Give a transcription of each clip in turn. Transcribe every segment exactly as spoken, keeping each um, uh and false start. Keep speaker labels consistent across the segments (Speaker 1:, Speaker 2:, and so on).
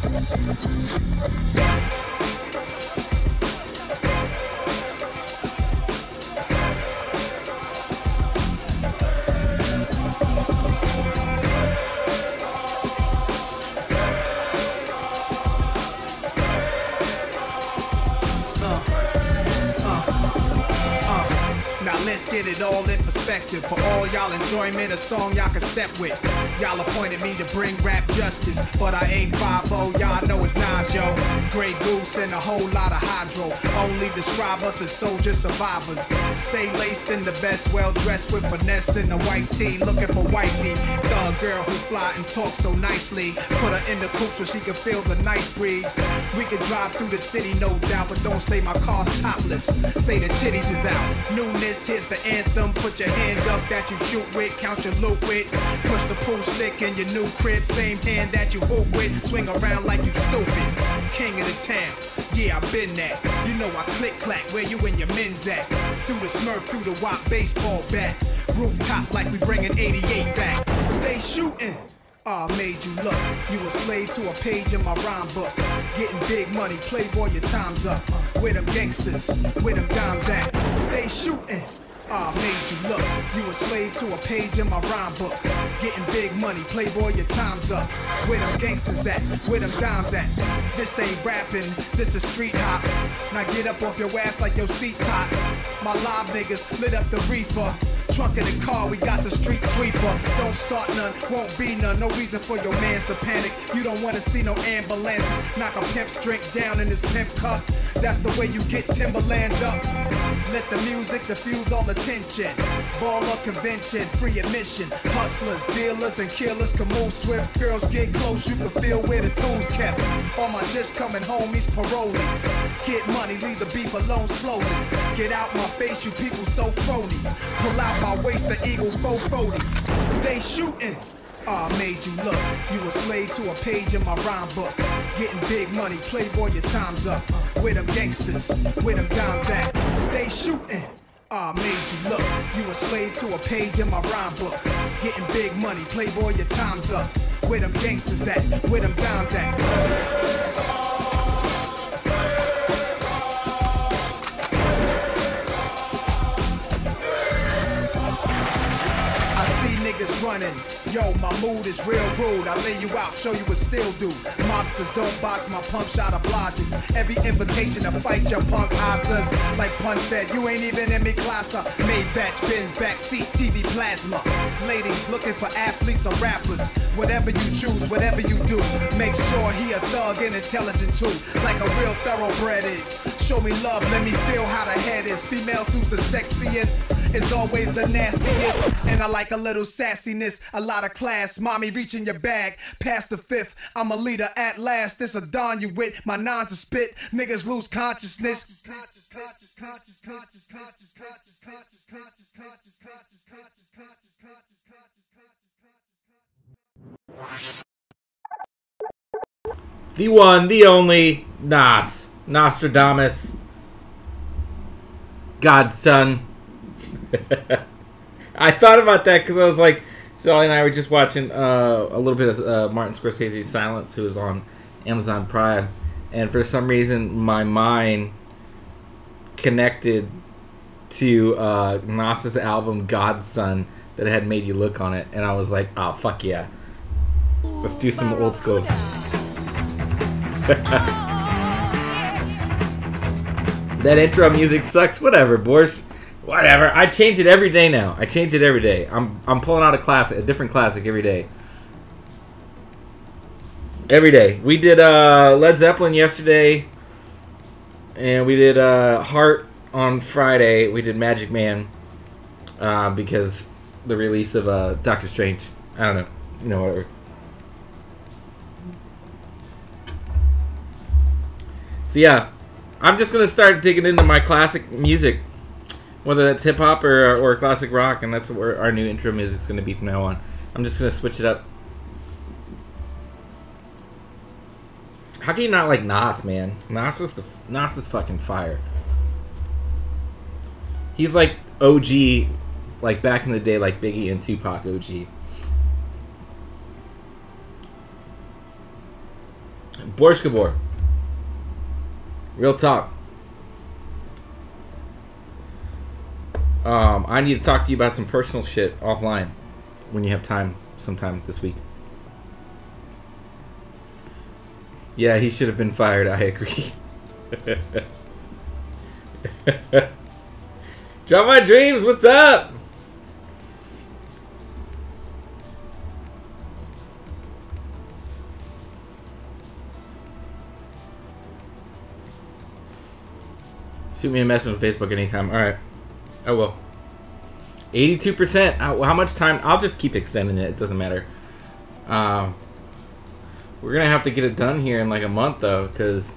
Speaker 1: Let's get it all in perspective. For all y'all enjoyment, a song y'all can step with. Y'all appointed me to bring rap justice, but I ain't five oh, y'all know it's Nas, yo. Grey Goose and a whole lot of hydro. Only describe us as soldier survivors. Stay laced in the best, well dressed with finesse in the white tee, looking for wifey. Thug girl who fly and talk so nicely. Put her in the coupe so she can feel the nice breeze. We can drive through the city, no doubt, but don't say my car's topless. Say the titties is out. Newness, here's the anthem. Put your hand up that you shoot with, count your loot with. Push the pool stick in your new crib, same hand that you hoop with. Swing around like you stupid. King of the town, yeah, I been that. You know I click clack, where you and your men's at. Through the Smurf, through the W A P baseball bat. Rooftop like we bringing eighty-eight back. They shooting. Ah, oh, made you look. You a slave to a page in my rhyme book. Getting big money, playboy, your time's up. Where them gangsters, where them dimes at? They shooting. Ah, oh, made you look. You a slave to a page in my rhyme book. Getting big money, playboy, your time's up. Where them gangsters at? Where them dimes at? This ain't rapping, this is street hop. Now get up off your ass like your seat's hot. My live niggas lit up the reefer. Trunk of the car, we got the street sweeper. Don't start none, won't be none. No reason for your mans to panic. You don't wanna see no ambulances. Knock a pimp's drink down in his pimp cup. That's the way you get Timberland up. Let the music diffuse all attention. Baller convention, free admission. Hustlers, dealers, and killers can move swift. Girls get close, you can feel where the tools kept. All my just coming homies, parolees. Get money, leave the beef alone slowly. Get out my face, you people so phony. Pull out my waist, the eagle four forty. They shooting. Ah, oh, made you look. You a slave to a page in my rhyme book. Getting big money, playboy, your time's up. Where them gangsters, where them dimes at? They shooting. Ah, oh, made you look. You a slave to a page in my rhyme book. Getting big money, playboy, your time's up. Where them gangsters at? Where them dimes at? Niggas running, yo, my mood is real rude. I lay you out, show you what still do. Mobsters don't box my pump shot obliges. Every invitation to fight your punk asses. Like Pun said, you ain't even in me class. Made batch bins, backseat, T V plasma. Ladies looking for athletes or rappers. Whatever you choose, whatever you do, make sure he a thug and intelligent too. Like a real thoroughbred is. Show me love, let me feel how the head is. Females who's the sexiest is always the nastiest. And I like a little sassiness, a lot of class. Mommy reaching your bag, past the fifth. I'm a leader at last. This a dawn you with, my nines a spit. Niggas lose consciousness.
Speaker 2: The one, the only, Nas. Nostradamus. Godson. I thought about that because I was like, Sally and I were just watching uh, a little bit of uh, Martin Scorsese's Silence, who was on Amazon Prime, and for some reason my mind connected to uh, Nas's album Godson that had Made You Look on it, and I was like, oh fuck yeah, let's do some old school. That intro music sucks. Whatever, boys. Whatever. I change it every day now. I change it every day. I'm I'm pulling out a classic, a different classic every day. Every day. We did uh, Led Zeppelin yesterday, and we did uh, Heart on Friday. We did Magic Man uh, because the release of uh, Doctor Strange. I don't know. You know, whatever. So yeah, I'm just gonna start digging into my classic music. Whether that's hip-hop or, or classic rock, and that's where our new intro music's going to be from now on. I'm just going to switch it up. How can you not like Nas, man? Nas is, the, Nas is fucking fire. He's like O G, like back in the day, like Biggie and Tupac O G. Borsch Gabor. Real talk. Um, I need to talk to you about some personal shit offline when you have time sometime this week. Yeah, he should have been fired. I agree. Drop My Dreams, what's up? Shoot me a message on Facebook anytime. All right. I will. eighty-two percent. How much time? I'll just keep extending it. It doesn't matter. Um, we're going to have to get it done here in like a month, though, because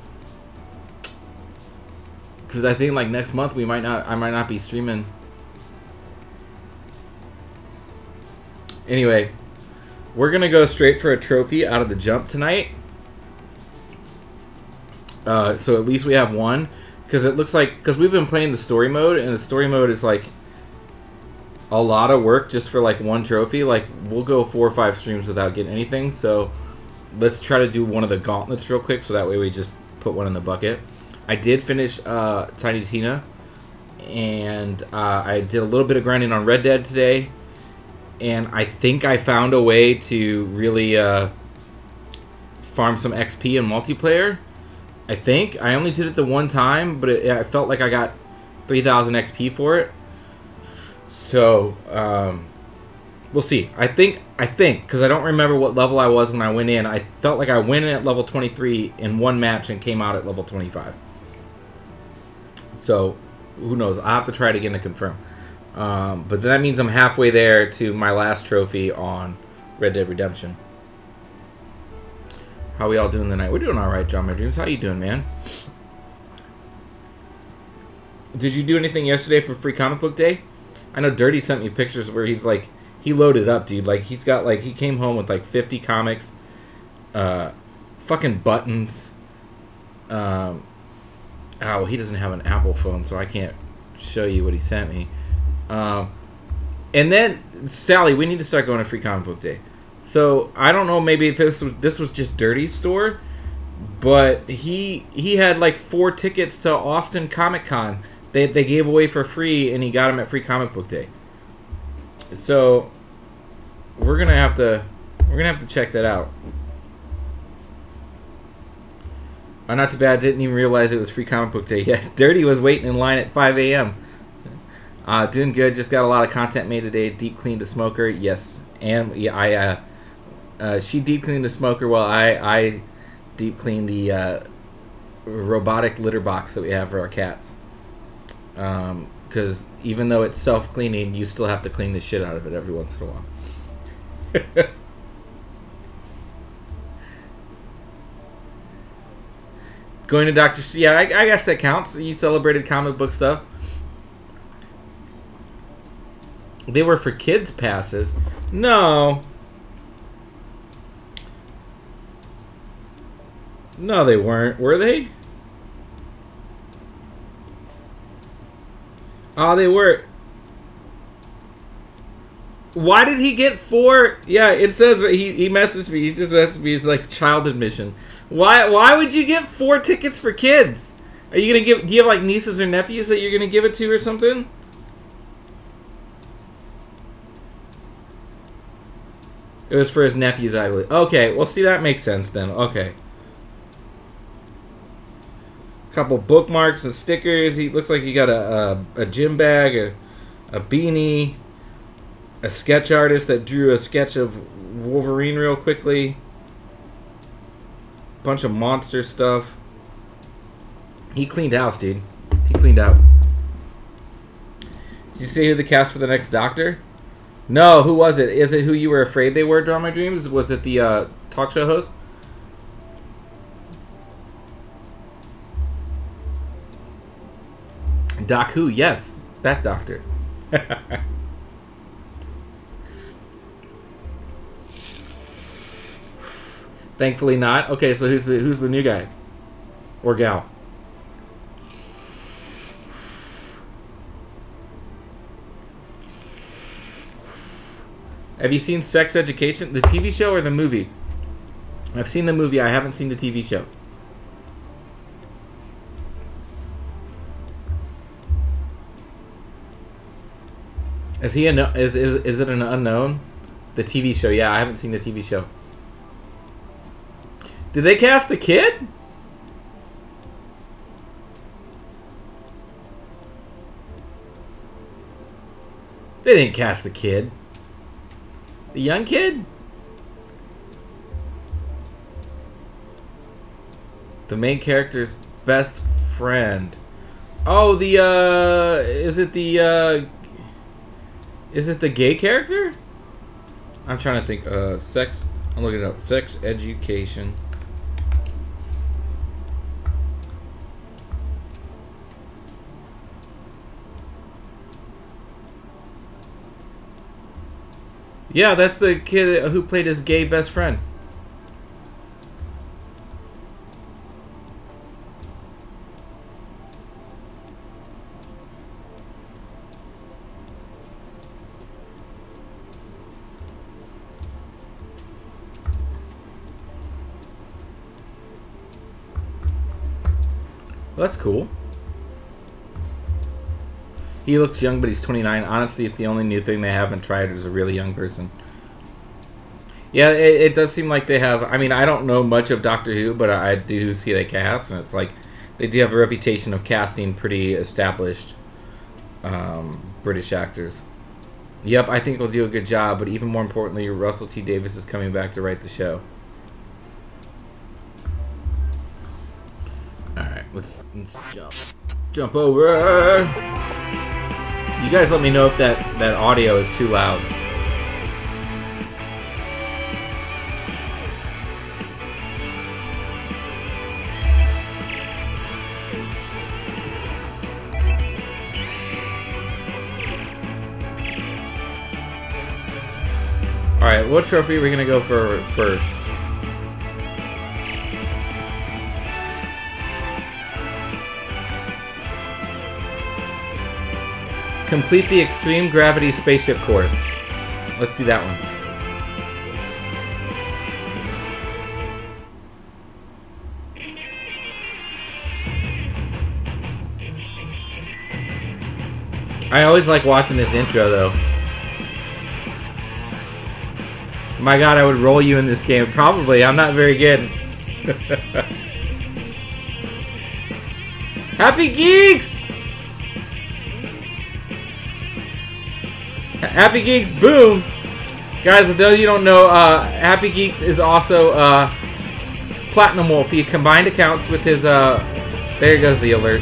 Speaker 2: because I think like next month we might not. I might not be streaming. Anyway, we're going to go straight for a trophy out of the jump tonight. Uh, so at least we have one. Because it looks like, because we've been playing the story mode, and the story mode is like a lot of work just for like one trophy. Like, we'll go four or five streams without getting anything. So let's try to do one of the gauntlets real quick, so that way we just put one in the bucket. I did finish uh, Tiny Tina, and uh, I did a little bit of grinding on Red Dead today, and I think I found a way to really uh, farm some X P in multiplayer. I think. I only did it the one time, but it, I felt like I got three thousand X P for it. So, um, we'll see. I think, I think, because I don't remember what level I was when I went in. I felt like I went in at level twenty-three in one match and came out at level twenty-five. So, who knows? I'll have to try it again to confirm. Um, but that means I'm halfway there to my last trophy on Red Dead Redemption. How we all doing tonight? We're doing all right, John My Dreams. How you doing, man? Did you do anything yesterday for Free Comic Book Day? I know Dirty sent me pictures where he's like, he loaded up, dude. Like, he's got, like, he came home with, like, fifty comics, uh, fucking buttons. Um, oh, he doesn't have an Apple phone, so I can't show you what he sent me. Um, and then, Sally, we need to start going to Free Comic Book Day. So, I don't know, maybe if this was, this was just Dirty's store, but he he had like four tickets to Austin Comic Con. They, they gave away for free, and he got them at Free Comic Book Day. So, we're gonna have to we're gonna have to check that out. Oh, not too bad. Didn't even realize it was Free Comic Book Day. Yeah, Dirty was waiting in line at five A M Uh, doing good. Just got a lot of content made today. Deep cleaned a smoker. Yes, and yeah, I. Uh, Uh, she deep cleaned the smoker while I, I deep cleaned the uh, robotic litter box that we have for our cats. Because um, even though it's self-cleaning, you still have to clean the shit out of it every once in a while. Going to Doctor Sh- yeah, I, I guess that counts. You celebrated comic book stuff. They were for kids passes. No. No, they weren't. Were they? Oh, they were. Why did he get four? Yeah, it says he he messaged me. He just messaged me. It's like child admission. Why why would you get four tickets for kids? Are you gonna give? Do you have like nieces or nephews that you're gonna give it to or something? It was for his nephews, I believe. Okay, well, see, that makes sense then. Okay. Couple bookmarks and stickers. He looks like he got a a, a gym bag, a, a beanie, a sketch artist that drew a sketch of Wolverine real quickly. Bunch of monster stuff. He cleaned house, dude. He cleaned out. Did you see who the cast for the next Doctor? No, who was it? Is it who you were afraid they were, Draw My Dreams? Was it the uh, talk show host? Doc Who? Yes, that doctor. Thankfully not. Okay, so who's the who's the new guy or gal? Have you seen Sex Education, the T V show or the movie? I've seen the movie. I haven't seen the T V show. Is he a is is is it an unknown? The T V show. Yeah, I haven't seen the T V show. Did they cast the kid? They didn't cast the kid. The young kid? The main character's best friend. Oh, the, uh... Is it the, uh... Is it the gay character? I'm trying to think. Uh, sex... I'm looking it up. Sex education. Yeah, that's the kid who played his gay best friend. Well, that's cool. He looks young, but he's twenty-nine. Honestly, it's the only new thing they haven't tried as a really young person. Yeah, it, it does seem like they have... I mean, I don't know much of Doctor Who, but I do see they cast, and it's like they do have a reputation of casting pretty established um, British actors. Yep, I think they'll do a good job, but even more importantly, Russell T Davies is coming back to write the show. Alright, let's, let's jump. Jump over! You guys let me know if that, that audio is too loud. Alright, what trophy are we going to go for first? Complete the extreme gravity spaceship course. Let's do that one. I always like watching this intro though. My god, I would roll you in this game. Probably, I'm not very good. Happy Geeks! Happy Geeks, boom! Guys, though you don't know, uh, Happy Geeks is also uh, Platinum Wolf. He combined accounts with his, uh, there goes the alert.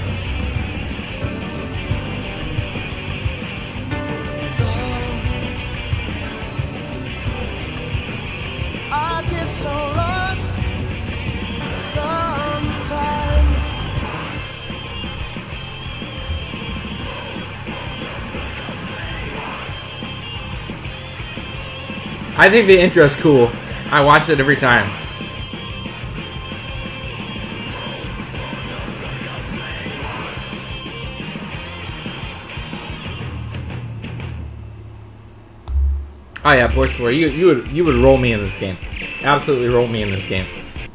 Speaker 3: I get so lost sometimes.
Speaker 2: I think the intro's cool. I watch it every time. Oh yeah, Boy Score, you you would you would roll me in this game. Absolutely roll me in this game.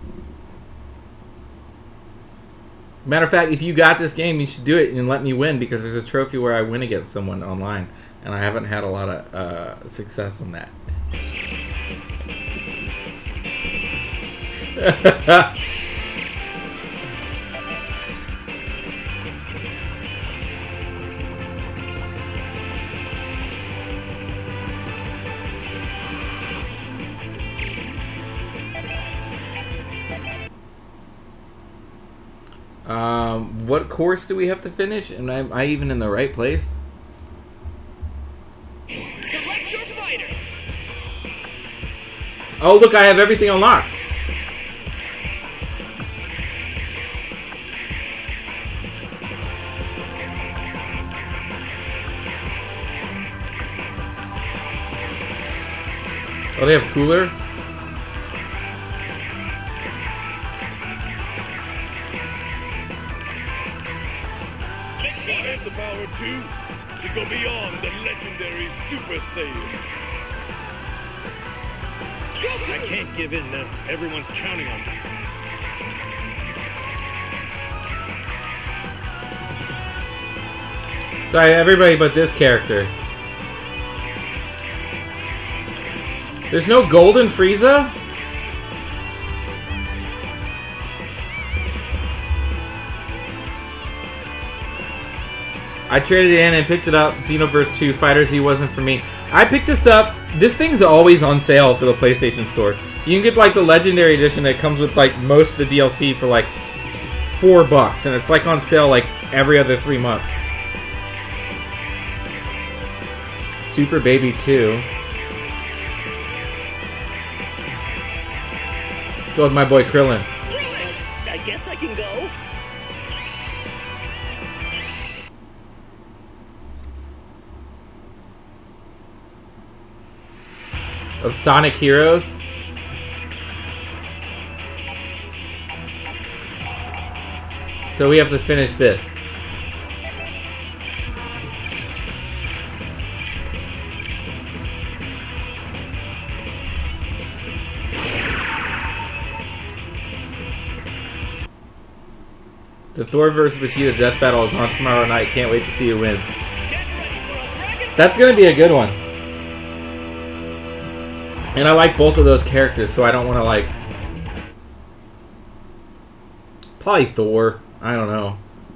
Speaker 2: Matter of fact, if you got this game, you should do it and let me win, because there's a trophy where I win against someone online, and I haven't had a lot of uh, success in that. um, what course do we have to finish? And am I even in the right place?
Speaker 4: Select your fighter.
Speaker 2: Oh, look, I have everything unlocked. Oh, they have cooler?
Speaker 4: Let's see.
Speaker 5: Has the power to to go beyond the legendary Super Saiyan.
Speaker 4: Go! Goku!
Speaker 5: I can't give in. Uh, everyone's counting on me.
Speaker 2: Sorry, everybody but this character. There's no golden Frieza? I traded it in and picked it up. Xenoverse two Fighter Z wasn't for me. I picked this up. This thing's always on sale for the PlayStation Store. You can get like the Legendary Edition that comes with like most of the D L C for like four bucks, and it's like on sale like every other three months. Super Baby two. Go with my boy Krillin.
Speaker 4: I guess I can go.
Speaker 2: Of Sonic Heroes. So we have to finish this. The Thor versus Vegeta death battle is on tomorrow night. Can't wait to see who wins. That's gonna be a good one. And I like both of those characters, so I don't want to like... Probably Thor. I don't know.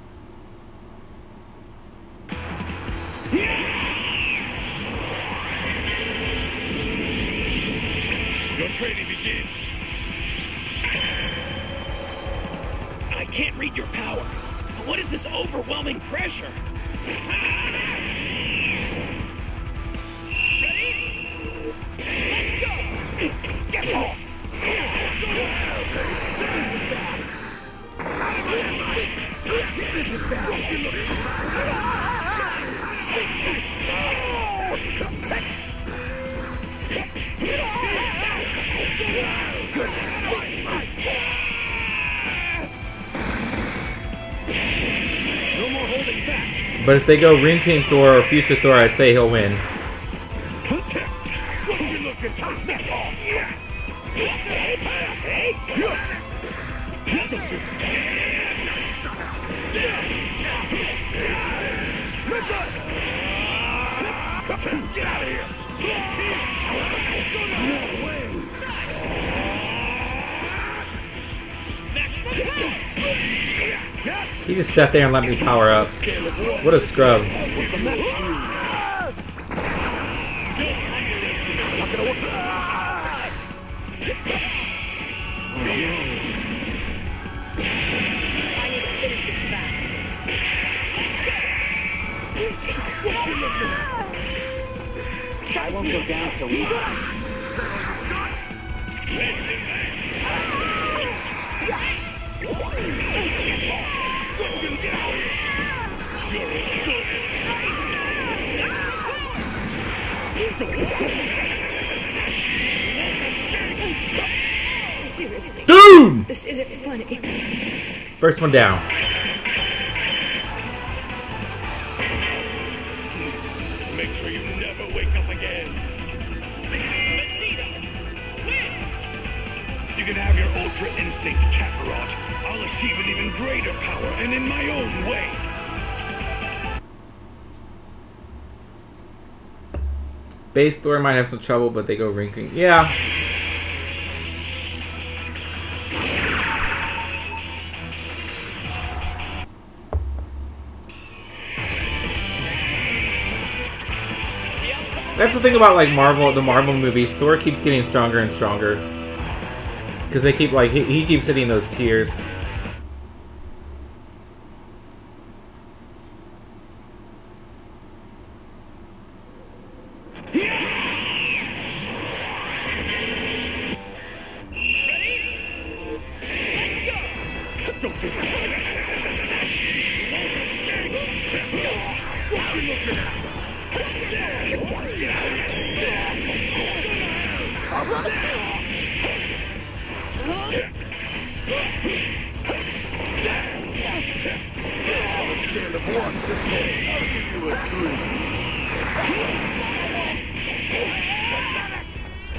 Speaker 5: Your training begins.
Speaker 4: I can't read your power. What is this overwhelming pressure? Ready? Let's go! Get lost! This is bad! This is bad!
Speaker 5: No more holding back.
Speaker 2: But if they go Ring King Thor or Future Thor, I'd say he'll win.
Speaker 5: You look at time. Step off. Get out of here. No way.
Speaker 2: He just sat there and let me power up. What a scrub.
Speaker 4: I won't go down so easy.
Speaker 3: Seriously,
Speaker 2: Dude!
Speaker 3: this isn't funny.
Speaker 2: First one down.
Speaker 5: Make sure you never wake up again.
Speaker 4: Vegeta, win!
Speaker 5: You can have your Ultra Instinct, Kakarot. I'll achieve an even greater power and in my own way.
Speaker 2: Base Thor might have some trouble, but they go Ring King. Yeah. That's the thing about like Marvel, the Marvel movies. Thor keeps getting stronger and stronger because they keep like he, he keeps hitting those tiers.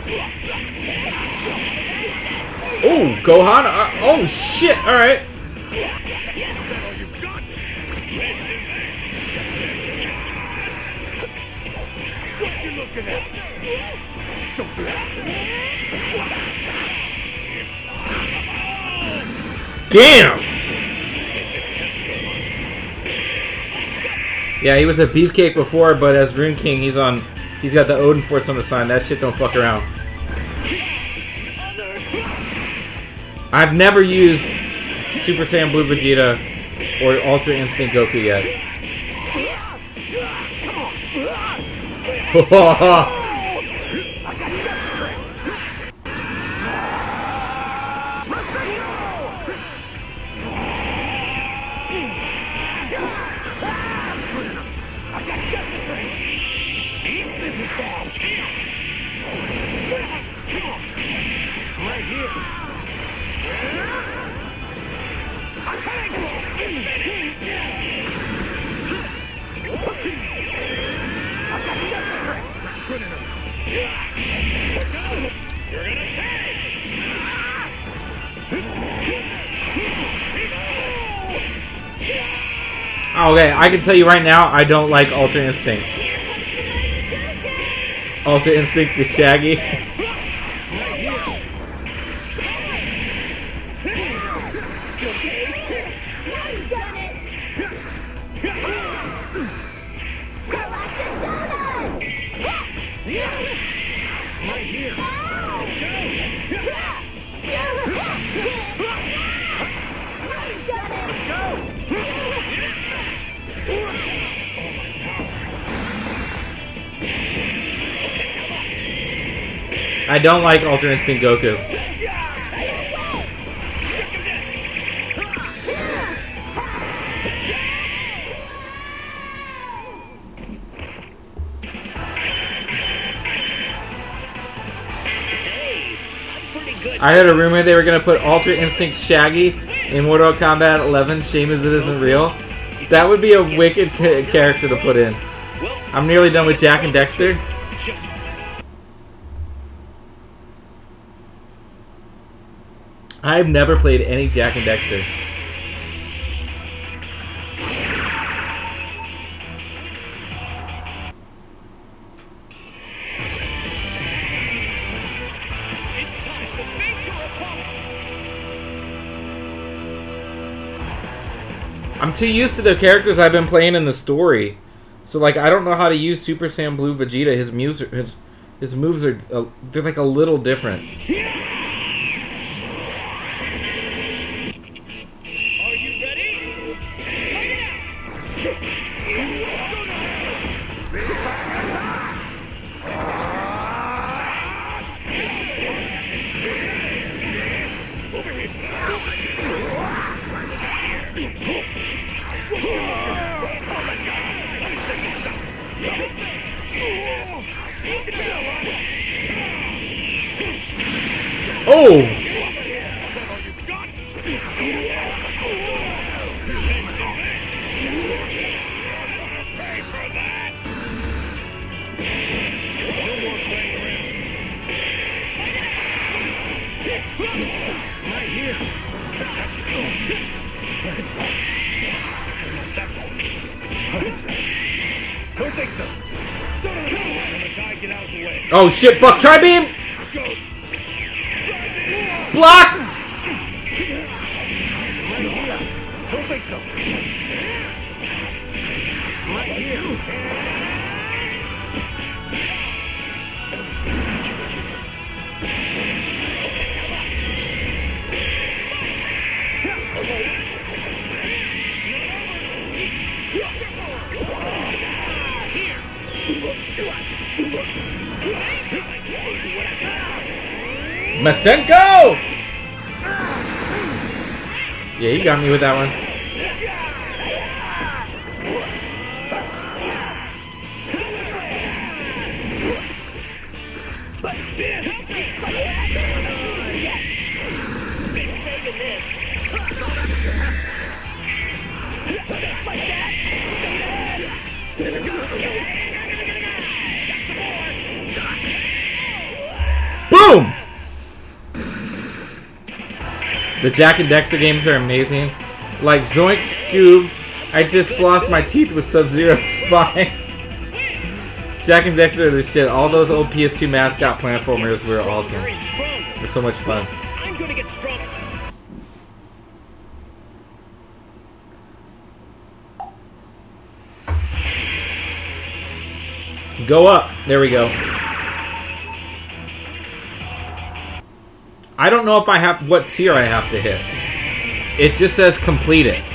Speaker 2: Oh, Gohan. Uh, oh, shit. All right.
Speaker 5: What you looking at? Don't you have to?
Speaker 2: Damn. Yeah, he was a beefcake before, but as Rune King, he's on. He's got the Odin Force on the sign. That shit don't fuck around. I've never used Super Saiyan Blue Vegeta or Ultra Instinct Goku yet. Okay, I can tell you right now, I don't like Ultra Instinct. Ultra Instinct is Shaggy. I don't like Ultra Instinct Goku. I had a rumor they were going to put Ultra Instinct Shaggy in Mortal Kombat eleven, shame as it isn't real. That would be a wicked ca character to put in. I'm nearly done with Jack and Dexter. I've never played any Jack and Dexter.
Speaker 4: It's time to face your opponent.
Speaker 2: I'm too used to the characters I've been playing in the story, so like I don't know how to use Super Saiyan Blue Vegeta. His moves, are, his his moves are uh, they're like a little different. Oh!
Speaker 5: Don't think so. Get out of the way.
Speaker 2: Oh shit! Fuck! Tri-beam! Block!
Speaker 5: Don't think so. Right here.
Speaker 2: Masenko! Yeah, you got me with that one. The Jack and Dexter games are amazing. Like Zoink Scoob, I just flossed my teeth with Sub-Zero spine. Jack and Dexter are the shit. All those old P S two mascot platformers were awesome. They're so much fun.
Speaker 4: I'm gonna get stronger.
Speaker 2: Go up. There we go. I don't know if I have what tier I have to hit. It just says complete it.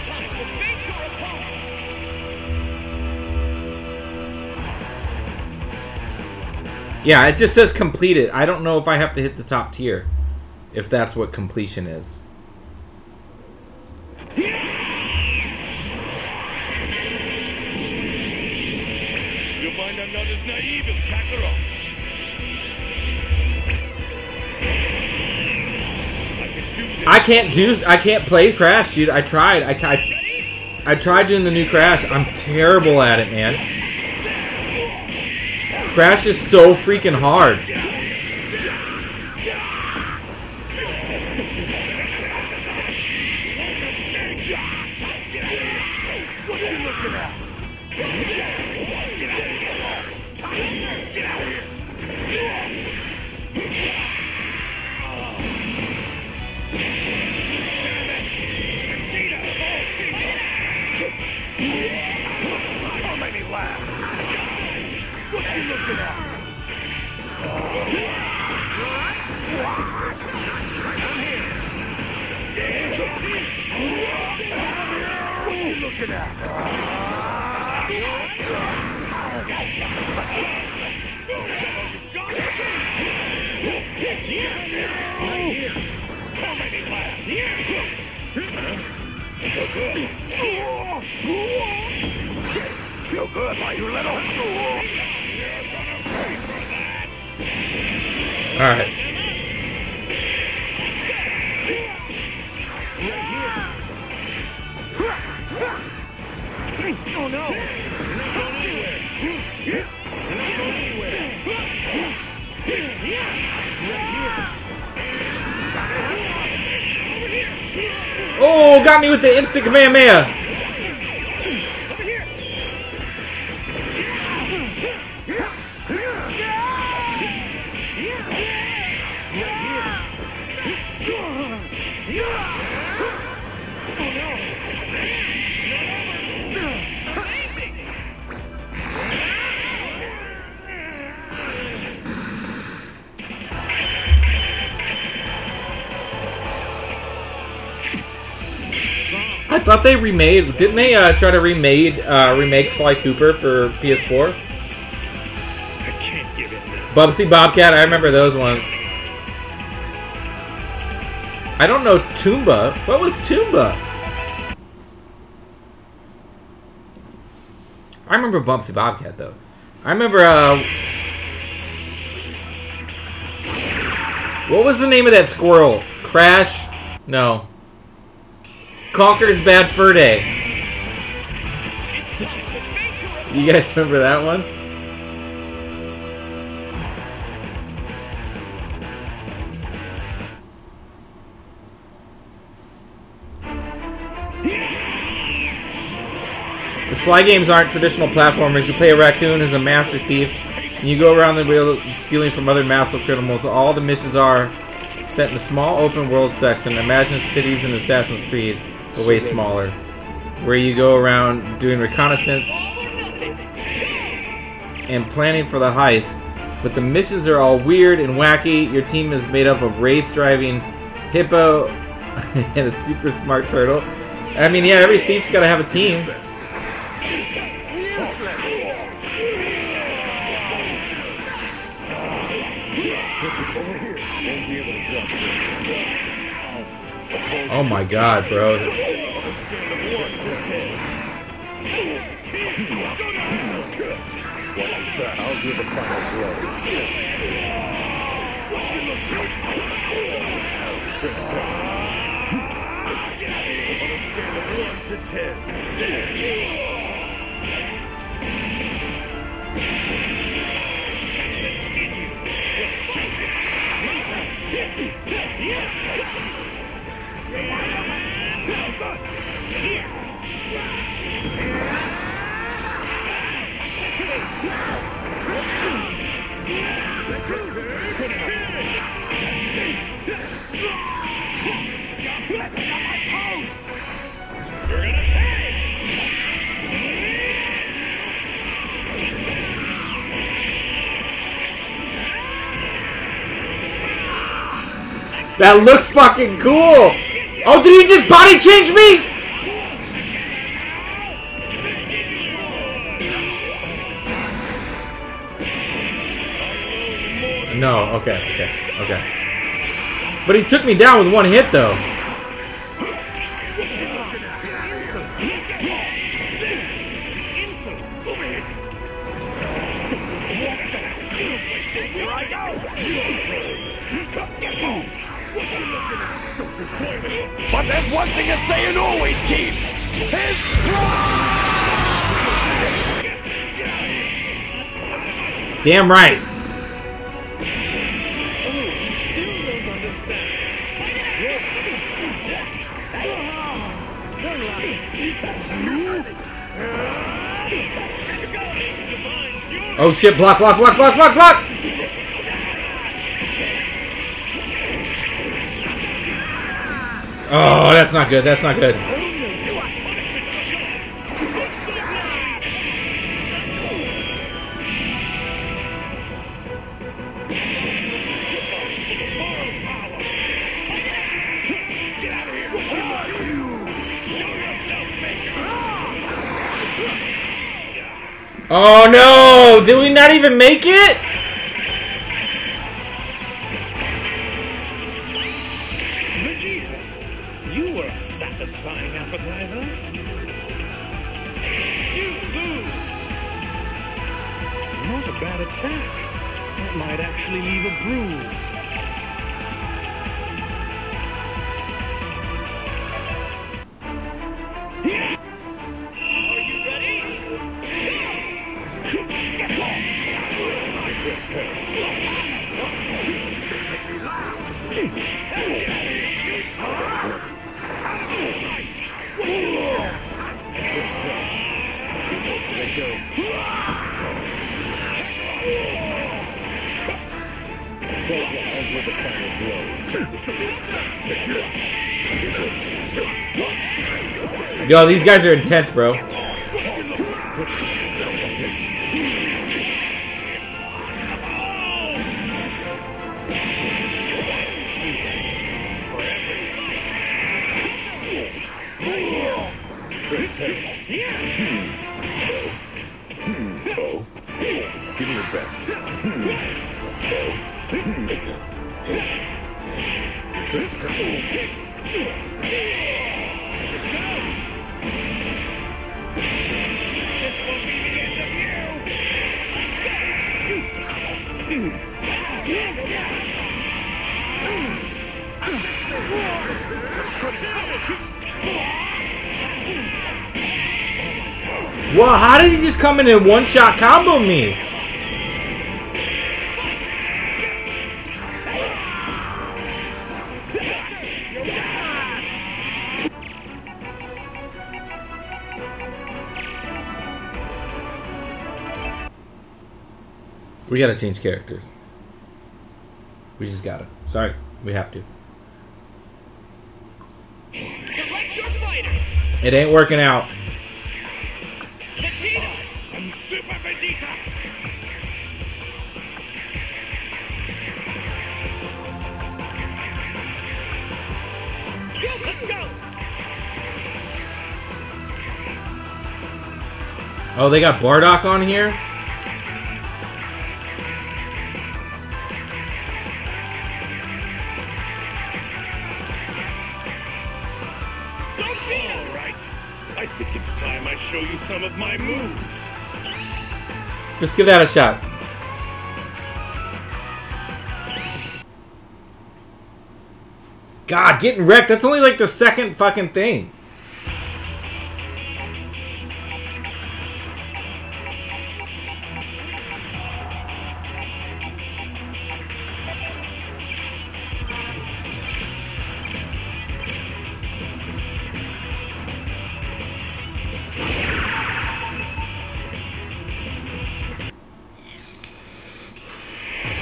Speaker 2: Yeah, it just says complete it. I don't know if I have to hit the top tier. If that's what completion is.
Speaker 5: You'll find I'm not as naive as Kakarot.
Speaker 2: I can't do. I can't play Crash, dude. I tried. I, I, I tried doing the new Crash. I'm terrible at it, man. Crash is so freaking hard.
Speaker 5: Feel good, are you little?
Speaker 2: All right.
Speaker 5: Oh no! You're not going anywhere. You're not going anywhere.
Speaker 2: Oh, got me with the instant Kamehameha. I thought they remade. Didn't they uh, try to remade uh, remake Sly Cooper for P S four?
Speaker 5: I can't give it now.
Speaker 2: Bubsy Bobcat. I remember those ones. I don't know Toomba. What was Toomba? I remember Bubsy Bobcat though. I remember. Uh, what was the name of that squirrel? Crash? No. Conker's Bad Fur Day. You guys remember that one? The Sly games aren't traditional platformers. You play a raccoon as a master thief, and you go around the wheel stealing from other master criminals. All the missions are set in a small open world section. Imagine cities in Assassin's Creed, but way smaller, where you go around doing reconnaissance and planning for the heist. But the missions are all weird and wacky. Your team is made up of race-driving hippo and a super smart turtle. I mean, yeah, every thief's got to have a team. Oh my god, bro.
Speaker 5: I'll do the final blow. On a scale of one to ten.
Speaker 4: You're gonna pay!
Speaker 2: That looks fucking cool! Oh, did he just body change me? No, okay, okay, okay. But he took me down with one hit, though.
Speaker 5: But there's one thing a Saiyan always keeps. His pride!
Speaker 2: Damn right. Oh shit, block, block, block, block, block, block! Oh, that's not good, that's not good. Oh no! Did we not even make it?
Speaker 4: Vegeta, you were a satisfying appetizer. You lose. Not a bad attack. That might actually leave a bruise. Are you ready? Get lost!
Speaker 2: Yo, these guys are intense, bro.
Speaker 5: Give me your best.
Speaker 2: Well, how did he just come in and one-shot combo me? We gotta change characters. We just gotta. Sorry, we have to.
Speaker 4: Select your fighter.
Speaker 2: It ain't working out.
Speaker 4: Vegeta. I'm Super Vegeta. Go, let's go.
Speaker 2: Oh, they got Bardock on here?
Speaker 4: All right. I think it's time I show you some of my moves.
Speaker 2: Let's give that a shot. God, getting wrecked. That's only like the second fucking thing.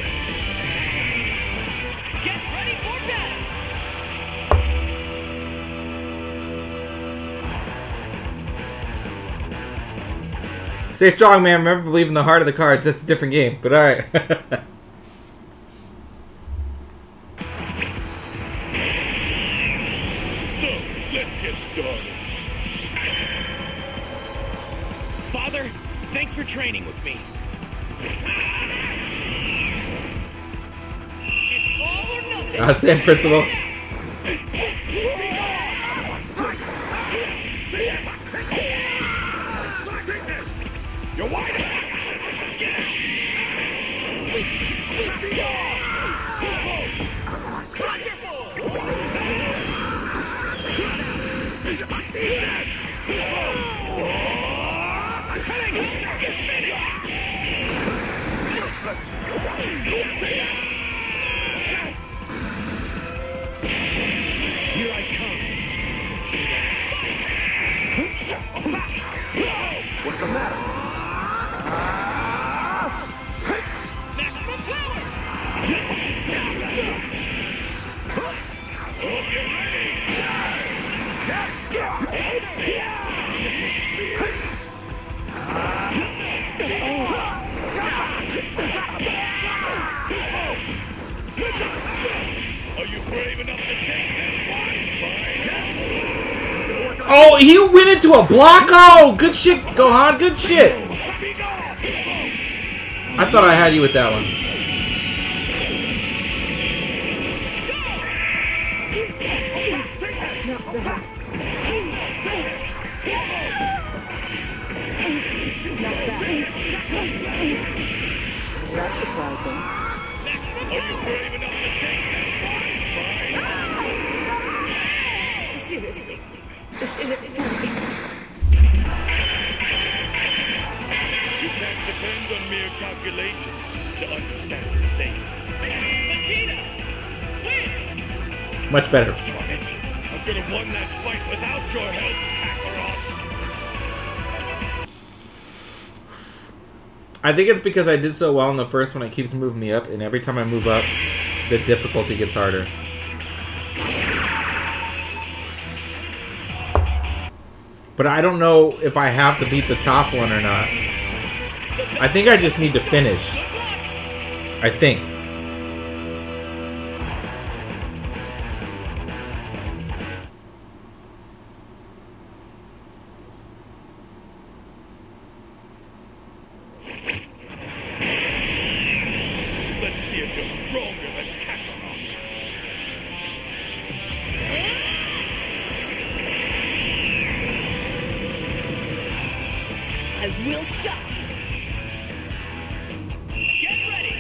Speaker 4: Get ready for battle.
Speaker 2: Stay strong, man. Remember, believe in the heart of the cards. That's a different game, but all right.
Speaker 5: So, let's get started.
Speaker 4: Father, thanks for training with me. It's all or nothing.
Speaker 2: Uh, same principle.
Speaker 5: You're wide open.
Speaker 4: Here I come.
Speaker 5: What's the matter?
Speaker 4: Maximum power.
Speaker 5: Are you brave enough to take this one?
Speaker 2: Oh, he went into a block. Oh, good shit, Gohan. Good shit. I thought I had you with that one.
Speaker 6: That's surprising.
Speaker 5: Are you brave enough to take this one?
Speaker 6: Seriously, this isn't fair.
Speaker 5: You can't depend on mere calculations to understand the same.
Speaker 4: Vegeta, win.
Speaker 2: Much better.
Speaker 5: Darn it! I could have won that fight without your help, Kakarot.
Speaker 2: I think it's because I did so well in the first one, it keeps moving me up, and every time I move up, the difficulty gets harder. But I don't know if I have to beat the top one or not. I think I just need to finish. I think.
Speaker 5: Let's see if you're stronger than Kakarot.
Speaker 6: I will stop.
Speaker 4: Get ready.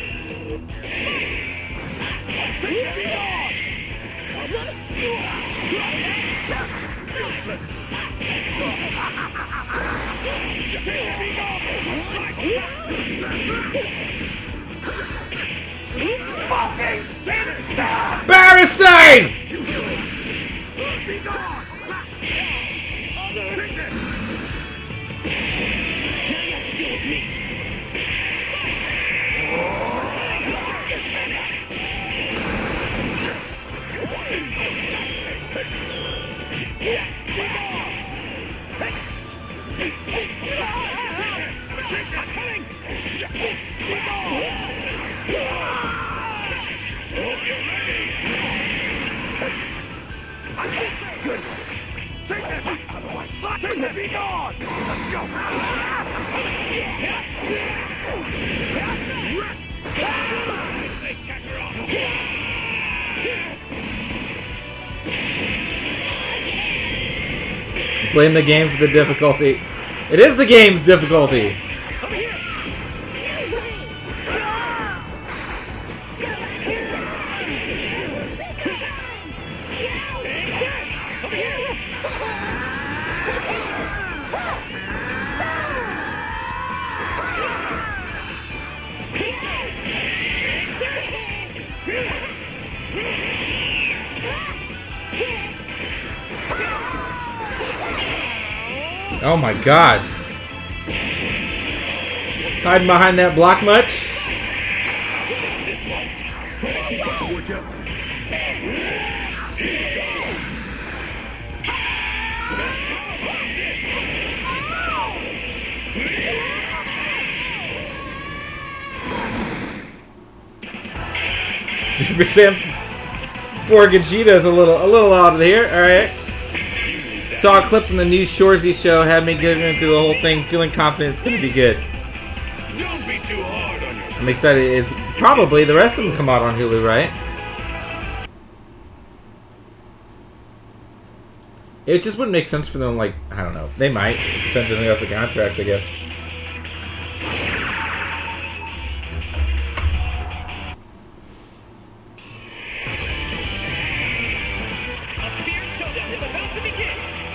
Speaker 2: Embarrassing!
Speaker 5: Take the be gone! This is a joke! Say, Kakarot!
Speaker 2: Blame the game for the difficulty. It is the game's difficulty. Oh my gosh. Hiding behind that block much? Super Saiyan four Gogeta is a little, a little out of here. All right. Saw a clip from the new Shorzy show. Had me getting through the whole thing, feeling confident it's gonna be good.
Speaker 5: Don't be too hard on yourself.
Speaker 2: I'm excited. It's probably the rest of them come out on Hulu, right? It just wouldn't make sense for them, like, I don't know. They might. It depends on who has the contract, I guess.
Speaker 4: A fierce showdown is about to begin.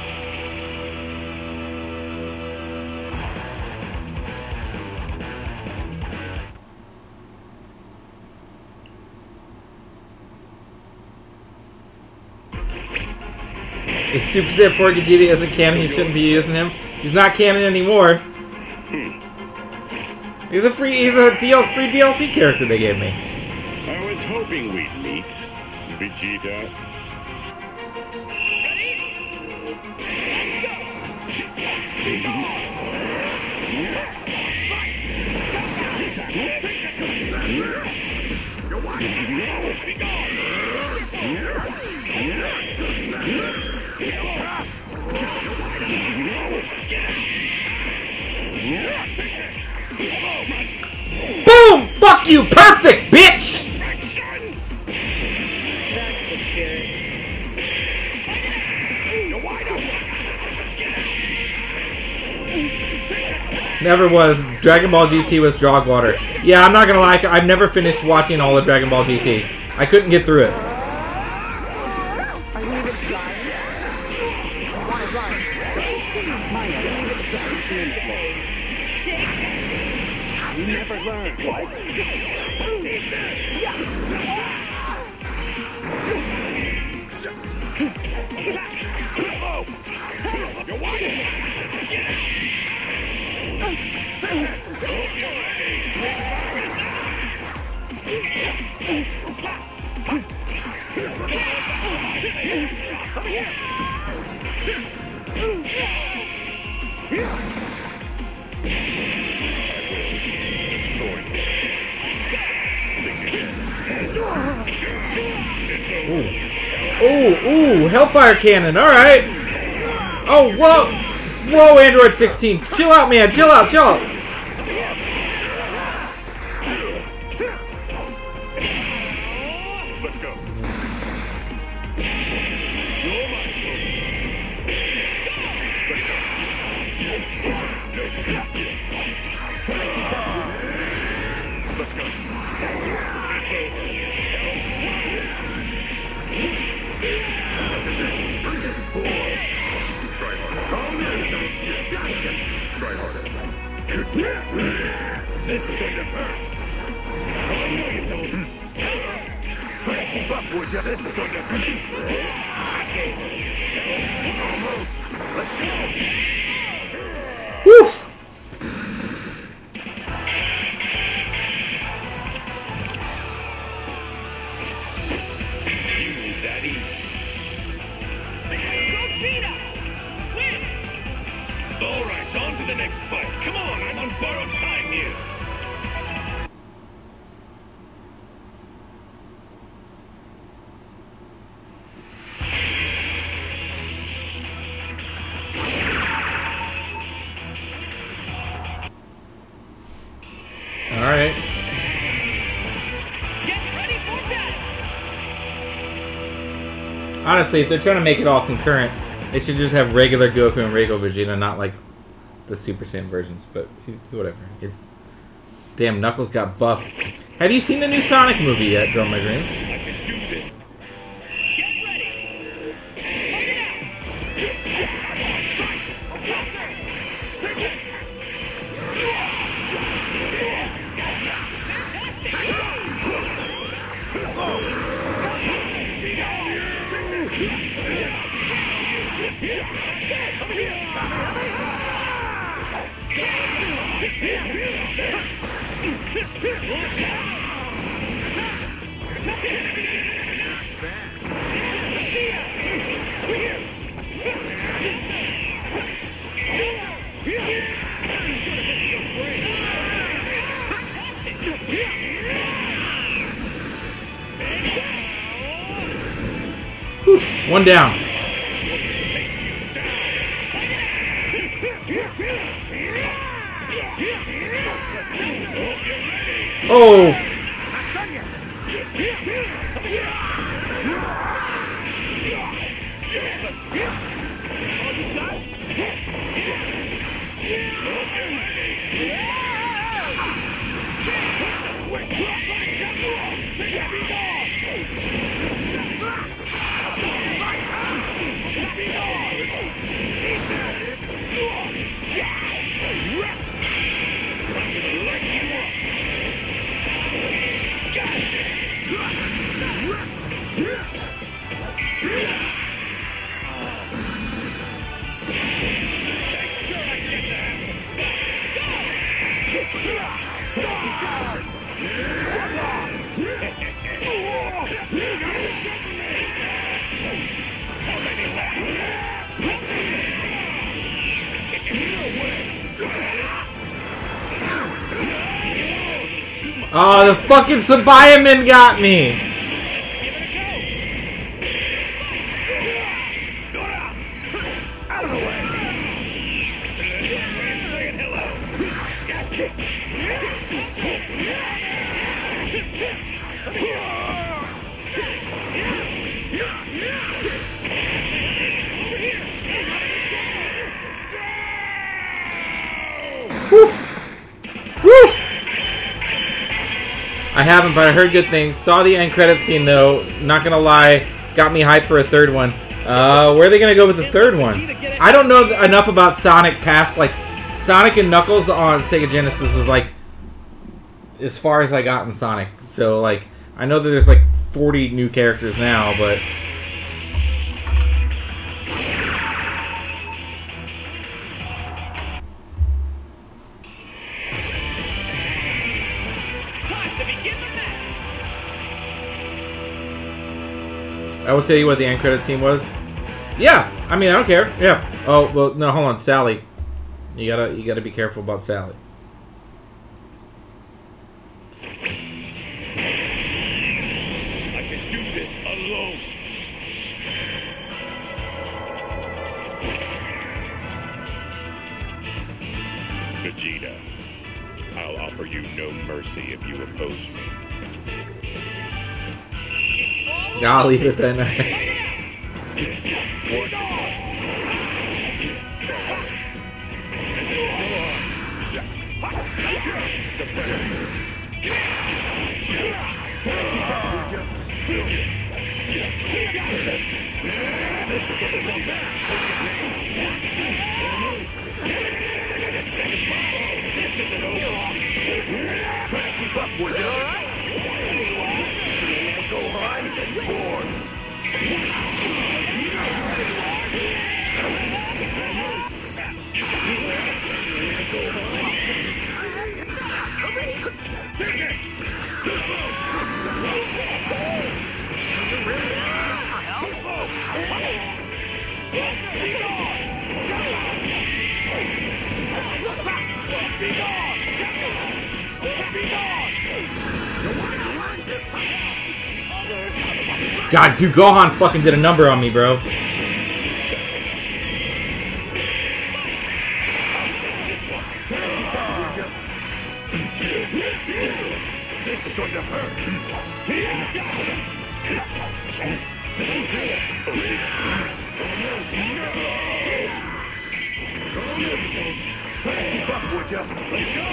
Speaker 2: If Super Saiyan four Gogeta isn't canon, you shouldn't be using him. He's not canon anymore. He's a free, he's a D L, free D L C character they gave me.
Speaker 5: I was hoping we'd meet, Vegeta.
Speaker 2: Boom! Fuck you! Perfect, bitch!
Speaker 6: That's the spirit.
Speaker 2: Never was. Dragon Ball G T was jog water. Yeah, I'm not gonna lie. I've never finished watching all of Dragon Ball G T. I couldn't get through it.
Speaker 3: Are you even trying? Why run? My favorite is limitless. You never learn. What?
Speaker 2: Ooh, ooh, Hellfire Cannon, alright. Oh, whoa. Whoa, Android sixteen. Chill out, man. Chill out, chill out.
Speaker 5: Let's go. Let's go. Try harder. Try harder. This is going to hurt. I know you told him. Try to keep up, would you? This is going to hurt. Almost. Let's go.
Speaker 2: Whew.
Speaker 5: You need that easy.
Speaker 4: Gogeta! Win!
Speaker 5: All right, on to the next fight. Come on, I'm on borrowed time here.
Speaker 2: All right.
Speaker 4: Get ready for battle!
Speaker 2: Honestly, if they're trying to make it all concurrent, they should just have regular Goku and regular Vegeta, not like the Super Saiyan versions. But whatever. It's damn Knuckles got buff. Have you seen the new Sonic movie yet, Drum My Dreams?
Speaker 5: I can do this.
Speaker 4: Get ready! Fight it out! Take it!
Speaker 2: One down. Oh. Oh, the fucking Sabayaman got me!
Speaker 5: Out of the way! Saying hello! Gotcha!
Speaker 2: Woo! Woo! I haven't, but I heard good things. Saw the end credit scene though. Not gonna lie, got me hyped for a third one. Uh, where are they gonna go with the third one? I don't know enough about Sonic past like Sonic and Knuckles on Sega Genesis was like as far as I got in Sonic. So like I know that there's like forty new characters now, but I will tell you what the end credit scene was. Yeah, I mean I don't care. Yeah. Oh well, no, hold on, Sally. You gotta, you gotta be careful about Sally.
Speaker 5: I can do this alone. Vegeta, I'll offer you no mercy if you oppose me.
Speaker 2: I'll leave it then.
Speaker 5: This isn't over. Try to keep up, would you? All right? Go on and born. Take this! Too slow! Too slow! Be gone! Be gone! Be gone!
Speaker 2: God, dude, Gohan fucking did a number on me, bro.
Speaker 5: This is going to hurt. Try to keep up, would ya? Let's go!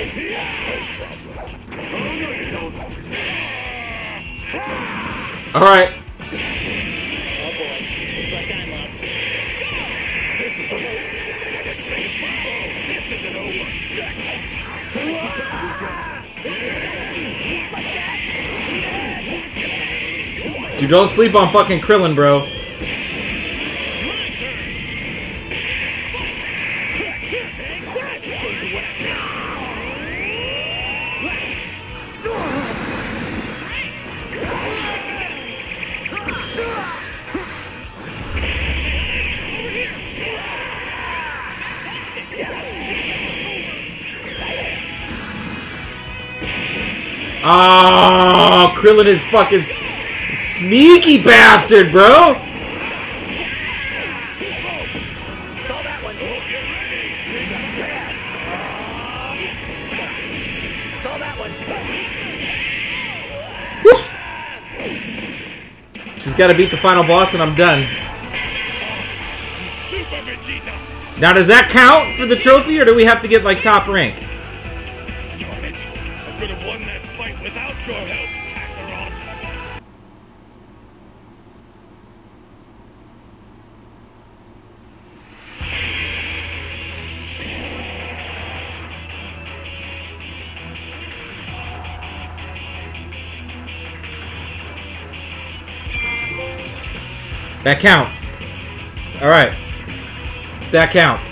Speaker 5: Oh, no, you don't.
Speaker 2: All right.
Speaker 4: Oh boy, looks like I'm up.
Speaker 5: This is the This isn't over.
Speaker 2: Dude, don't sleep on fucking Krillin, bro. Oh, Krillin is fucking sneaky bastard, bro. got to beat the final boss and I'm done.
Speaker 4: Super Vegeta!
Speaker 2: Now, does that count for the trophy, or do we have to get, like, top rank?
Speaker 4: Darn it! I could have won that fight without your help, Kakarot!
Speaker 2: That counts. Alright. That counts.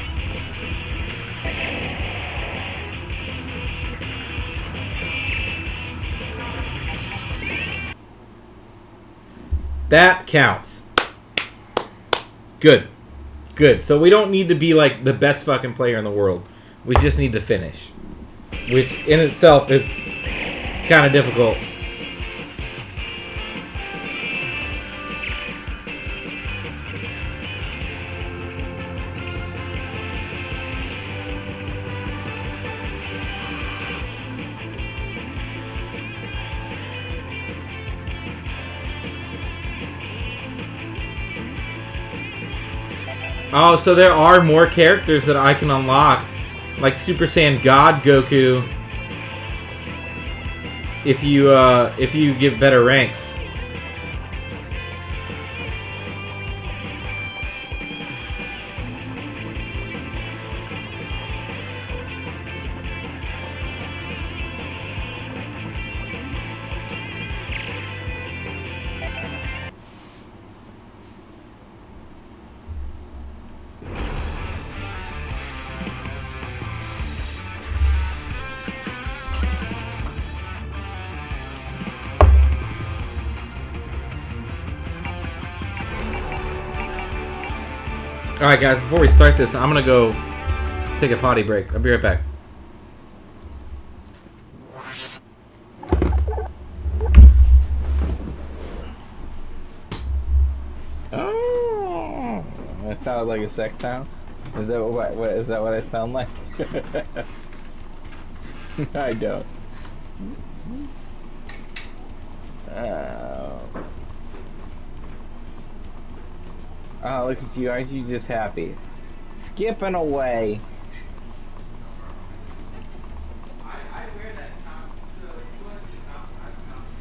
Speaker 2: That counts. Good. Good. So we don't need to be like the best fucking player in the world. We just need to finish. Which in itself is kind of difficult. Oh, so there are more characters that I can unlock, like Super Saiyan God Goku. If you uh, if you get better ranks. Alright guys, before we start this, I'm gonna go take a potty break. I'll be right back. Oh, that sounded like a sex sound? Is that what, what is that what I sound like? I don't. Oh. Oh, look at you. Aren't you just happy? Skipping away. I, I wear that top, so if you want to be top, I don't know.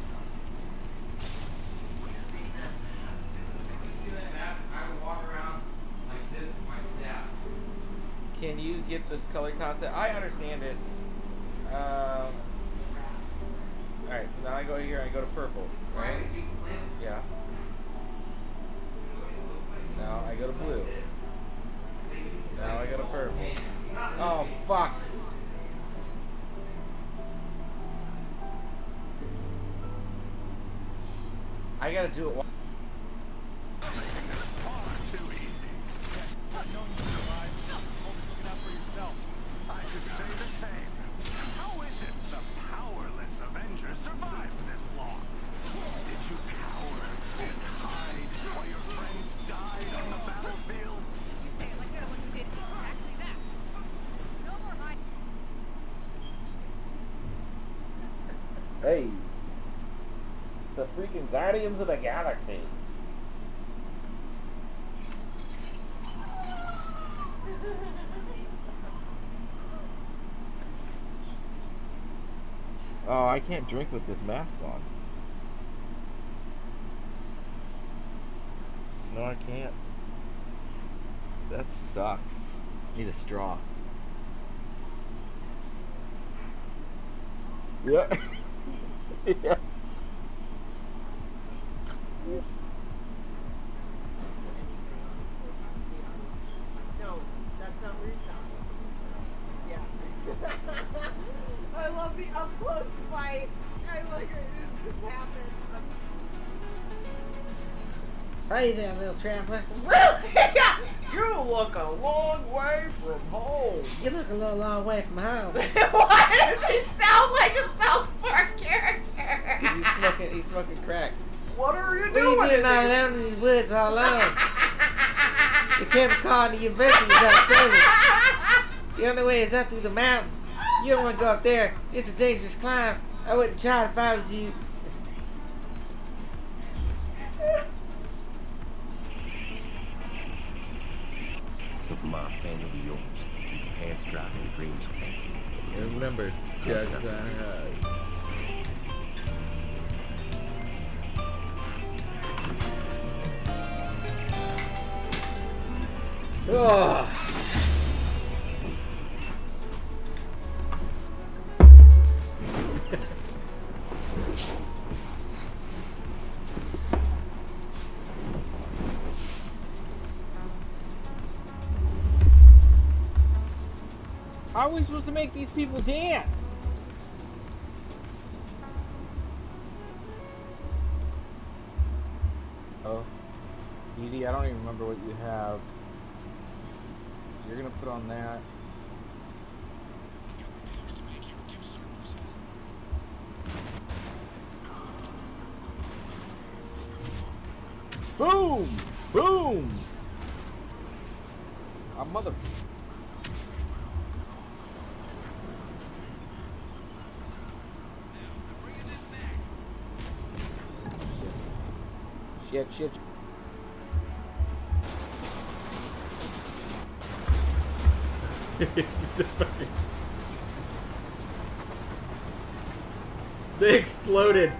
Speaker 2: See that mask? I would walk around like this with my staff. Can you get this color concept? I understand it. Um, Alright, so now I go here and I go to purple. Right? Yeah. Now I go to blue. Now I go to purple. Oh, fuck. I gotta do it. Hey, the freaking Guardians of the Galaxy. Oh, I can't drink with this mask on. No, I can't. That sucks. Need a straw. Yeah. Yeah.
Speaker 7: No, that's not where you sound. Yeah. I love the up close fight. I like it. It just happened.
Speaker 2: Hey there, little traveler.
Speaker 7: Really? Yeah. You look a long way from home.
Speaker 2: You look a little long way from home.
Speaker 7: Why does he sound like a South Park character?
Speaker 2: He's smoking. He's smoking crack.
Speaker 7: What are you
Speaker 2: What are
Speaker 7: doing?
Speaker 2: you doing
Speaker 7: in
Speaker 2: all
Speaker 7: these-
Speaker 2: alone in these woods all alone? You can't call the university without service. The only way is up through the mountains. You don't want to go up there. It's a dangerous climb. I wouldn't try it if I was you.
Speaker 5: asking for my fan will be yours. Keep your pants dry and dreams clean.
Speaker 2: And remember, Jackson has. Oh. How are we supposed to make these people dance? Oh, Edie, I don't even remember what you have. You're gonna put on that. Boom! Boom! A mother. Shit, shit. They exploded.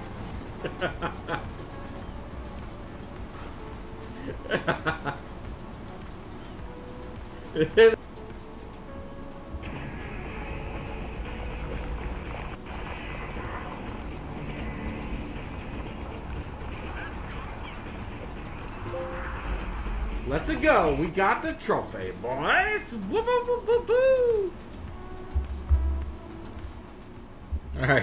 Speaker 2: Let's it go. We got the trophy, boys. Woo, woo, woo, woo, woo. All right.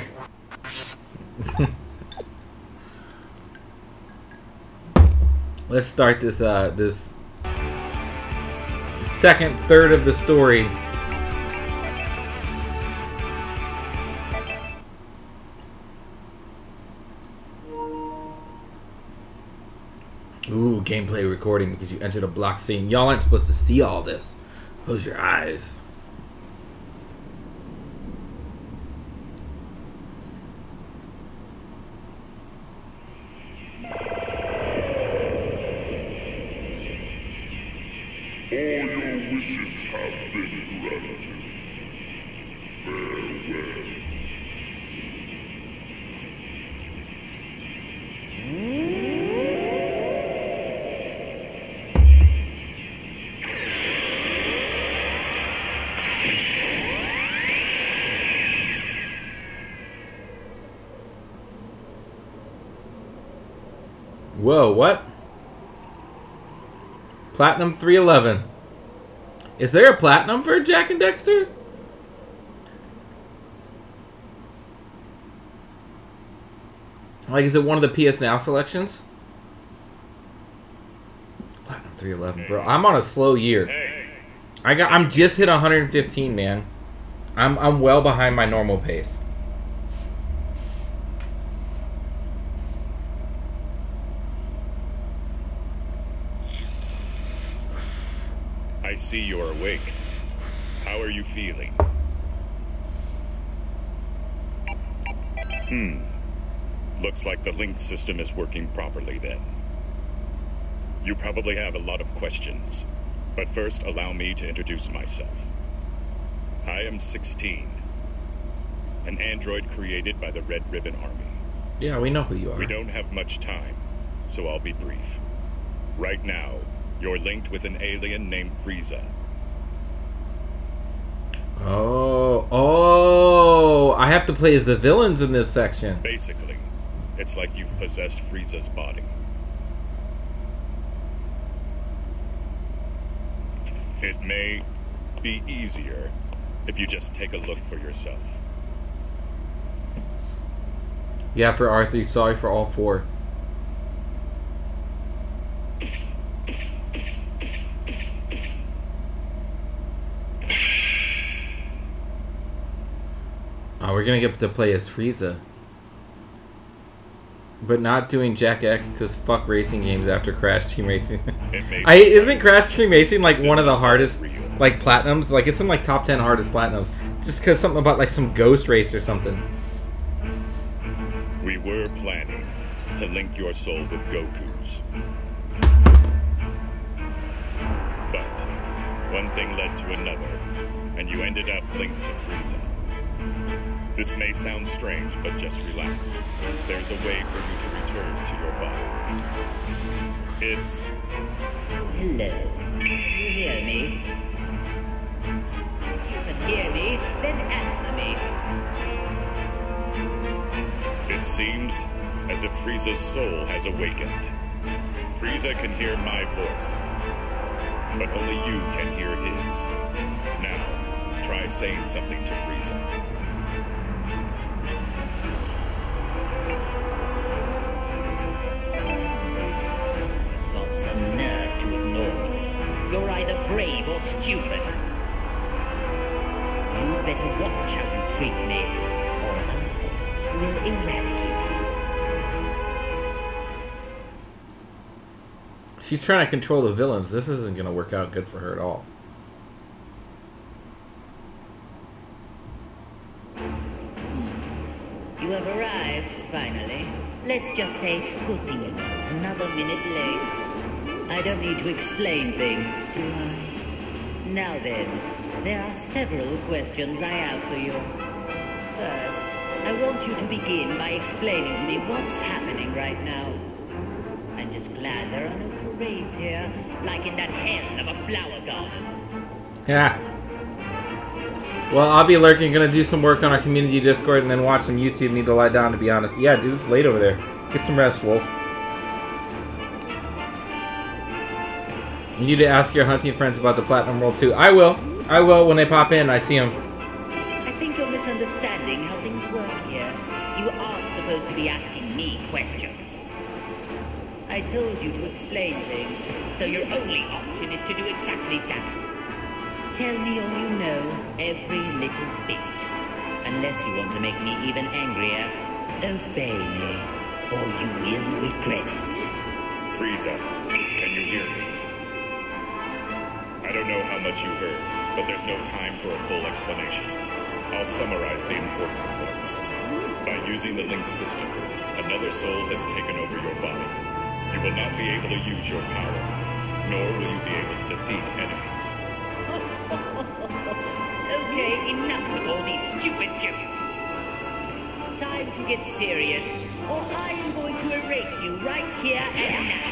Speaker 2: Let's start this uh this second third of the story. Ooh, gameplay recording because you entered a block scene. Y'all aren't supposed to see all this. Close your eyes.
Speaker 8: All your wishes have been granted. Farewell.
Speaker 2: Whoa, what? Platinum three eleven. Is there a platinum for Jack and Dexter? Like, is it one of the P S Now selections? Platinum three eleven, bro. I'm on a slow year. I got. I'm just hit one hundred fifteen, man. I'm I'm well behind my normal pace.
Speaker 9: I see you're awake. How are you feeling? Hmm. Looks like the link system is working properly then. You probably have a lot of questions, but first allow me to introduce myself. I am sixteen, an android created by the Red Ribbon Army.
Speaker 2: Yeah, we know who you are.
Speaker 9: We don't have much time, so I'll be brief. Right now, you're linked with an alien named Frieza.
Speaker 2: Oh, oh, I have to play as the villains in this section.
Speaker 9: Basically, it's like you've possessed Frieza's body. It may be easier if you just take a look for yourself.
Speaker 2: Yeah, for R three, sorry for all four. Oh, we're gonna get to play as Frieza. But not doing Jack X because fuck racing games after Crash Team Racing. I isn't Crash Team Racing like one of the hardest like platinums? Like it's in like top ten hardest platinums. Just because something about like some ghost race or something.
Speaker 9: We were planning to link your soul with Goku's. But One thing led to another, and you ended up linked to Frieza. This may sound strange, but just relax. There's a way for you to return to your body. It's...
Speaker 10: Hello. You hear me? If you can hear me, then answer me.
Speaker 9: It seems as if Frieza's soul has awakened. Frieza can hear my voice, but only you can hear his. Now, try saying something to Frieza.
Speaker 10: You've got some nerve to ignore me. You're either brave or stupid. You better watch how you treat me, or I will eradicate you.
Speaker 2: She's trying to control the villains. This isn't going to work out good for her at all.
Speaker 10: You have arrived, finally. Let's just say, good thing you're not another minute late. I don't need to explain things, do I? Now then, there are several questions I have for you. First, I want you to begin by explaining to me what's happening right now. I'm just glad there are no parades here, like in that hell of a flower garden.
Speaker 2: Yeah. Well, I'll be lurking, gonna do some work on our community Discord, and then watch some YouTube. Need to lie down, to be honest. Yeah, dude, it's late over there. Get some rest, Wolf. You need to ask your hunting friends about the Platinum World too. I will. I will when they pop in. I see them.
Speaker 10: I think you're misunderstanding how things work here. You aren't supposed to be asking me questions. I told you to explain things, so your only option is to do exactly that. Tell me all you know, every little bit. Unless you want to make me even angrier, obey me, or you will regret it.
Speaker 9: Frieza, can you hear me? I don't know how much you heard, but there's no time for a full explanation. I'll summarize the important points. By using the link system, another soul has taken over your body. You will not be able to use your power, nor will you be able to defeat enemies.
Speaker 10: Okay, enough with all these stupid jokes. Time to get serious, or I am going to erase you right here and now.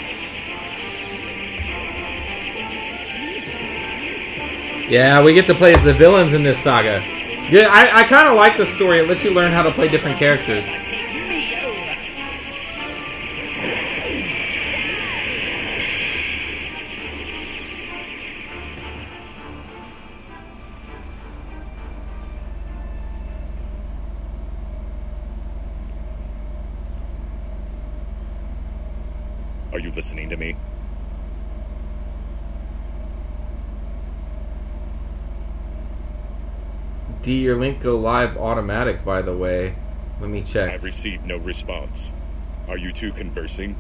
Speaker 2: Yeah, we get to play as the villains in this saga. Good. I, I kind of like the story. It lets you learn how to play different characters.
Speaker 9: Are you listening to me?
Speaker 2: D, your link go live automatic, by the way. Let me check.
Speaker 9: I've received no response. Are you two conversing?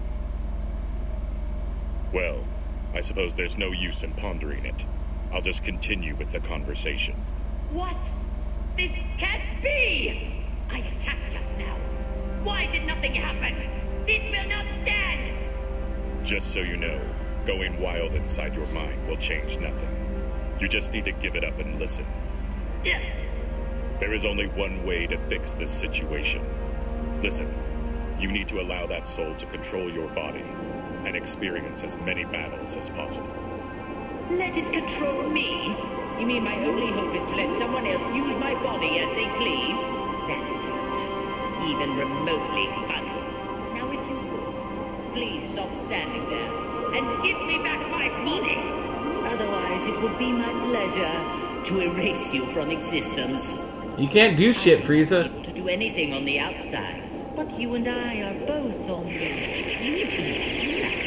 Speaker 9: Well, I suppose there's no use in pondering it. I'll just continue with the conversation.
Speaker 10: What? This can't be! I attacked just now. Why did nothing happen? This will not stand!
Speaker 9: Just so you know, going wild inside your mind will change nothing. You just need to give it up and listen. There is only one way to fix this situation. Listen, you need to allow that soul to control your body and experience as many battles as possible.
Speaker 10: Let it control me? You mean my only hope is to let someone else use my body as they please? That isn't even remotely funny. Now if you would, please stop standing there and give me back my body. Otherwise it would be my pleasure to erase you from existence.
Speaker 2: You can't do shit, Frieza.
Speaker 10: To do anything on the outside, but you and I are both on the inside.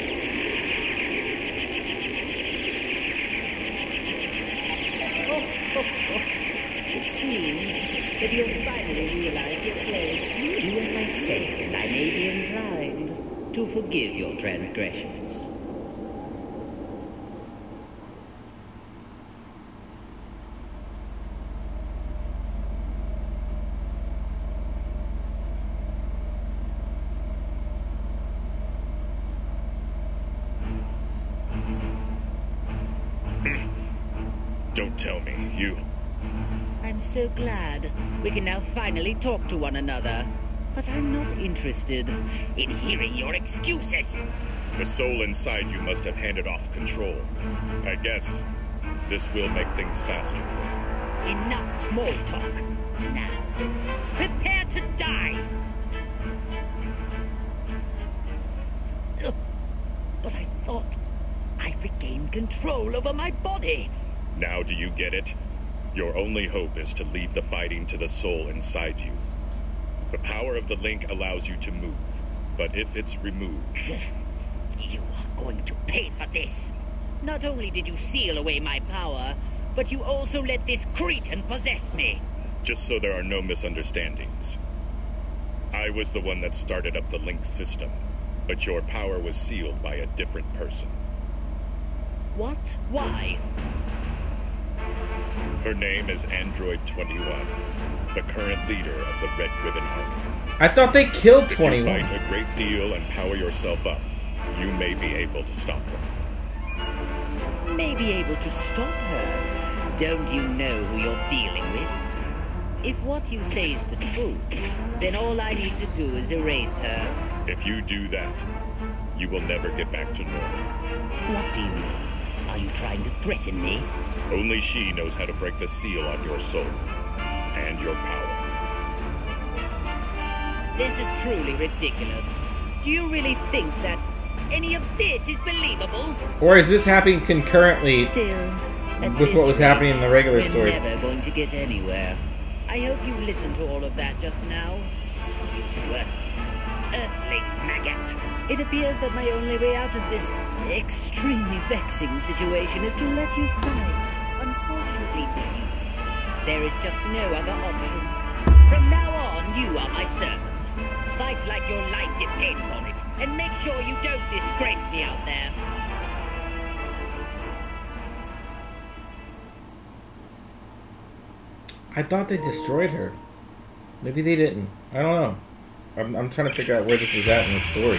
Speaker 10: Oh, oh, oh. It seems that you've finally realized your place. Do as I say, and I may be inclined to forgive your transgressions.
Speaker 9: Don't tell me. You...
Speaker 10: I'm so glad. We can now finally talk to one another. But I'm not interested in hearing your excuses.
Speaker 9: The soul inside you must have handed off control. I guess this will make things faster.
Speaker 10: Enough small talk. Now, prepare to die! Ugh. But I thought I regained control over my body.
Speaker 9: Now do you get it? Your only hope is to leave the fighting to the soul inside you. The power of the link allows you to move, but if it's removed...
Speaker 10: You are going to pay for this. Not only did you seal away my power, but you also let this cretin possess me.
Speaker 9: Just so there are no misunderstandings. I was the one that started up the link system, but your power was sealed by a different person.
Speaker 10: What? Why?
Speaker 9: Her name is Android twenty-one, the current leader of the Red Ribbon Army.
Speaker 2: I thought they killed twenty-one.
Speaker 9: If you fight a great deal and power yourself up, you may be able to stop her.
Speaker 10: May be able to stop her? Don't you know who you're dealing with? If what you say is the truth, then all I need to do is erase her.
Speaker 9: If you do that, you will never get back to normal.
Speaker 10: What do you mean? Are you trying to threaten me?
Speaker 9: Only she knows how to break the seal on your soul and your power.
Speaker 10: This is truly ridiculous. Do you really think that any of this is believable?
Speaker 2: Or is this happening concurrently
Speaker 10: Still,
Speaker 2: with what was happening in the regular
Speaker 10: we're
Speaker 2: story?
Speaker 10: We're never going to get anywhere. I hope you listened to all of that just now. You worthless, earthling maggot. It appears that my only way out of this extremely vexing situation is to let you fight. Unfortunately for you, there is just no other option. From now on, you are my servant. Fight like your life depends on it, and make sure you don't disgrace me out there.
Speaker 2: I thought they destroyed her. Maybe they didn't. I don't know. I'm, I'm trying to figure out where this is at in the story.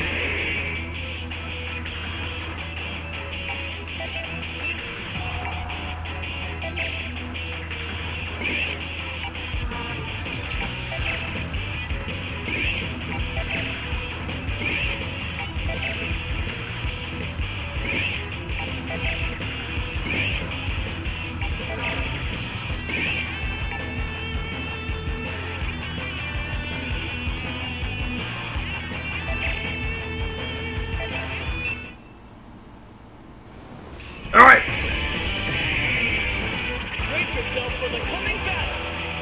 Speaker 2: Alright!
Speaker 4: Brace yourself for the coming battle!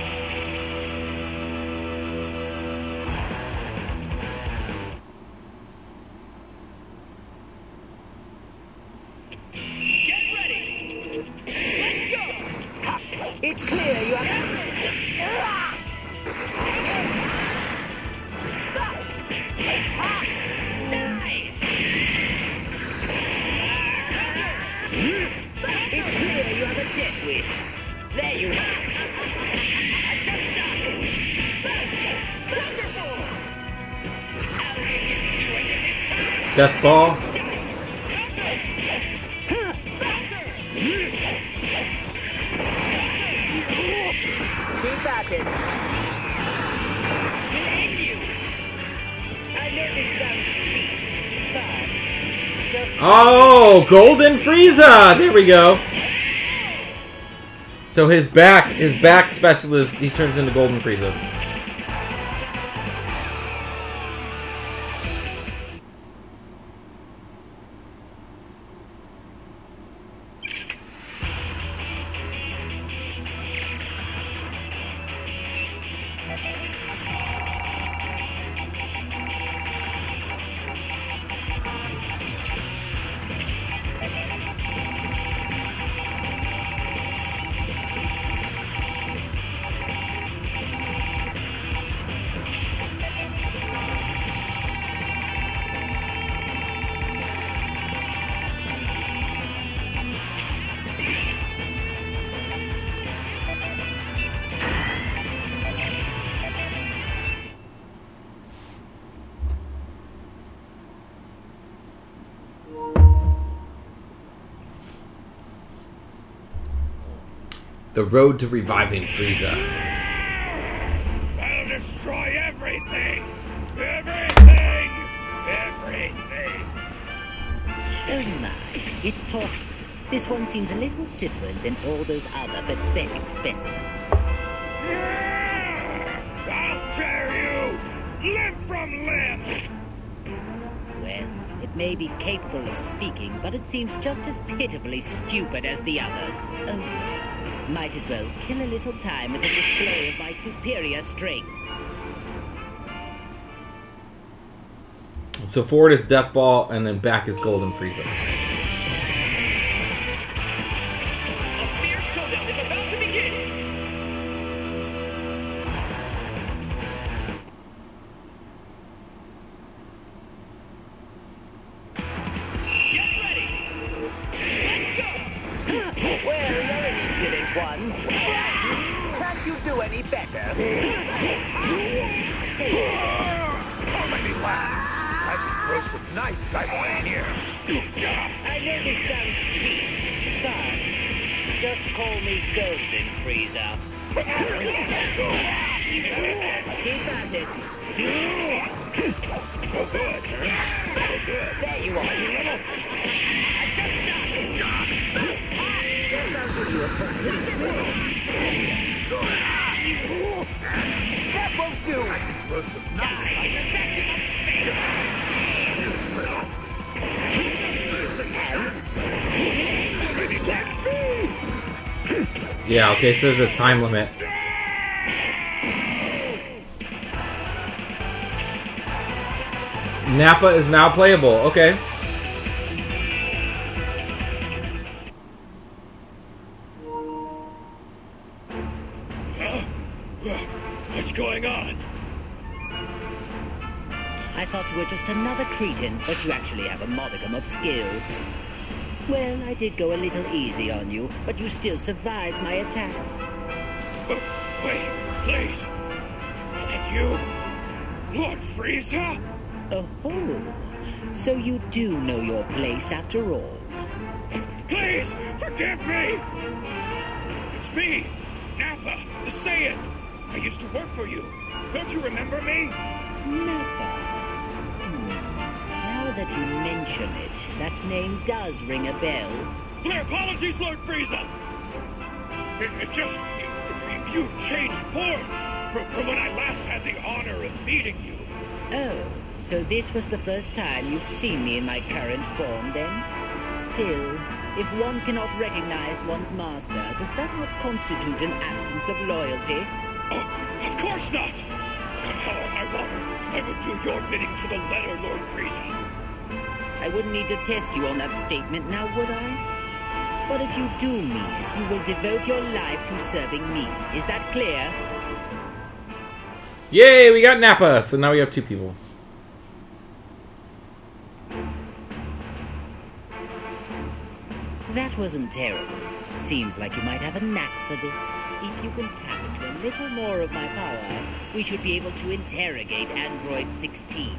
Speaker 4: Get ready! Let's go!
Speaker 6: It's clear you have...
Speaker 10: It's clear you have a death wish. There you are. I've just started. Wonderful! I'll give you two in this entire
Speaker 2: Death ball.
Speaker 6: Keep at it.
Speaker 10: We'll end you. I know this sounds cheap, but just...
Speaker 2: Oh, Golden Frieza! There we go. So his back, his back specialist, he turns into Golden Frieza. The road to reviving Frieza.
Speaker 9: I'll destroy everything! Everything! Everything!
Speaker 10: Oh my, it talks. This one seems a little different than all those other pathetic specimens.
Speaker 9: I'll tear you limb from limb!
Speaker 10: Well, it may be capable of speaking, but it seems just as pitifully stupid as the others. Oh, well. Might as well kill a little time with a display of my superior strength.
Speaker 2: So forward is Death Ball, and then back is Golden Frieza.
Speaker 4: A fierce showdown is about to begin! Get ready! Let's go!
Speaker 3: Well, you're an impudent one. Can't you do any better?
Speaker 5: Don't make me laugh. I can throw some nice cybermen here.
Speaker 10: I know this sounds cheap, but just call me Golden Frieza. Keep at it.
Speaker 9: Oh, good. Oh, good.
Speaker 10: There you are. I just started. Guess I'll give you a try.
Speaker 3: That won't do.
Speaker 5: I can throw some nice cybermen.
Speaker 2: Yeah, okay, so there's a time limit. Nappa is now playable, okay.
Speaker 9: What's going on?
Speaker 10: I thought you were just another cretin, but you actually have a modicum of skill. Well, I did go a little easy on you, but you still survived my attacks.
Speaker 9: Oh, wait, please. Is that you? Lord Frieza?
Speaker 10: Oh, so you do know your place after all.
Speaker 9: Please, forgive me! It's me, Nappa, the Saiyan. I used to work for you. Don't you remember me?
Speaker 10: Nappa. Hmm. Now that you mention it, that name does ring a bell.
Speaker 9: My apologies, Lord Frieza! It, it just... It, you've changed forms from, from when I last had the honor of meeting you.
Speaker 10: Oh, so this was the first time you've seen me in my current form, then? Still, if one cannot recognize one's master, does that not constitute an absence of loyalty?
Speaker 9: Oh, of course not! Come hell or high water, I will do your bidding to the letter, Lord Frieza.
Speaker 10: I wouldn't need to test you on that statement now, would I? But if you do mean it, you will devote your life to serving me. Is that clear?
Speaker 2: Yay, we got Nappa! So now we have two people.
Speaker 10: That wasn't terrible. Seems like you might have a knack for this. If you can tap into a little more of my power, we should be able to interrogate Android sixteen.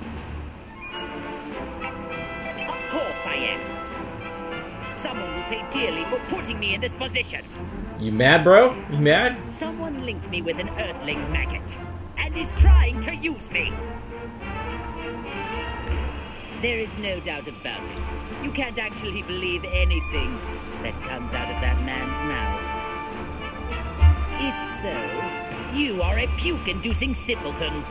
Speaker 10: Of course I am. Someone will pay dearly for putting me in this position.
Speaker 2: You mad, bro? You mad?
Speaker 10: Someone linked me with an Earthling maggot and is trying to use me. There is no doubt about it. You can't actually believe anything that comes out of that man's mouth. If so, you are a puke-inducing simpleton.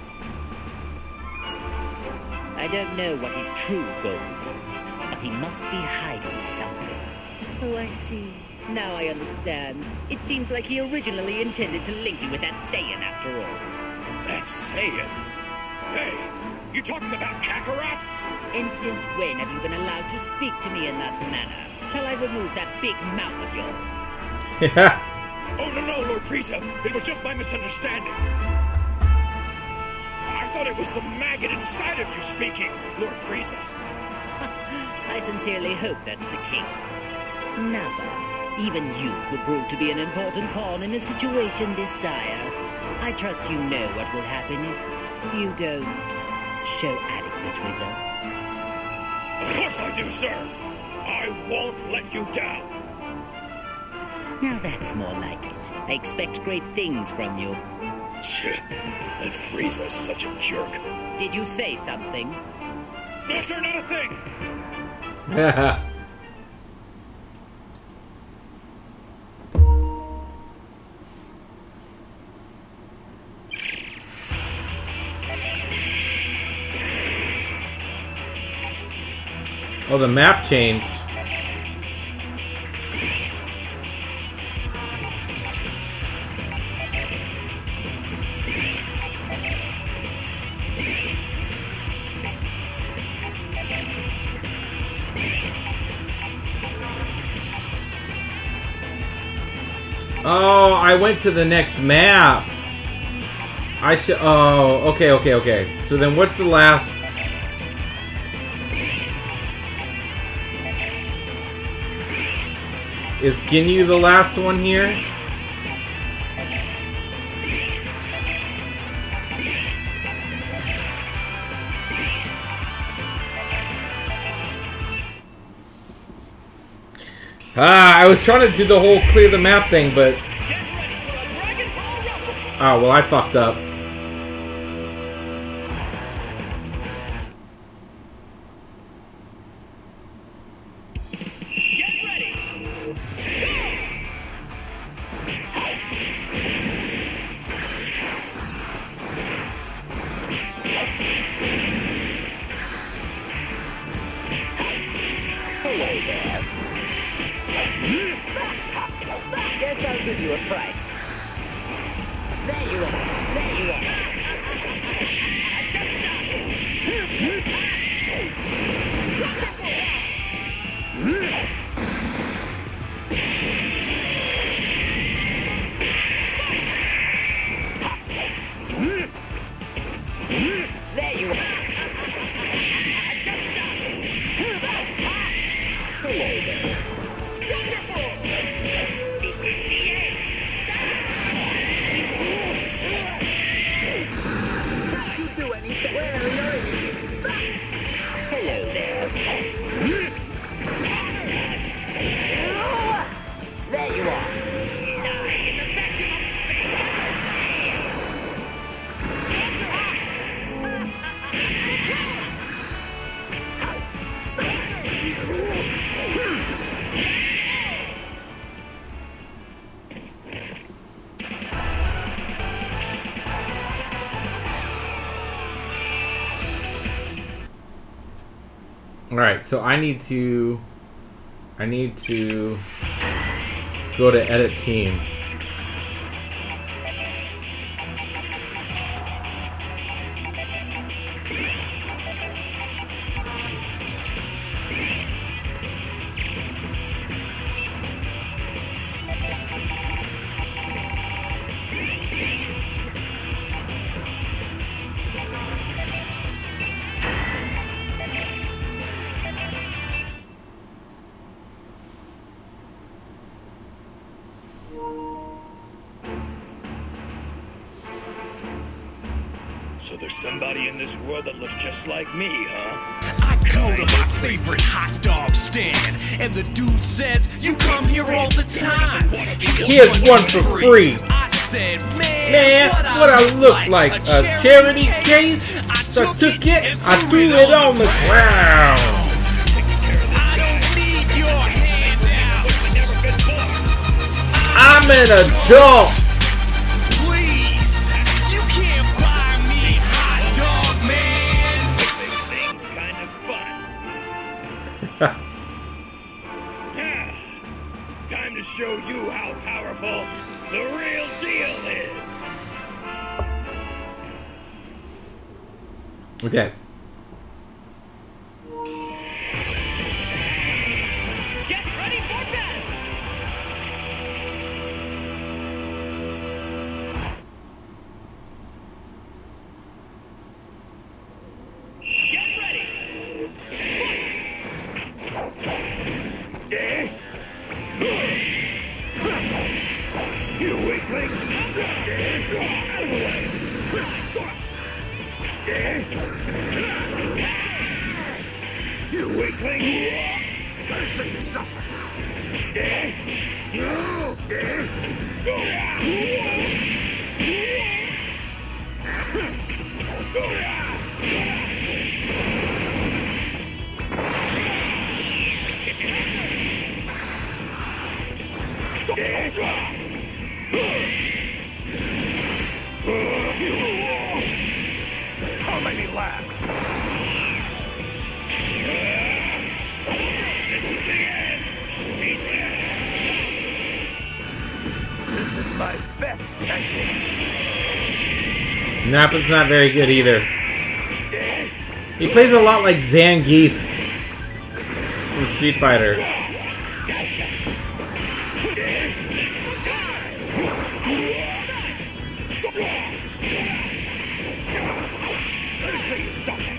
Speaker 10: I don't know what his true goal is, but he must be hiding something. Oh, I see. Now I understand. It seems like he originally intended to link you with that Saiyan after all.
Speaker 9: That Saiyan? Hey, you talking about Kakarot?
Speaker 10: And since when have you been allowed to speak to me in that manner? Shall I remove that big mouth of yours?
Speaker 2: Yeah.
Speaker 9: Oh, no, no, Lord Frieza. It was just my misunderstanding. I thought it was the maggot inside of you speaking, Lord Frieza.
Speaker 10: I sincerely hope that's the case. Nappa, even you could prove to be an important pawn in a situation this dire. I trust you know what will happen if you don't show adequate results.
Speaker 9: Of course I do, sir. I won't let you down.
Speaker 10: Now that's more like it. I expect great things from you.
Speaker 9: That Frieza's such a jerk.
Speaker 10: Did you say something?
Speaker 9: No, sir, not a thing.
Speaker 2: Oh, the map changed. Oh, I went to the next map. I should. Oh, okay, okay, okay. So then, what's the last? Is Ginyu the last one here? Ah, I was trying to do the whole clear the map thing, but... Oh, well, I fucked up.
Speaker 3: Guess I'll give you a fright. There you are. There you are. Just stop it. There you are. Just stop it. Hello there. Wonderful. This is the end. Can't you do anything? Where are your enemies? Hello there. There you are. Die in the vacuum of
Speaker 2: Alright, so I need to... I need to... go to edit team.
Speaker 9: So there's somebody in this world that looks just like me, huh?
Speaker 11: I go to my favorite hot dog stand, and the dude says, you come here all the time.
Speaker 2: Here's one for free.
Speaker 11: I said, man,
Speaker 2: Man, what I look like? A charity case? So I took it, I threw it on the ground.
Speaker 11: I don't need your handout.
Speaker 2: I'm an adult.
Speaker 11: Please, you can't buy me hot dog, man.
Speaker 9: Things kind of fun. Time to show you how powerful the real deal is.
Speaker 2: Okay.
Speaker 4: Get ready for battle! Get ready!
Speaker 5: You weakling! You weakling! I see something! Don't make me laugh. This is the end. This is my best technique.
Speaker 2: Nappa's not very good either. He plays a lot like Zangief from Street Fighter.
Speaker 5: Let me show you something.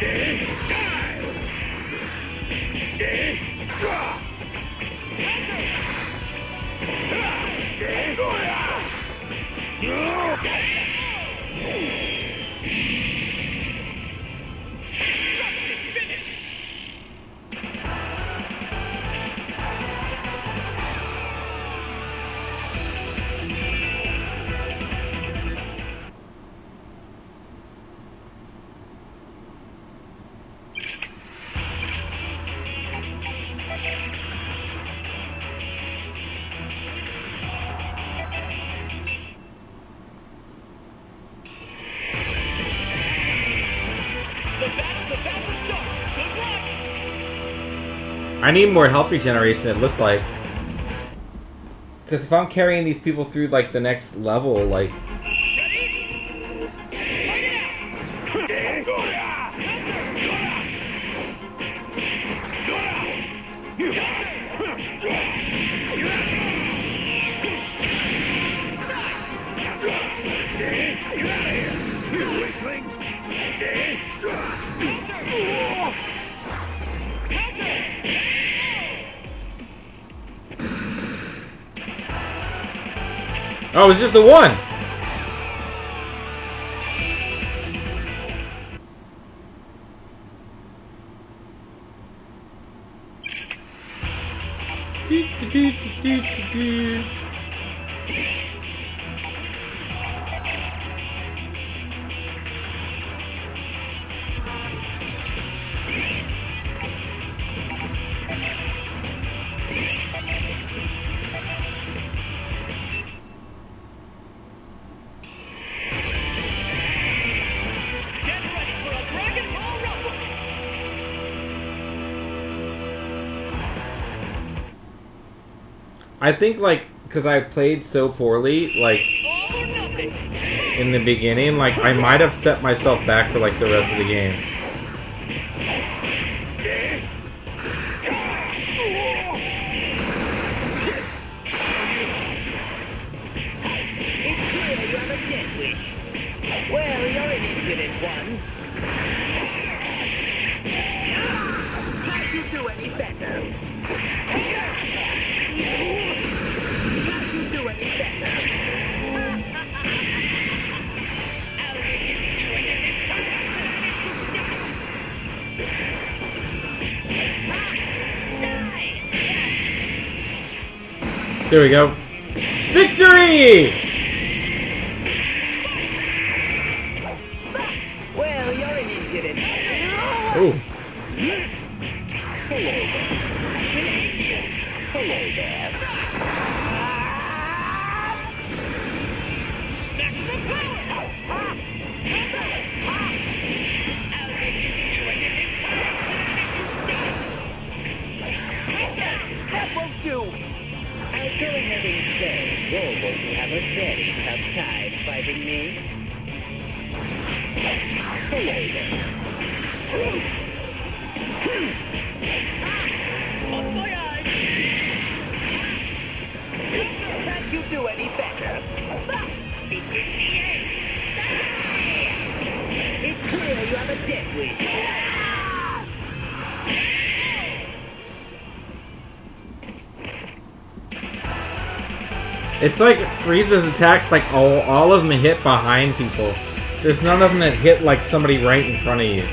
Speaker 2: I need more health regeneration, it looks like. Because if I'm carrying these people through, like, the next level, like... Oh, it's just the one! Do, do, do, do, do, do. I think, like, because I played so poorly, like, in the beginning, like, I might have set myself back for, like, the rest of the game.
Speaker 3: It's clear you have a death wish. Well, you're an impudent one. Can't you do any better? Can't you do any better? I'll reduce you in this entire
Speaker 2: There we go. Victory!
Speaker 3: Well, you're an impudent.
Speaker 2: Oh.
Speaker 3: Hello there. Hello there. Maximum power! I'll reduce you in this entire That won't do! I'll go ahead and say you're going to have a very tough time fighting me. Hello there. Brute! On my eyes! Can't you do any better? This is the end! It's clear you have a death wish.
Speaker 2: It's like Frieza's attacks, like, all, all of them hit behind people. There's none of them that hit, like, somebody right in front of you.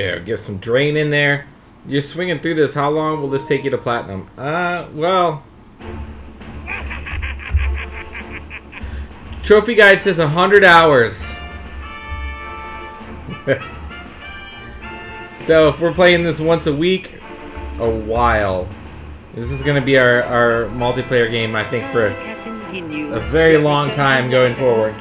Speaker 2: Yeah, get some drain in there. You're swinging through this. How long will this take you to platinum? Uh, well... Trophy Guide says one hundred hours. So if we're playing this once a week, a while. This is going to be our, our multiplayer game, I think, for a very long time going forward.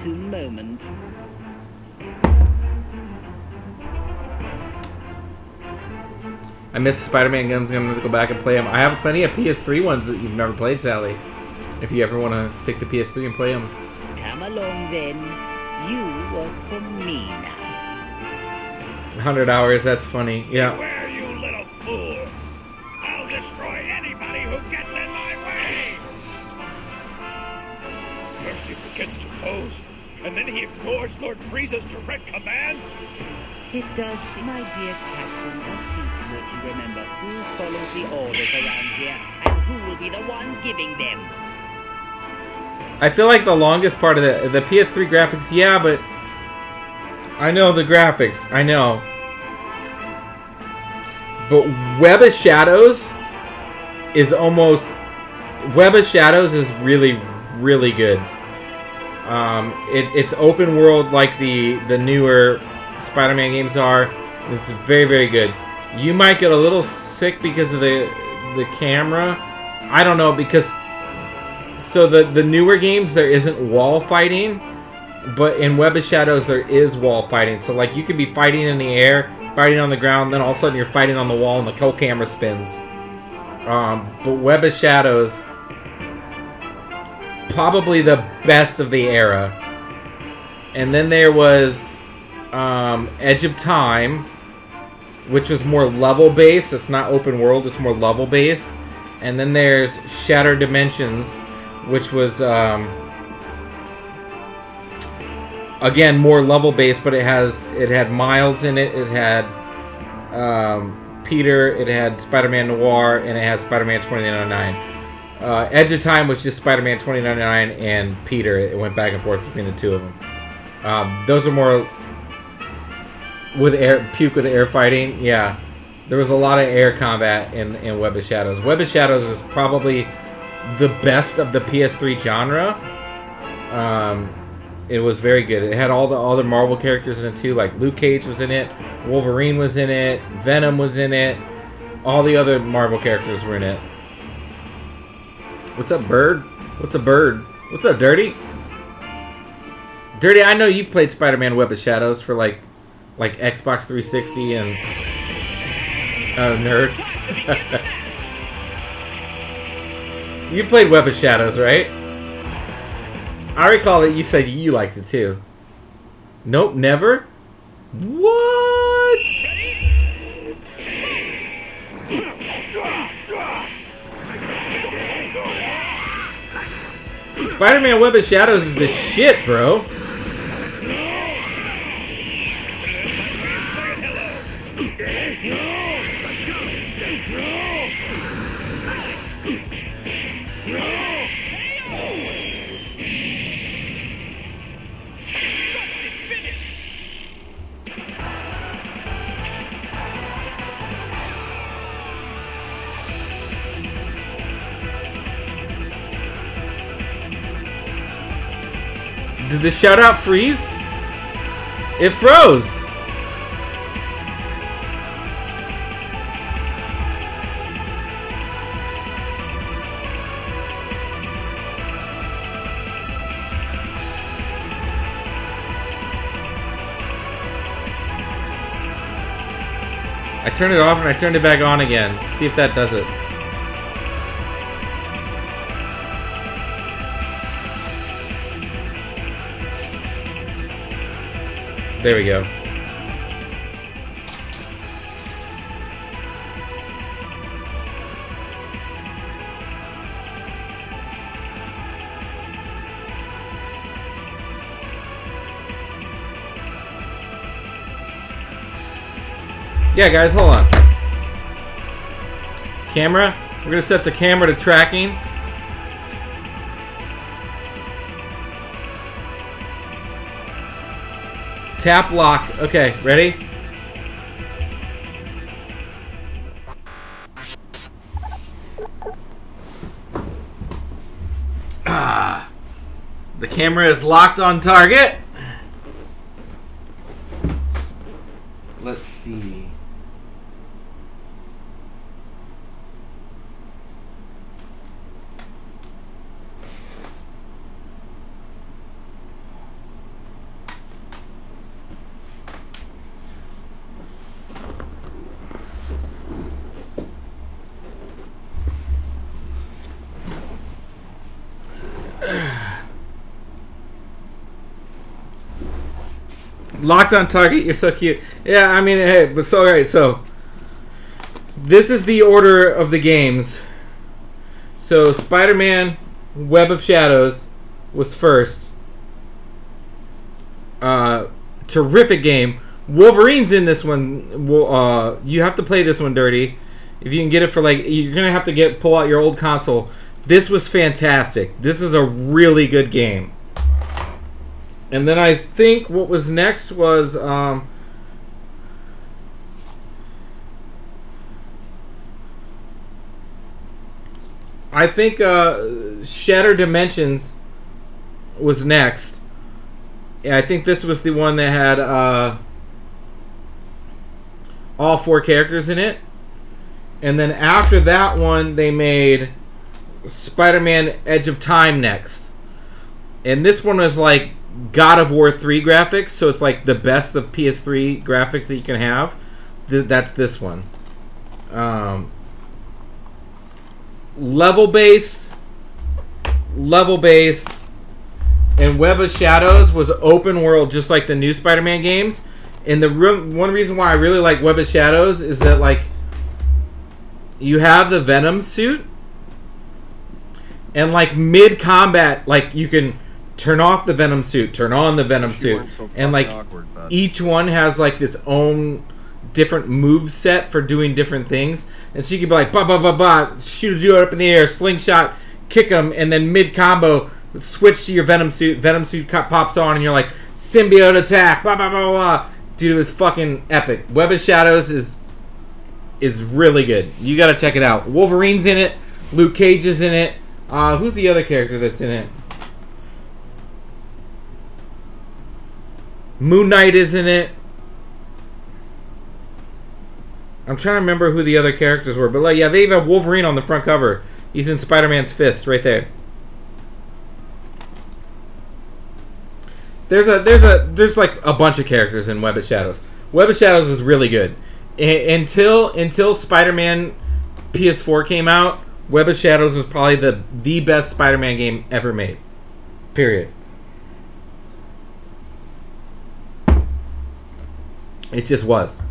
Speaker 2: I miss Spider-Man games. I'm going to go back and play them. I have plenty of P S three ones that you've never played, Sally. If you ever want to take the P S three and play them.
Speaker 10: Come along then. You work for me now.
Speaker 2: one hundred hours, that's funny. Yeah.
Speaker 4: Where, you little fool? I'll destroy anybody who gets in my way! First he forgets to pose, and then he ignores Lord Frieza's direct command?
Speaker 10: It does, my dear Captain. I'll see to it you remember who follows the orders around here, and who will be the one giving them.
Speaker 2: I feel like the longest part of the the P S three graphics, yeah, but I know the graphics, I know. But Web of Shadows is almost Web of Shadows is really, really good. Um, it, it's open world like the the newer Spider-Man games are. It's very, very good. You might get a little sick because of the the camera. I don't know, because so the the newer games there isn't wall fighting, but in Web of Shadows there is wall fighting. So like you could be fighting in the air, fighting on the ground, then all of a sudden you're fighting on the wall and the whole camera spins. Um, but Web of Shadows, probably the best of the era. And then there was um, Edge of Time, which was more level based. It's not open world, it's more level based. And then there's Shattered Dimensions, which was um, again more level based, but it has it had Miles in it, it had um, Peter, it had Spider-Man Noir, and it had Spider-Man twenty ninety-nine. Uh, Edge of Time was just Spider-Man twenty ninety-nine and Peter. It went back and forth between the two of them. Um, those are more with air puke with air fighting. Yeah, there was a lot of air combat in in Web of Shadows. Web of Shadows is probably the best of the P S three genre. Um, it was very good. It had all the other Marvel characters in it too, like Luke Cage was in it, Wolverine was in it, Venom was in it, all the other Marvel characters were in it. What's up, Bird? What's a bird? What's up, Dirty? Dirty, I know you've played Spider-Man Web of Shadows for like like Xbox three sixty and oh, nerd. You played Web of Shadows, right? I recall that you said you liked it too. Nope, never? What? Spider-Man Web of Shadows is the shit, bro. Did the shout out freeze? It froze. I turned it off and I turned it back on again. See if that does it. There we go. Yeah, guys, hold on. Camera. We're gonna set the camera to tracking. Tap lock. Okay, ready? The camera is locked on target. Let's see. Locked on target, you're so cute. Yeah, I mean, hey, but so, alright, so this is the order of the games. So, Spider-Man Web of Shadows was first. Uh, terrific game. Wolverine's in this one. Uh, you have to play this one dirty. If you can get it for, like, you're going to have to get pull out your old console. This was fantastic. This is a really good game. And then I think what was next was um, I think uh, Shattered Dimensions was next. Yeah, I think this was the one that had uh, all four characters in it. And then after that one, they made Spider-Man Edge of Time next. And this one was like God of War three graphics, so it's like the best of P S three graphics that you can have. Th that's this one. Um, level based, level based, and Web of Shadows was open world, just like the new Spider-Man games. And the re one reason why I really like Web of Shadows is that like you have the Venom suit, and like mid combat, like you can turn off the Venom suit, turn on the Venom suit, so and like awkward, each one has like its own different move set for doing different things. And so you can be like, ba ba ba ba, shoot a dude up in the air, slingshot, kick him, and then mid combo switch to your Venom suit. Venom suit pops on, and you're like symbiote attack, ba ba ba ba. Dude, it was fucking epic. Web of Shadows is is really good. You gotta check it out. Wolverine's in it. Luke Cage is in it. Uh, who's the other character that's in it? Moon Knight is in it. I'm trying to remember who the other characters were, but like, yeah, they even have Wolverine on the front cover. He's in Spider-Man's fist right there. There's a there's a there's like a bunch of characters in Web of Shadows. Web of Shadows is really good. I, until until Spider-Man P S four came out, Web of Shadows was probably the the best Spider-Man game ever made. Period. It just was.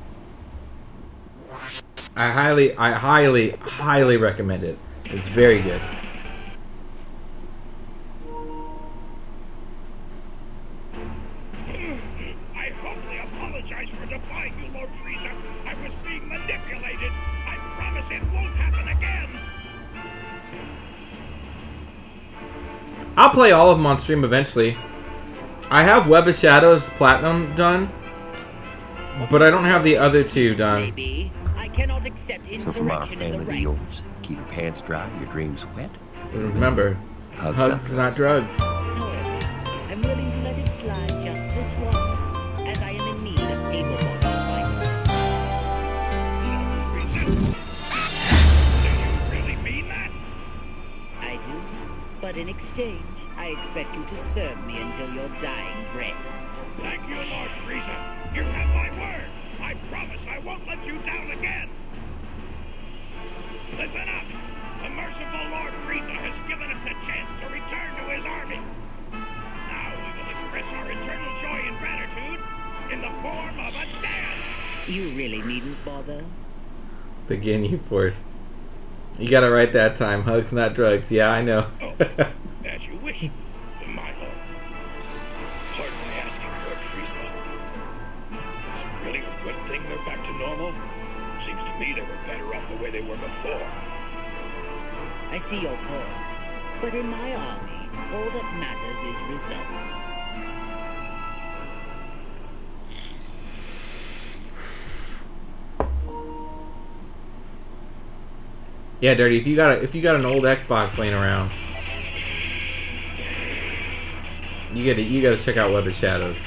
Speaker 2: I highly, I highly, highly recommend it. It's very good.
Speaker 5: I humbly apologize for defying you, Lord Frieza. I was being manipulated. I promise it won't happen again.
Speaker 2: I'll play all of them on stream eventually. I have Web of Shadows Platinum done, but I don't have the other two done.
Speaker 10: Maybe. I cannot accept
Speaker 12: So from our
Speaker 10: insurrection in the
Speaker 12: family to
Speaker 10: ranks.
Speaker 12: yours, keep your pants dry, your dreams wet.
Speaker 2: And remember,
Speaker 12: Hugs,
Speaker 2: hugs, not drugs.
Speaker 10: However, I'm willing to let it slide just this once, as I am in need of able-bodied fighters.
Speaker 5: Do you really mean that?
Speaker 10: I do, but in exchange, I expect you to serve me until your dying breath.
Speaker 5: Thank you, Lord Frieza. You have my word. I promise I won't let you down again. Listen up. The merciful Lord Frieza has given us a chance to return to his army. Now we will express our eternal joy and gratitude in the form of a dance.
Speaker 10: You really needn't bother.
Speaker 2: The Ginyu Force. You got it right that time. Hugs, not drugs. Yeah, I know.
Speaker 5: Oh, as you wish, my lord. Pardon my asking, Lord Frieza. Is it really a good thing they're back to normal? Seems to me they were better off the way they were before.
Speaker 10: I see your point, but in my army, all that matters is results.
Speaker 2: Yeah, Dirty. If you got a, if you got an old Xbox laying around, You gotta, you gotta check out Web of Shadows.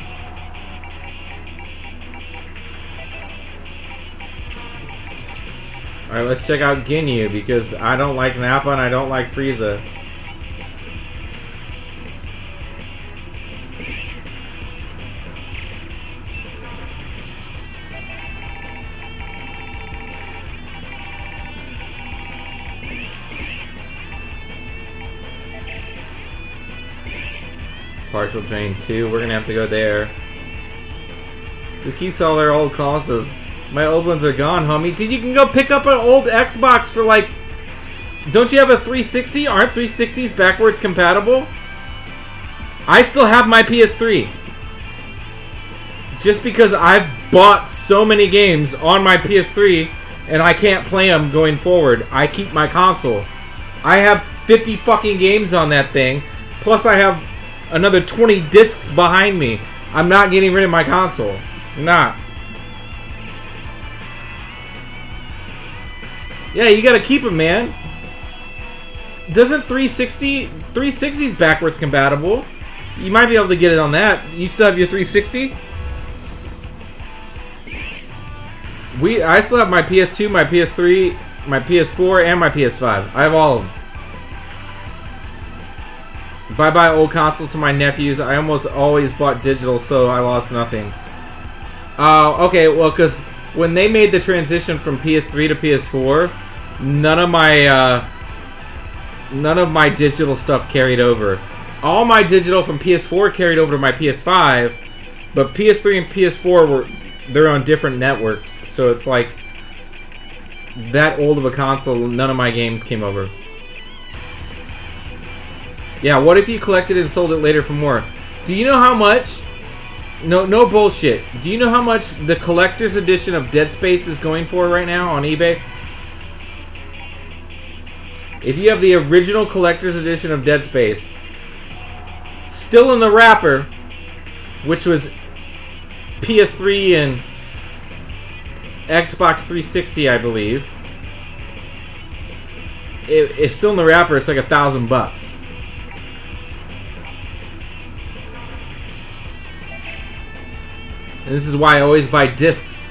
Speaker 2: Alright, let's check out Ginyu, because I don't like Nappa and I don't like Frieza. Partial Drain two, we're gonna have to go there. Who keeps all their old consoles? My old ones are gone, homie. Dude, you can go pick up an old Xbox for like... Don't you have a three sixty? Aren't three sixties backwards compatible? I still have my P S three. Just because I've bought so many games on my P S three and I can't play them going forward, I keep my console. I have fifty fucking games on that thing. Plus I have another twenty discs behind me. I'm not getting rid of my console. I'm not. Yeah, you gotta keep them, man. Doesn't three sixty... three sixty is backwards compatible. You might be able to get it on that. You still have your three sixty? We, I still have my P S two, my P S three, my P S four, and my P S five. I have all of them. Bye-bye old console to my nephews. I almost always bought digital, so I lost nothing. Uh, okay, well, because when they made the transition from P S three to P S four, none of my, uh, none of my digital stuff carried over. All my digital from P S four carried over to my P S five, but P S three and P S four were, they're on different networks, so it's like, that old of a console, none of my games came over. Yeah, what if you collected it and sold it later for more? Do you know how much? No, no bullshit. Do you know how much the collector's edition of Dead Space is going for right now on eBay? If you have the original collector's edition of Dead Space, still in the wrapper, which was P S three and Xbox three sixty, I believe. It, it's still in the wrapper. It's like a thousand bucks. And this is why I always buy discs.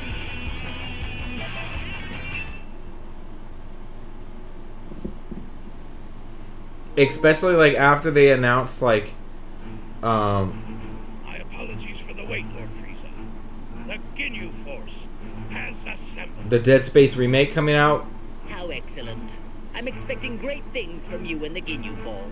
Speaker 2: Especially like after they announced like um
Speaker 5: My apologies for the wait, Lord Frieza. The Ginyu Force has assembled.
Speaker 2: the Dead Space remake coming out.
Speaker 10: How excellent. I'm expecting great things from you and the Ginyu Force.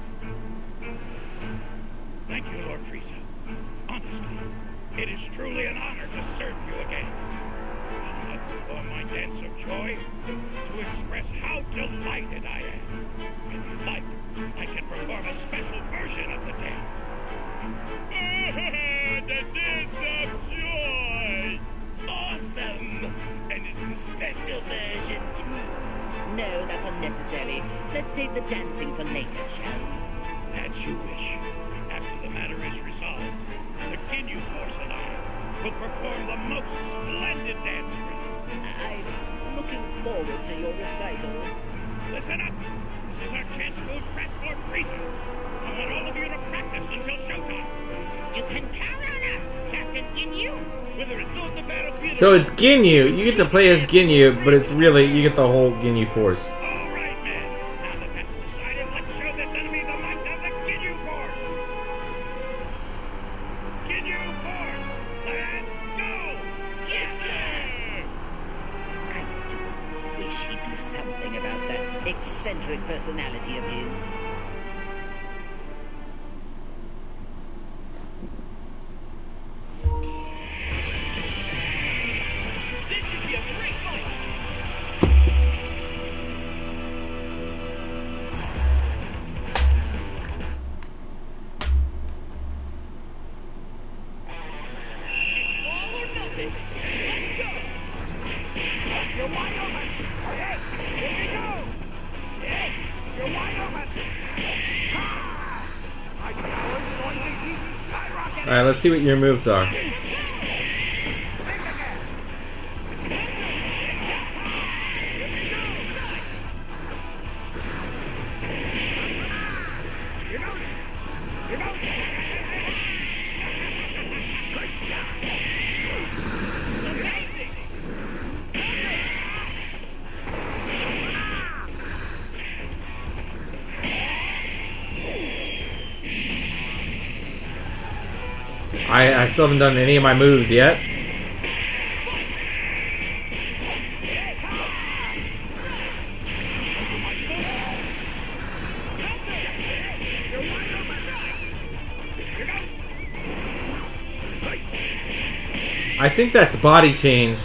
Speaker 5: Thank you, Lord Frieza. Honestly, it is truly an honor to serve you again. Shall I perform my dance of joy to express how delighted I am? If you like, I can perform a special version of the dance. The dance of joy! Awesome! And it's the special version too.
Speaker 10: No, that's unnecessary. Let's save the dancing for later, shall we?
Speaker 5: As you wish. After the matter is resolved, the Ginyu Force and I will perform the most splendid dance for you.
Speaker 10: I'm looking forward to your recital.
Speaker 5: Listen up! This is our chance to impress Lord Frieza. I want all of you to practice until showtime.
Speaker 3: You can count on us, Captain Ginyu.
Speaker 5: Whether it's on the battlefield
Speaker 2: So it's Ginyu. You get to play as Ginyu, but it's really you get the whole Ginyu Force.
Speaker 5: All right, men. Now that that's decided, let's show this enemy the might of the Ginyu Force. Ginyu Force, let's go!
Speaker 3: Yes, sir.
Speaker 10: I do wish he'd do something about that eccentric personality of his.
Speaker 3: This should be a great fight. It's all or nothing. Let's go. You're wide open. Yes, here we go. Yes, you're wide open. Ha! My power is going to keep skyrocketing.
Speaker 2: Alright, let's see what your moves are.
Speaker 5: Here goes! Here goes!
Speaker 2: I, I still haven't done any of my moves yet. I think that's body change.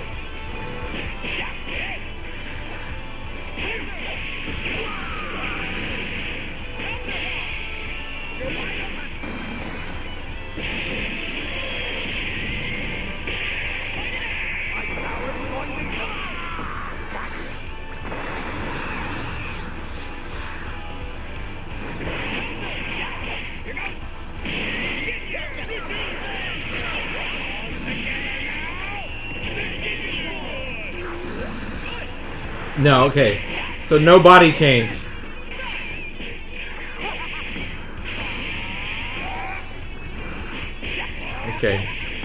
Speaker 2: No, okay. So no body change. Okay.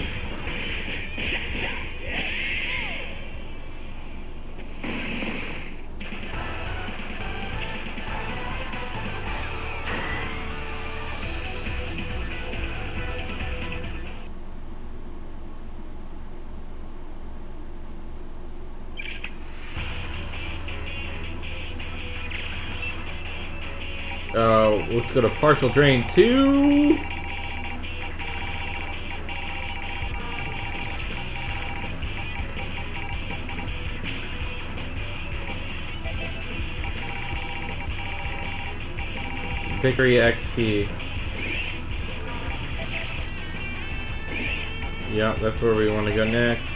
Speaker 2: Uh, let's go to partial drain two. Victory X P. Yeah, that's where we want to go next.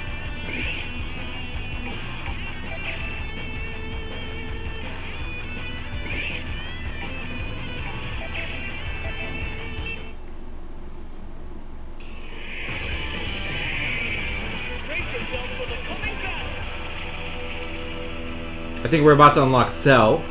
Speaker 2: I think we're about to unlock Cell.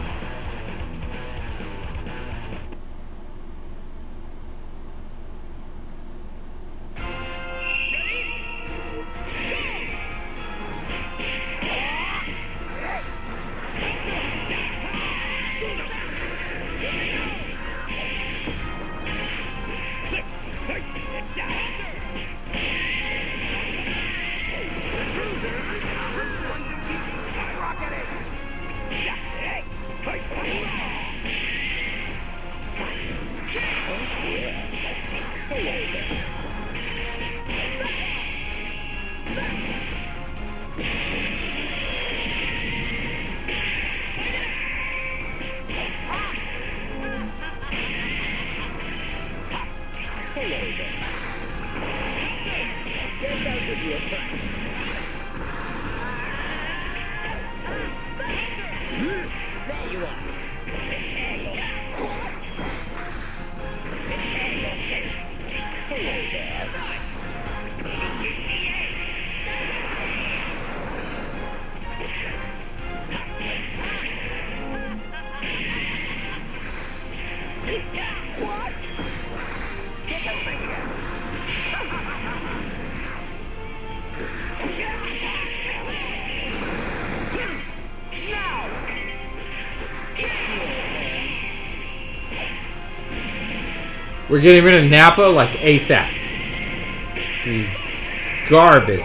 Speaker 2: We're getting rid of Nappa like ASAP. This is garbage.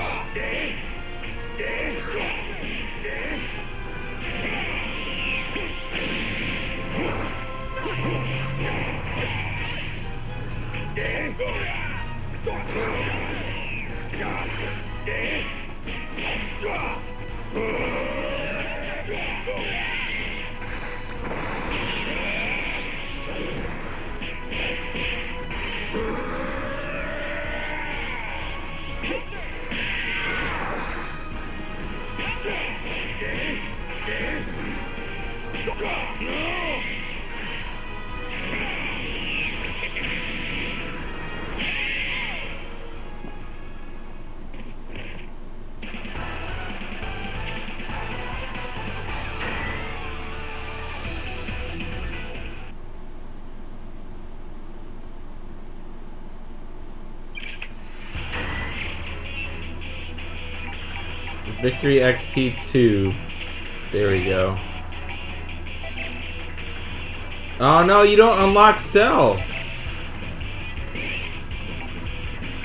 Speaker 2: Victory X P two. There we go. Oh no, you don't unlock Cell.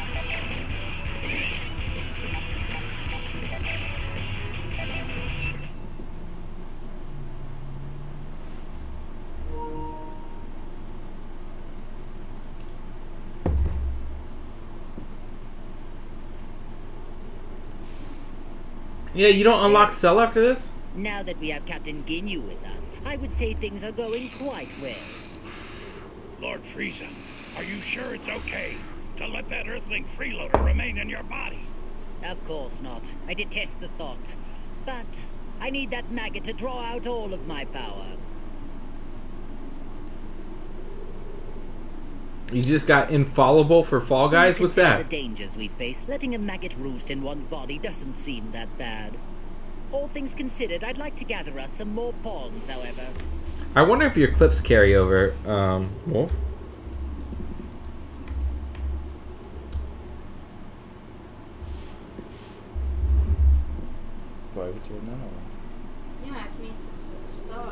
Speaker 2: Yeah, you don't unlock Cell after this?
Speaker 10: Now that we have Captain Ginyu with us, I would say things are going quite well.
Speaker 5: Lord Frieza, are you sure it's okay to let that Earthling freeloader remain in your body?
Speaker 10: Of course not. I detest the thought. But I need that maggot to draw out all of my power.
Speaker 2: You just got infallible for Fall Guys? What's that?
Speaker 10: The dangers we face, letting a maggot roost in one's body doesn't seem that bad. All things considered, I'd like to gather us some more pawns, however.
Speaker 2: I wonder if your clips carry over, um, Wolf.
Speaker 13: Go over to it now.
Speaker 14: Yeah, it means it's a start.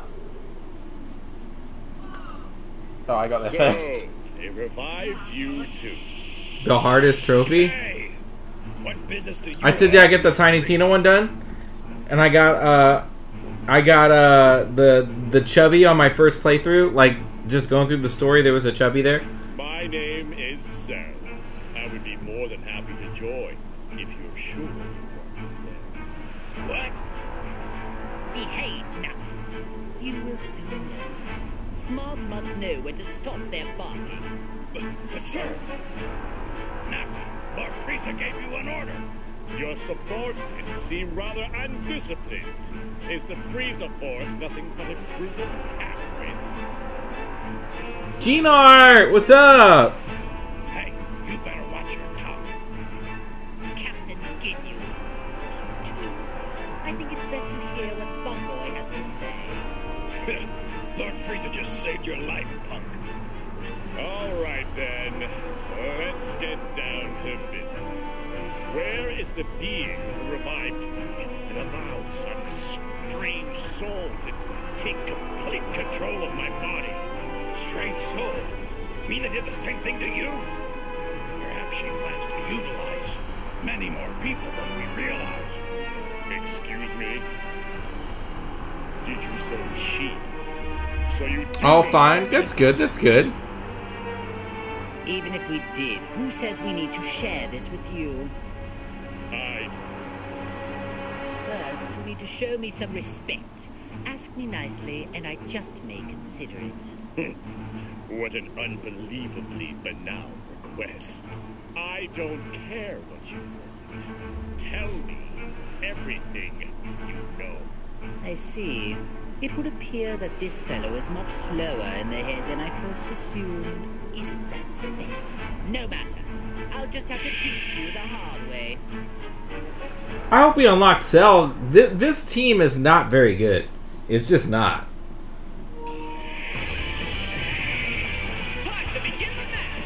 Speaker 13: Oh, I got there
Speaker 9: So,
Speaker 13: first.
Speaker 9: They revived you too.
Speaker 2: The hardest trophy?
Speaker 5: Hey, what business do you
Speaker 2: I said, yeah, I get the Tiny Tina one done. And I got, uh, I got, uh, the, the chubby on my first playthrough. Like, just going through the story, there was a chubby there.
Speaker 9: My name is Sam. I would be more than happy to join if you're sure you want to play.
Speaker 5: What?
Speaker 10: Behave now. You will soon learn. Smart mutts know when to stop their barking.
Speaker 5: But, but sir, now, Lord Frieza gave you an order.
Speaker 9: Your subordinates seem rather undisciplined. Is the Frieza Force nothing but a group of half-wits?
Speaker 2: Genar, what's up?
Speaker 5: Hey, you better watch your tongue.
Speaker 10: Captain Ginyu. I think it's best to hear what Bungboy has to say.
Speaker 5: Lord Frieza just saved your life, punk.
Speaker 9: All right then, let's get down to business. Where is the being who revived me and allowed some strange soul to take complete control of my body?
Speaker 5: Strange soul? You mean they did the same thing to you? Perhaps she plans to utilize many more people than we realized.
Speaker 9: Excuse me? Did you say she? So you do
Speaker 2: Oh,
Speaker 9: know
Speaker 2: fine.
Speaker 9: something?
Speaker 2: That's good. That's good.
Speaker 10: Even if we did, who says we need to share this with you?
Speaker 9: I...
Speaker 10: First, you need to show me some respect. Ask me nicely, and I just may consider it.
Speaker 9: What an unbelievably banal request. I don't care what you want. Tell me everything you know.
Speaker 10: I see. It would appear that this fellow is much slower in the head than I first assumed. Isn't that fair? No matter. I'll just have to teach you the hard way.
Speaker 2: I hope we unlock Cell. Th this team is not very good. It's just not.
Speaker 3: Time to begin the match.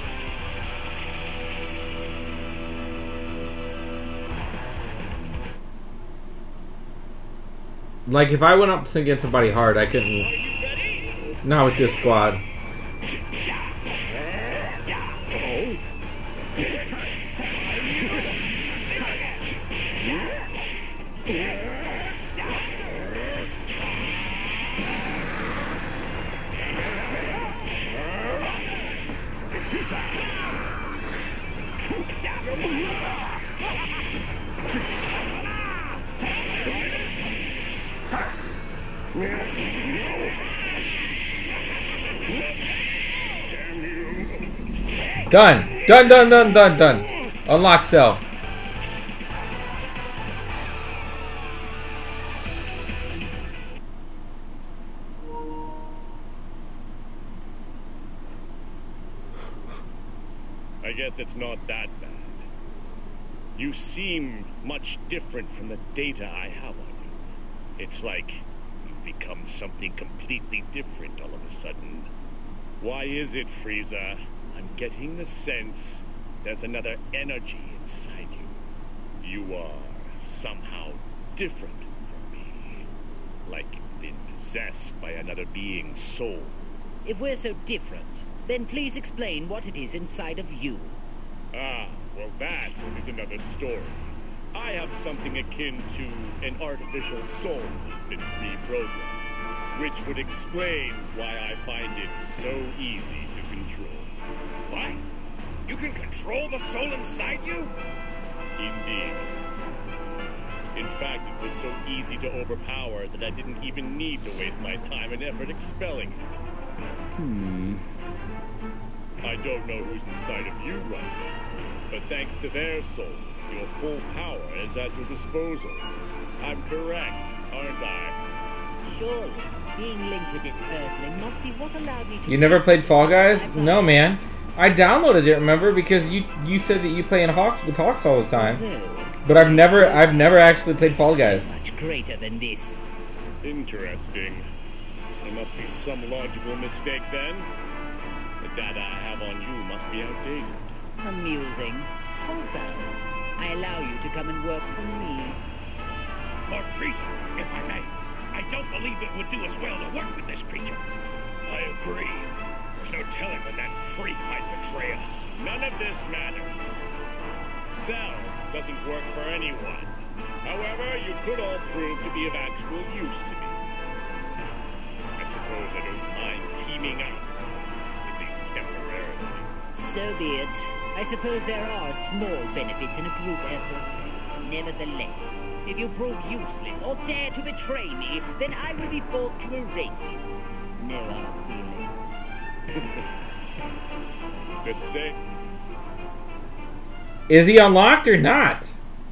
Speaker 2: Like, if I went up against somebody hard, I couldn't. Not with this squad. Done. Done, done, done, done, done. Unlock Cell.
Speaker 9: I guess it's not that bad. You seem much different from the data I have on you. It's like you've become something completely different all of a sudden. Why is it, Frieza? I'm getting the sense there's another energy inside you. You are somehow different from me. Like you've been possessed by another being's soul.
Speaker 10: If we're so different, then please explain what it is inside of you.
Speaker 9: Ah, well that is another story. I have something akin to an artificial soul that's been reprogrammed, which would explain why I find it so easy to control.
Speaker 5: What? You can control the soul inside you?
Speaker 9: Indeed.
Speaker 5: In fact, it was so easy to overpower that I didn't even need to waste my time and effort expelling it.
Speaker 12: Hmm.
Speaker 5: I don't know who's inside of you right now, but thanks to their soul, your full power is at your disposal. I'm correct, aren't I?
Speaker 10: Surely, being linked with this Earthling must be what allowed me to...
Speaker 2: You never played Fall Guys? No, man. I downloaded it, remember, because you you said that you play in Hawks with Hawks all the time. But I've never I've never actually played Fall Guys.
Speaker 10: Much greater than this.
Speaker 5: Interesting. There must be some logical mistake then. The data I have on you must be outdated.
Speaker 10: Amusing. How about I allow you to come and work for me?
Speaker 4: Lord Frieza, if I may, I don't believe it would do us well to work with this creature.
Speaker 5: I agree. There's no telling when that freak might betray us. None of this matters. Cell doesn't work for anyone. However, you could all prove to be of actual use to me. I suppose I don't mind teaming up, at least temporarily.
Speaker 10: So be it. I suppose there are small benefits in a group effort. Nevertheless, if you prove useless or dare to betray me, then I will be forced to erase you. No hard feelings.
Speaker 5: The same.
Speaker 2: Is he unlocked or not?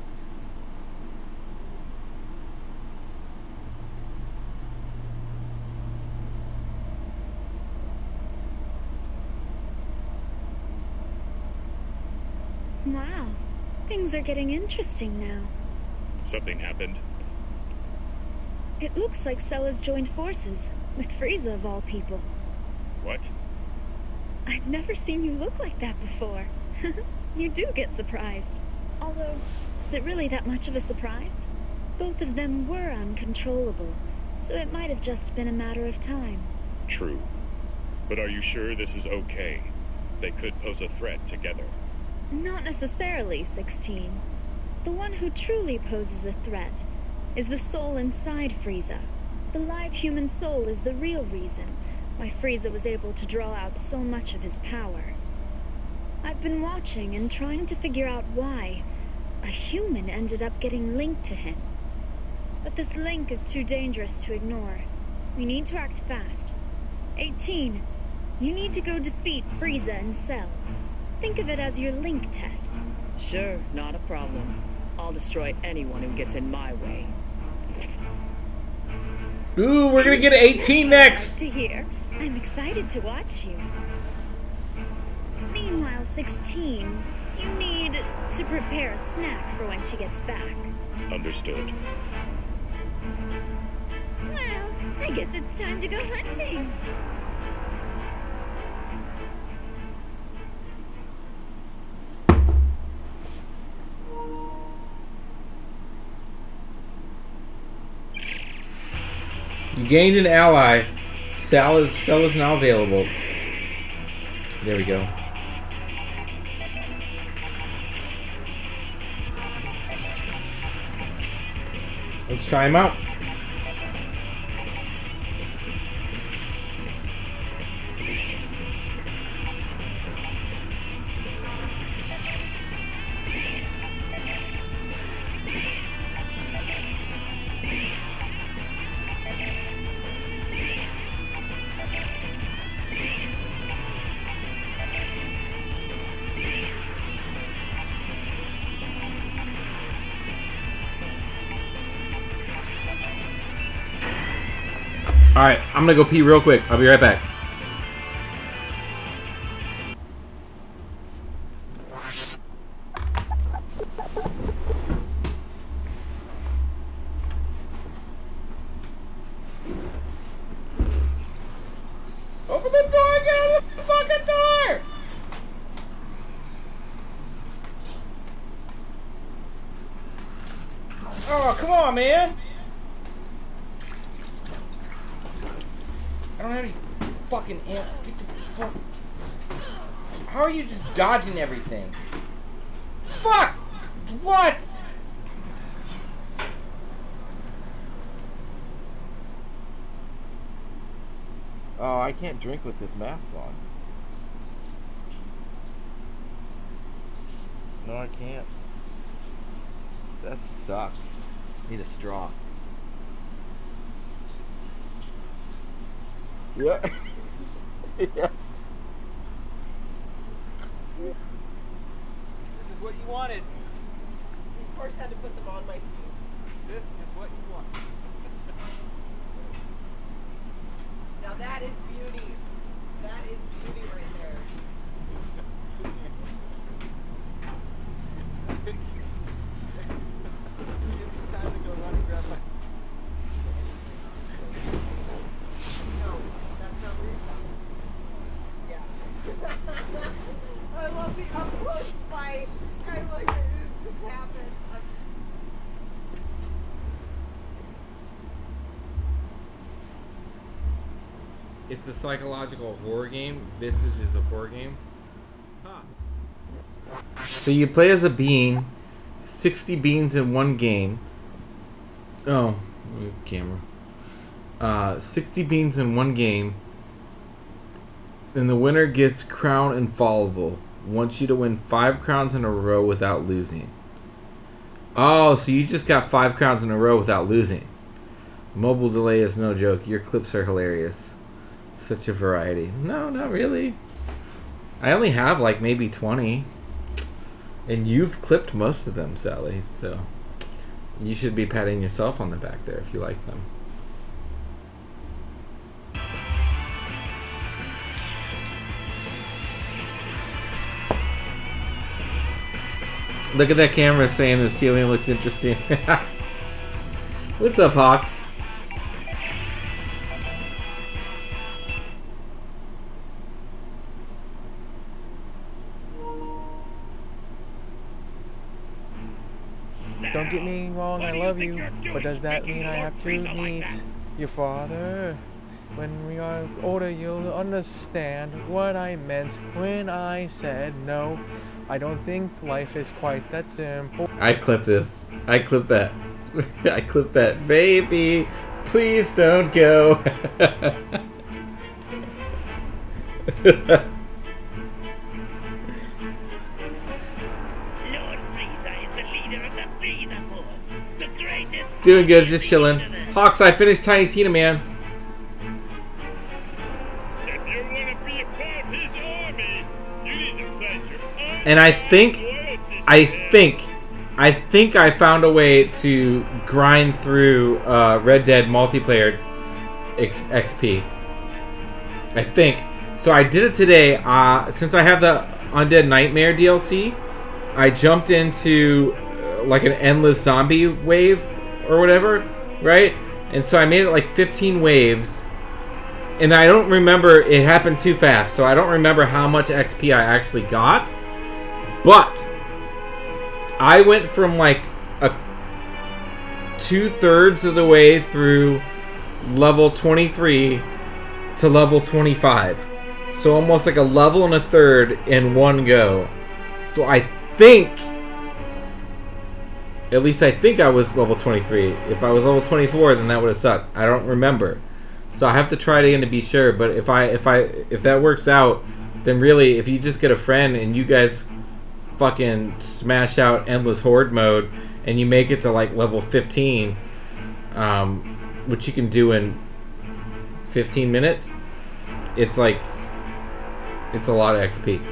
Speaker 15: Wow. Things are getting interesting now.
Speaker 5: Something happened.
Speaker 15: It looks like Cell has joined forces, with Frieza of all people.
Speaker 5: What?
Speaker 15: I've never seen you look like that before. You do get surprised. Although, is it really that much of a surprise? Both of them were uncontrollable, so it might have just been a matter of time.
Speaker 5: True. But are you sure this is okay? They could pose a threat together.
Speaker 15: Not necessarily, sixteen. The one who truly poses a threat is the soul inside Frieza. The live human soul is the real reason why Frieza was able to draw out so much of his power. I've been watching and trying to figure out why a human ended up getting linked to him. But this link is too dangerous to ignore. We need to act fast. eighteen, you need to go defeat Frieza and Cell. Think of it as your link test.
Speaker 6: Sure, not a problem. I'll destroy anyone who gets in my way.
Speaker 2: Ooh, we're gonna get eighteen next!
Speaker 15: To hear. I'm excited to watch you. Meanwhile, sixteen, you need to prepare a snack for when she gets back.
Speaker 5: Understood.
Speaker 15: Well, I guess it's time to go hunting.
Speaker 2: You gained an ally. Cell is, Cell is now available. There we go. Let's try him out. Alright, I'm gonna go pee real quick. I'll be right back. Open the door! Get out of the fucking door! Oh, come on, man! I don't have any fucking amp. Get the fuck. How are you just dodging everything? Fuck! What?
Speaker 13: Oh, I can't drink with this mask on. No, I can't. That sucks. Need a straw. Yeah. Yeah.
Speaker 16: This is what you wanted.
Speaker 7: Of course, I had to put them on my seat.
Speaker 16: This is what you want.
Speaker 7: Now that is beauty. That is beauty right there.
Speaker 16: Give me time to go run and grab my.
Speaker 7: No, that's not where you're Yeah. I love the up close fight. I like it. It just happened. I'm...
Speaker 2: It's a psychological horror game. Visage is a horror game. Huh. So you play as a bean, sixty beans in one game. Oh, camera. Uh, sixty beans in one game. And the winner gets crown infallible. Wants you to win five crowns in a row without losing. Oh, so you just got five crowns in a row without losing. Mobile delay is no joke. Your clips are hilarious. Such a variety. No, not really. I only have like maybe twenty. And you've clipped most of them, Sally. So you should be patting yourself on the back there if you like them. Look at that camera saying the ceiling looks interesting. What's up, Hawks?
Speaker 17: Don't get me wrong, I love you, but does that mean I have to meet your father? When we are older, you'll understand what I meant when I said no. I don't think life is quite that simple.
Speaker 2: I clip this. I clip that. I clip that. Baby, please don't go. Doing good, just chilling. Hawks, I finished Tiny Tina, man.
Speaker 5: If you want to be a part of his army, you need to pledge your own
Speaker 2: And I think, I think, I think I found a way to grind through uh, Red Dead multiplayer X XP. I think. So I did it today. Uh, since I have the Undead Nightmare D L C, I jumped into uh, like an endless zombie wave or whatever, right? And so I made it like fifteen waves, and I don't remember, it happened too fast, so I don't remember how much X P I actually got, but I went from like a two-thirds of the way through level twenty-three to level twenty-five, so almost like a level and a third in one go. So I think, at least I think I was level twenty-three. If I was level twenty-four, then that would have sucked. I don't remember. So I have to try it again to be sure. But if I if I if that works out, then really, if you just get a friend and you guys fucking smash out endless horde mode and you make it to like level fifteen, um, which you can do in fifteen minutes, it's like it's a lot of X P.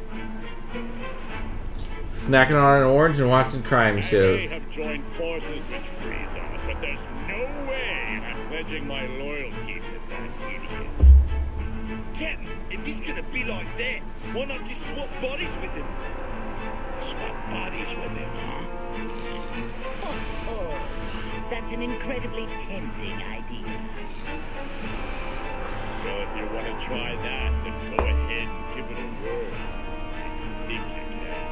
Speaker 2: Snacking on an orange and watching crime shows.
Speaker 5: I may have joined forces with Frieza, but there's no way I'm pledging my loyalty to that idiot.
Speaker 3: Captain, if he's gonna be like that, why not just swap bodies with him?
Speaker 4: Swap bodies with him, huh?
Speaker 10: Oh, oh, that's an incredibly tempting idea.
Speaker 5: Well, if you want to try that, then go ahead and give it a whirl. If you think you can.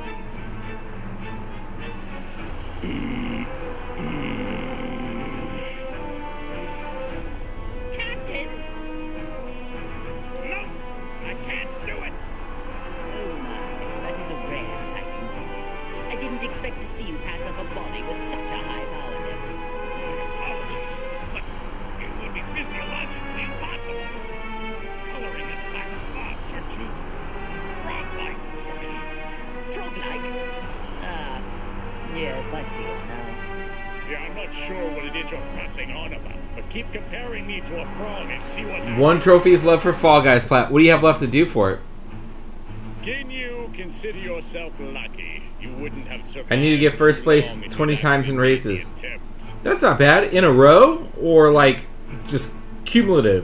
Speaker 4: Captain!
Speaker 5: No! I can't do it!
Speaker 10: Oh my, that is a rare sight indeed. I didn't expect to see you pass up a body with such a high power level.
Speaker 5: My apologies, but it would be physiologically impossible. Coloring and black spots are too frog-like for me.
Speaker 10: Frog-like? Ah, yes, I see it now.
Speaker 9: Yeah, I'm not sure what it is you're prattling on about, but keep comparing me to a frog and see what happens.
Speaker 2: One trophy is left for Fall Guys plat. What do you have left to do for it?
Speaker 9: Can you consider yourself lucky? You wouldn't have survived.
Speaker 2: I need to get first place twenty times in races. That's not bad. In a row? Or like just cumulative?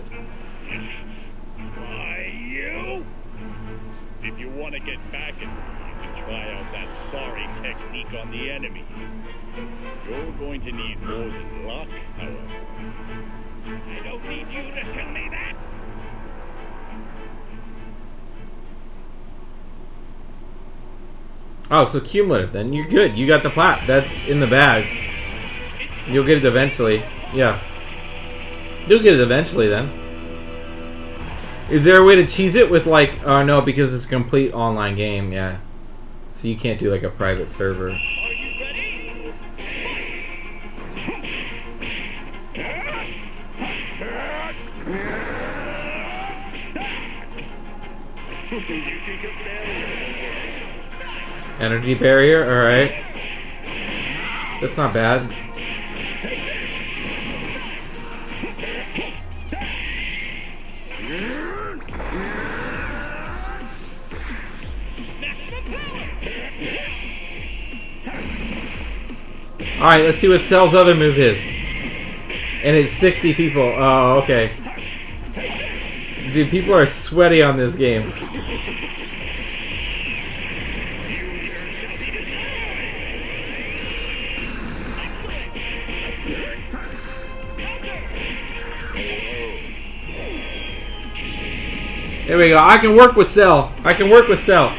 Speaker 9: Why, you? If you want to get back at me, you can try out that sorry technique on the enemy. You're going to need more than luck, however. I don't need you to tell me that.
Speaker 2: Oh, so cumulative then. You're good. You got the plat. That's in the bag. You'll get it eventually. Yeah. You'll get it eventually then. Is there a way to cheese it with like... Oh, no, because it's a complete online game. Yeah. So you can't do like a private server. Energy barrier, alright. That's not bad. Alright, let's see what Cell's other move is. And it's sixty people. Oh, okay. Dude, people are sweaty on this game. There we go. I can work with Cell. I can work with Cell.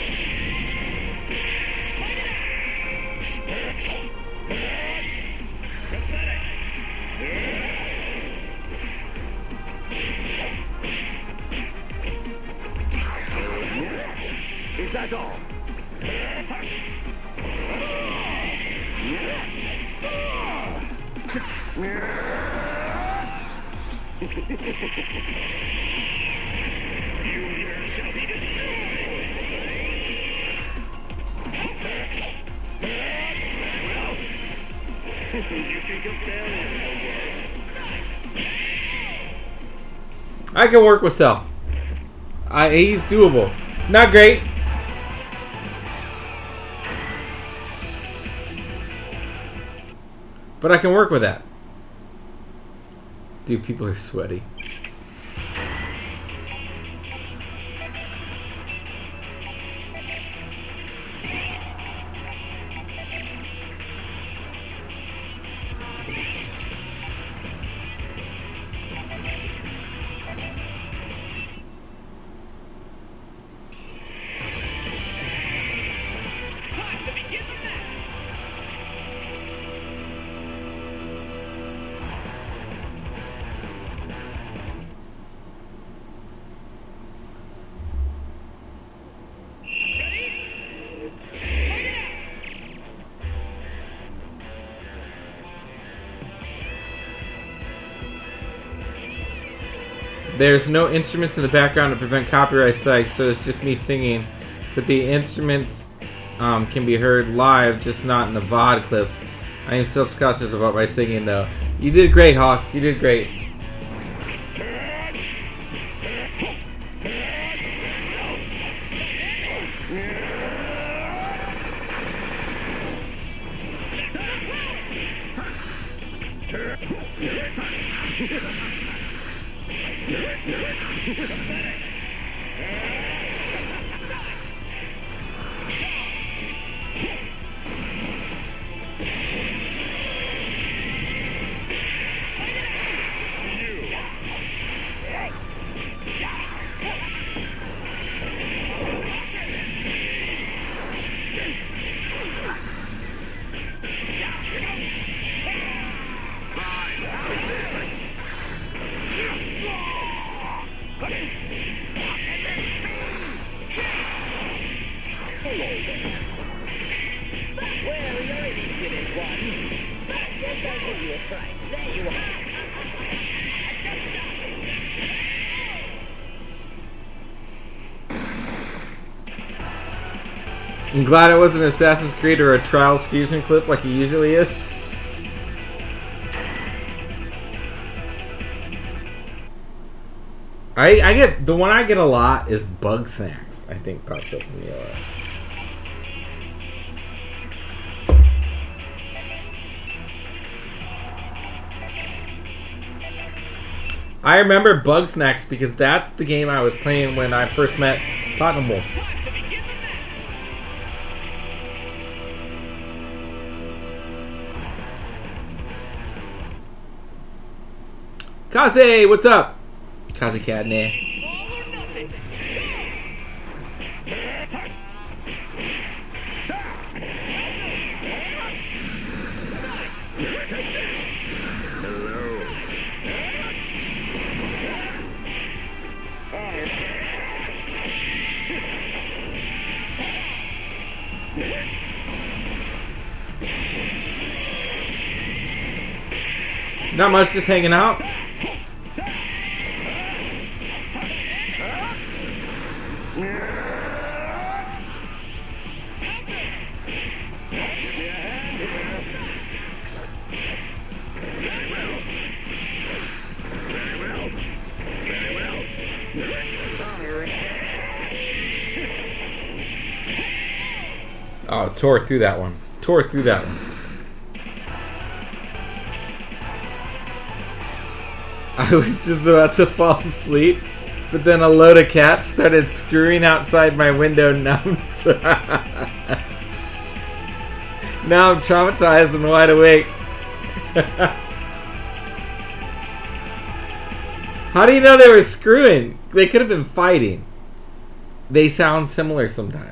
Speaker 3: Is that all?
Speaker 2: I can work with Cell. I, he's doable. Not great. But I can work with that. Dude, people are sweaty. There's no instruments in the background to prevent copyright strikes, so it's just me singing. But the instruments um, can be heard live, just not in the V O D clips. I am self-conscious about my singing, though. You did great, Hawks. You did great. I'm glad it wasn't an Assassin's Creed or a Trials Fusion clip like it usually is. I, I get the one I get a lot is bug snacks. I think pops up from the O S. I remember bug snacks because that's the game I was playing when I first met Platinum Wolf. Kaze, what's up? Kaze Cadney. Not much, just hanging out. Oh, tore through that one. Tore through that one. I was just about to fall asleep, but then a load of cats started scurrying outside my window. Now I'm, now I'm traumatized and wide awake. How do you know they were screwing? They could have been fighting. They sound similar sometimes.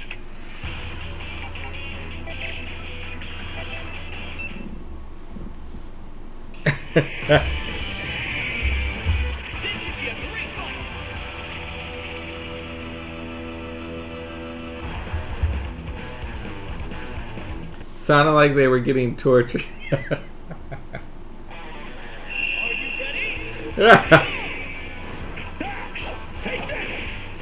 Speaker 2: Sounded like they were getting tortured.
Speaker 3: Are you ready? Take this.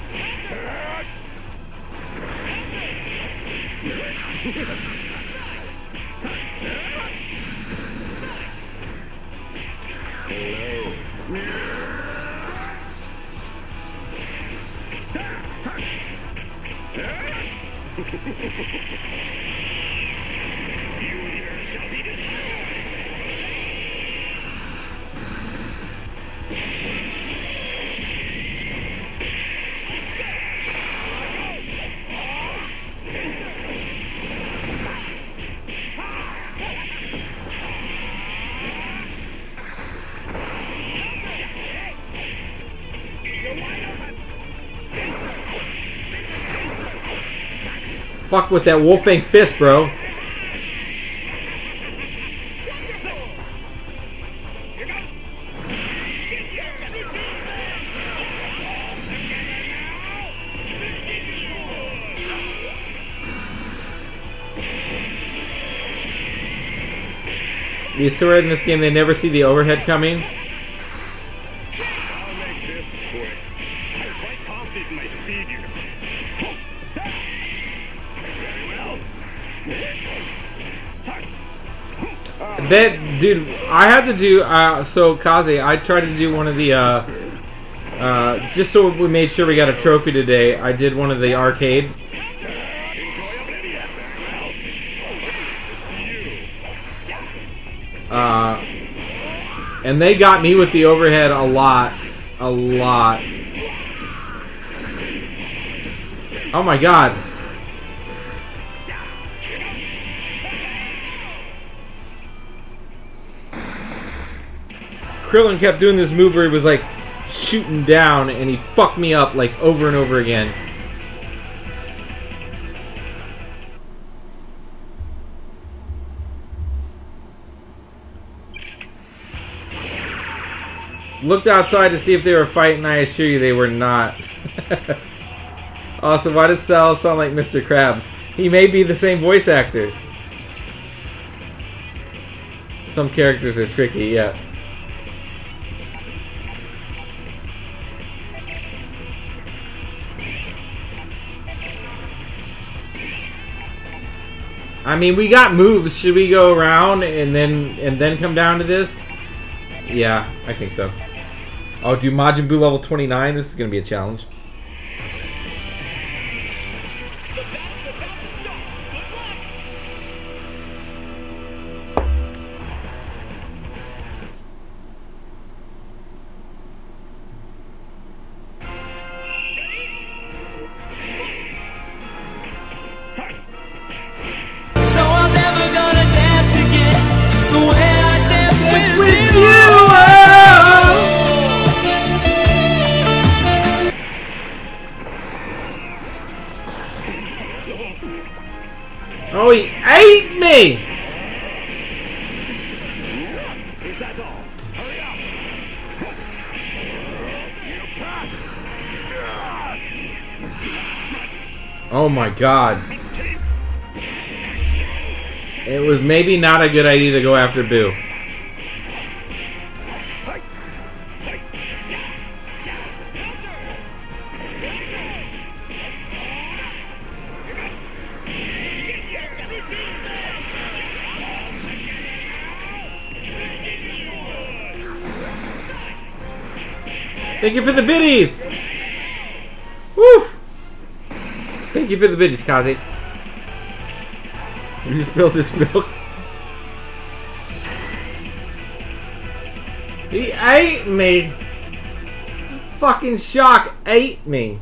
Speaker 2: Fuck with that Wolfang fist, bro. You swear in this game they never see the overhead coming?
Speaker 5: I'll make this quick. I'm quite confident in my speed here.
Speaker 2: That dude, I had to do uh, so Kaze. I tried to do one of the uh, uh, just so we made sure we got a trophy today. I did one of the arcade. Uh, and they got me with the overhead a lot, a lot. Oh my god. Krillin kept doing this move where he was like shooting down and he fucked me up like over and over again. Looked outside to see if they were fighting. I assure you they were not. Also, why does Sal sound like Mister Krabs? He may be the same voice actor. Some characters are tricky, yeah. I mean, we got moves. Should we go around and then and then come down to this? Yeah, I think so. Oh, do Majin Buu level twenty-nine? This is gonna be a challenge. Oh, he ate me!
Speaker 5: Is that all? Hurry up!
Speaker 2: Oh my god. It was maybe not a good idea to go after Boo. Thank you for the biddies! Woof! Thank you for the biddies, Kazi. You spilled this milk. He ate me! Fucking shock ate me.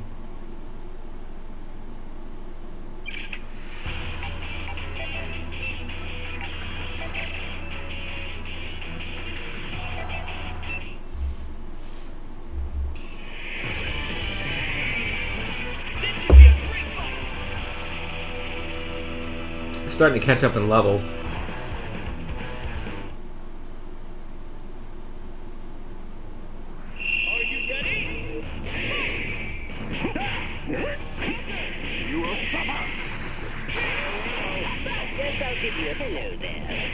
Speaker 2: Starting to catch up in levels.
Speaker 5: Are you ready? You will suffer.
Speaker 10: Guess I'll give you a hello there.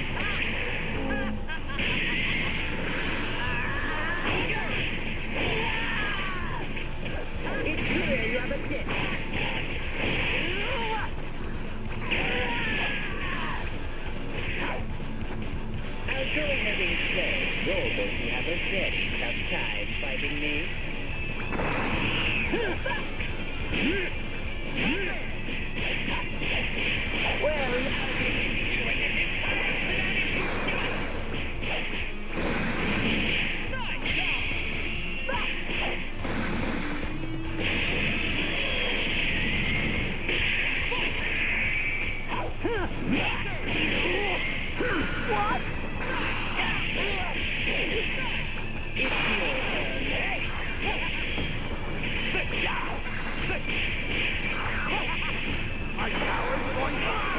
Speaker 10: It's clear you have a dick. I'll go ahead and say you're going to have a very tough time fighting me. Well, what? It's your turn.
Speaker 5: Sit down. Sit. My power is going to...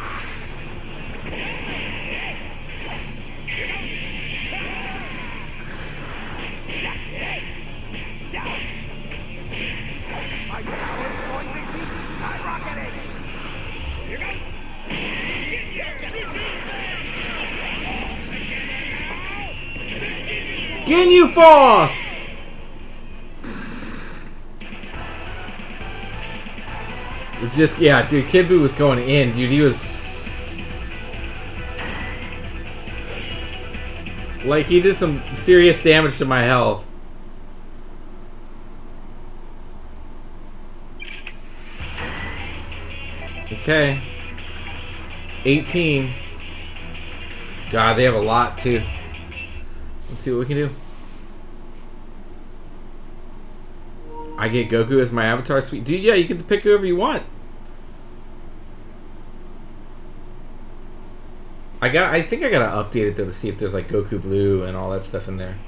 Speaker 5: My power is going to keep skyrocketing. Here goes.
Speaker 2: Ginyu Force! Just, yeah, dude, Kid Buu was going in, dude. He was... Like, he did some serious damage to my health. Okay. eighteen. God, they have a lot, too. Let's see what we can do. I get Goku as my avatar, sweet dude. Yeah, you get to pick whoever you want. I got. I think I gotta update it though to see if there's like Goku Blue and all that stuff in there.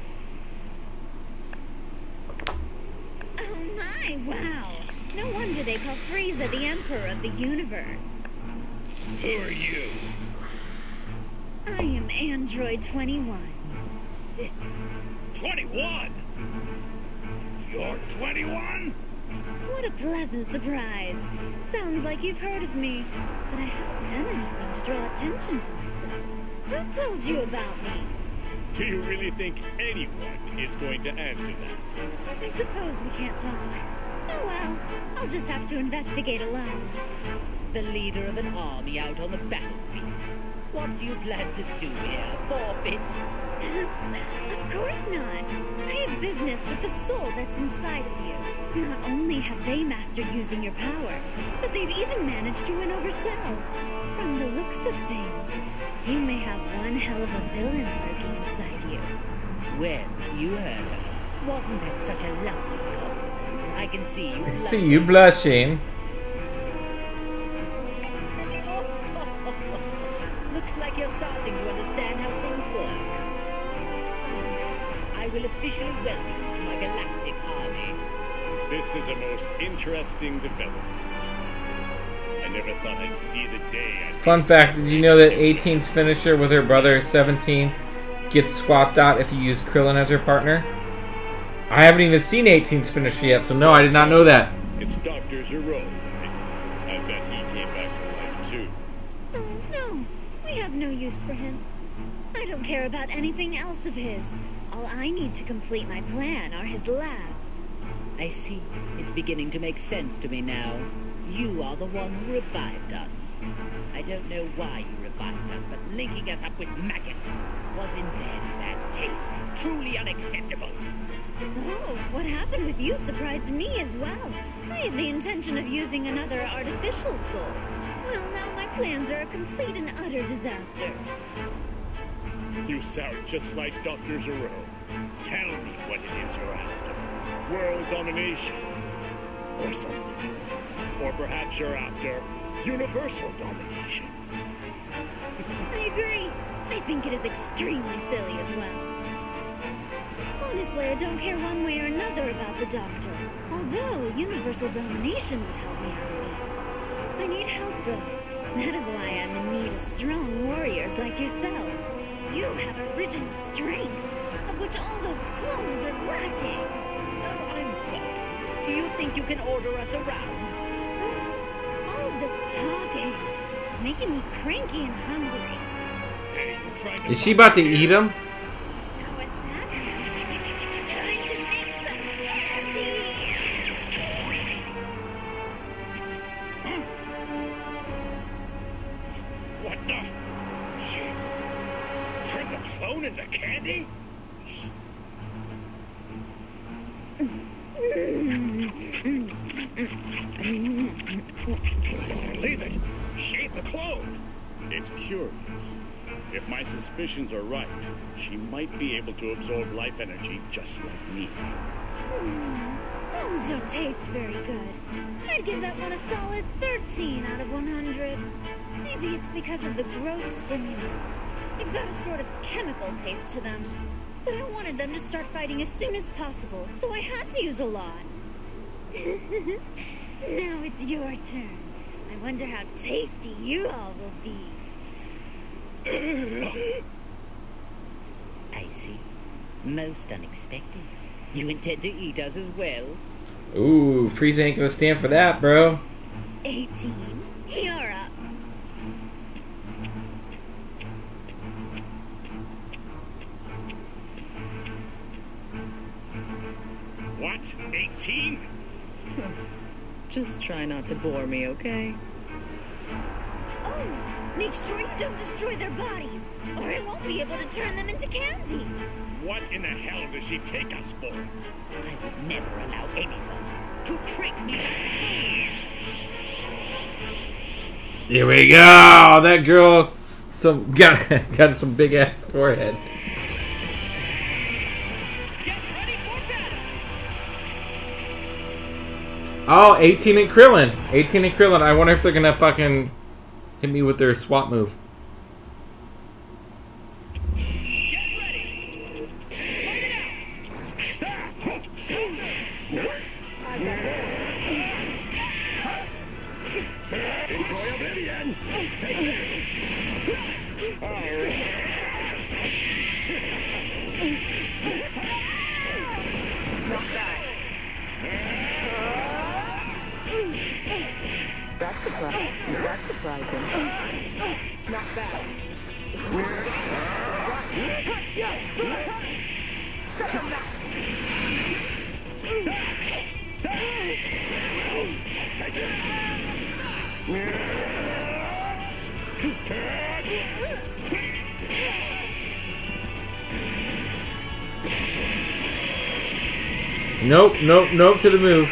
Speaker 15: Oh my, wow. No wonder they call Frieza the Emperor of the Universe.
Speaker 5: Who are you?
Speaker 15: I am Android twenty-one.
Speaker 5: twenty-one? You're twenty-one?
Speaker 15: What a pleasant surprise. Sounds like you've heard of me, but I haven't done anything to draw attention to myself. Who told you about me?
Speaker 5: Do you really think anyone is going to answer that?
Speaker 15: I suppose we can't talk. Oh well, I'll just have to investigate alone.
Speaker 10: The leader of an army out on the battlefield. What do you plan to do here? Forfeit?
Speaker 15: Of course not. I have business with the soul that's inside of you. Not only have they mastered using your power, but they've even managed to win over Cell. From the looks of things, you may have one hell of a villain lurking inside you.
Speaker 10: Well, you heard her. Wasn't that such a lovely compliment? I can see you.
Speaker 2: I can see you blushing.
Speaker 10: Looks like you're starting to understand how things work. Someday, I will officially welcome you to my galactic army.
Speaker 9: This is a most interesting development. I never thought I'd see the day. I'd
Speaker 2: Fun fact, did you know that eighteen's finisher with her brother seventeen gets swapped out if you use Krillin as her partner? I haven't even seen eighteen's finisher yet, so no, I did not know that.
Speaker 9: It's Doctor Gero, right? I bet he came back to life too.
Speaker 15: Oh, no. We have no use for him. I don't care about anything else of his. All I need to complete my plan are his labs.
Speaker 10: I see. It's beginning to make sense to me now. You are the one who revived us. I don't know why you revived us, but linking us up with maggots was in very bad taste. Truly unacceptable.
Speaker 15: Oh, what happened with you surprised me as well. I had the intention of using another artificial soul. Well, now my plans are a complete and utter disaster.
Speaker 9: You sound just like Doctor Gero. Tell me what it is you're after. World domination. Or something. Or perhaps you're after universal domination.
Speaker 15: I agree. I think it is extremely silly as well. Honestly, I don't care one way or another about the Doctor. Although universal domination would help me out a bit. I need help, though. That is why I'm in need of strong warriors like yourself. You have original strength, of which all those clones are lacking.
Speaker 10: Oh, I'm sorry. Do you think you can order us around?
Speaker 15: All of this talking is making me cranky and hungry.
Speaker 9: Hey, you trying to
Speaker 2: Is she about to eat him?
Speaker 15: Now with that, time to make some candy.
Speaker 9: Huh? What the? She turned the clone into candy? Leave it! She ate the clone! It's curious. If my suspicions are right, she might be able to absorb life energy just like me.
Speaker 15: Mm, clones don't taste very good. I'd give that one a solid thirteen out of one hundred. Maybe it's because of the growth stimulants. They've got a sort of chemical taste to them. But I wanted them to start fighting as soon as possible, so I had to use a lot. Now it's your turn. I wonder how tasty you all will be.
Speaker 10: I see. Most unexpected. You intend to eat us as well?
Speaker 2: Ooh, Frieza ain't gonna stand for that, bro.
Speaker 15: eighteen. You're up.
Speaker 9: What? eighteen?
Speaker 6: Just try not to bore me, okay?
Speaker 15: Oh, make sure you don't destroy their bodies, or I won't be able to turn them into candy.
Speaker 9: What in the hell does she take us for?
Speaker 10: I would never allow anyone to trick me.
Speaker 2: Here we go. That girl, some got got some big ass forehead. Oh, eighteen and Krillin. eighteen and Krillin. I wonder if they're gonna fucking hit me with their swap move.
Speaker 6: That's surprising. That's surprising. Not bad. Shut your mouth.
Speaker 2: Nope, nope, nope to the move.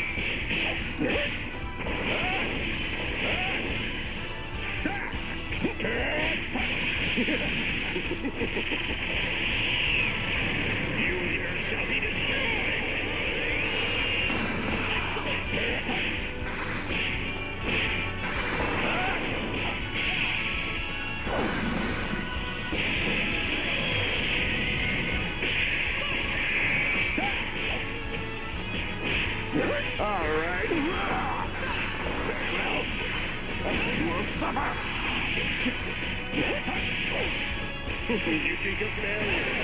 Speaker 3: Alright. Well, you will suffer. You can get there.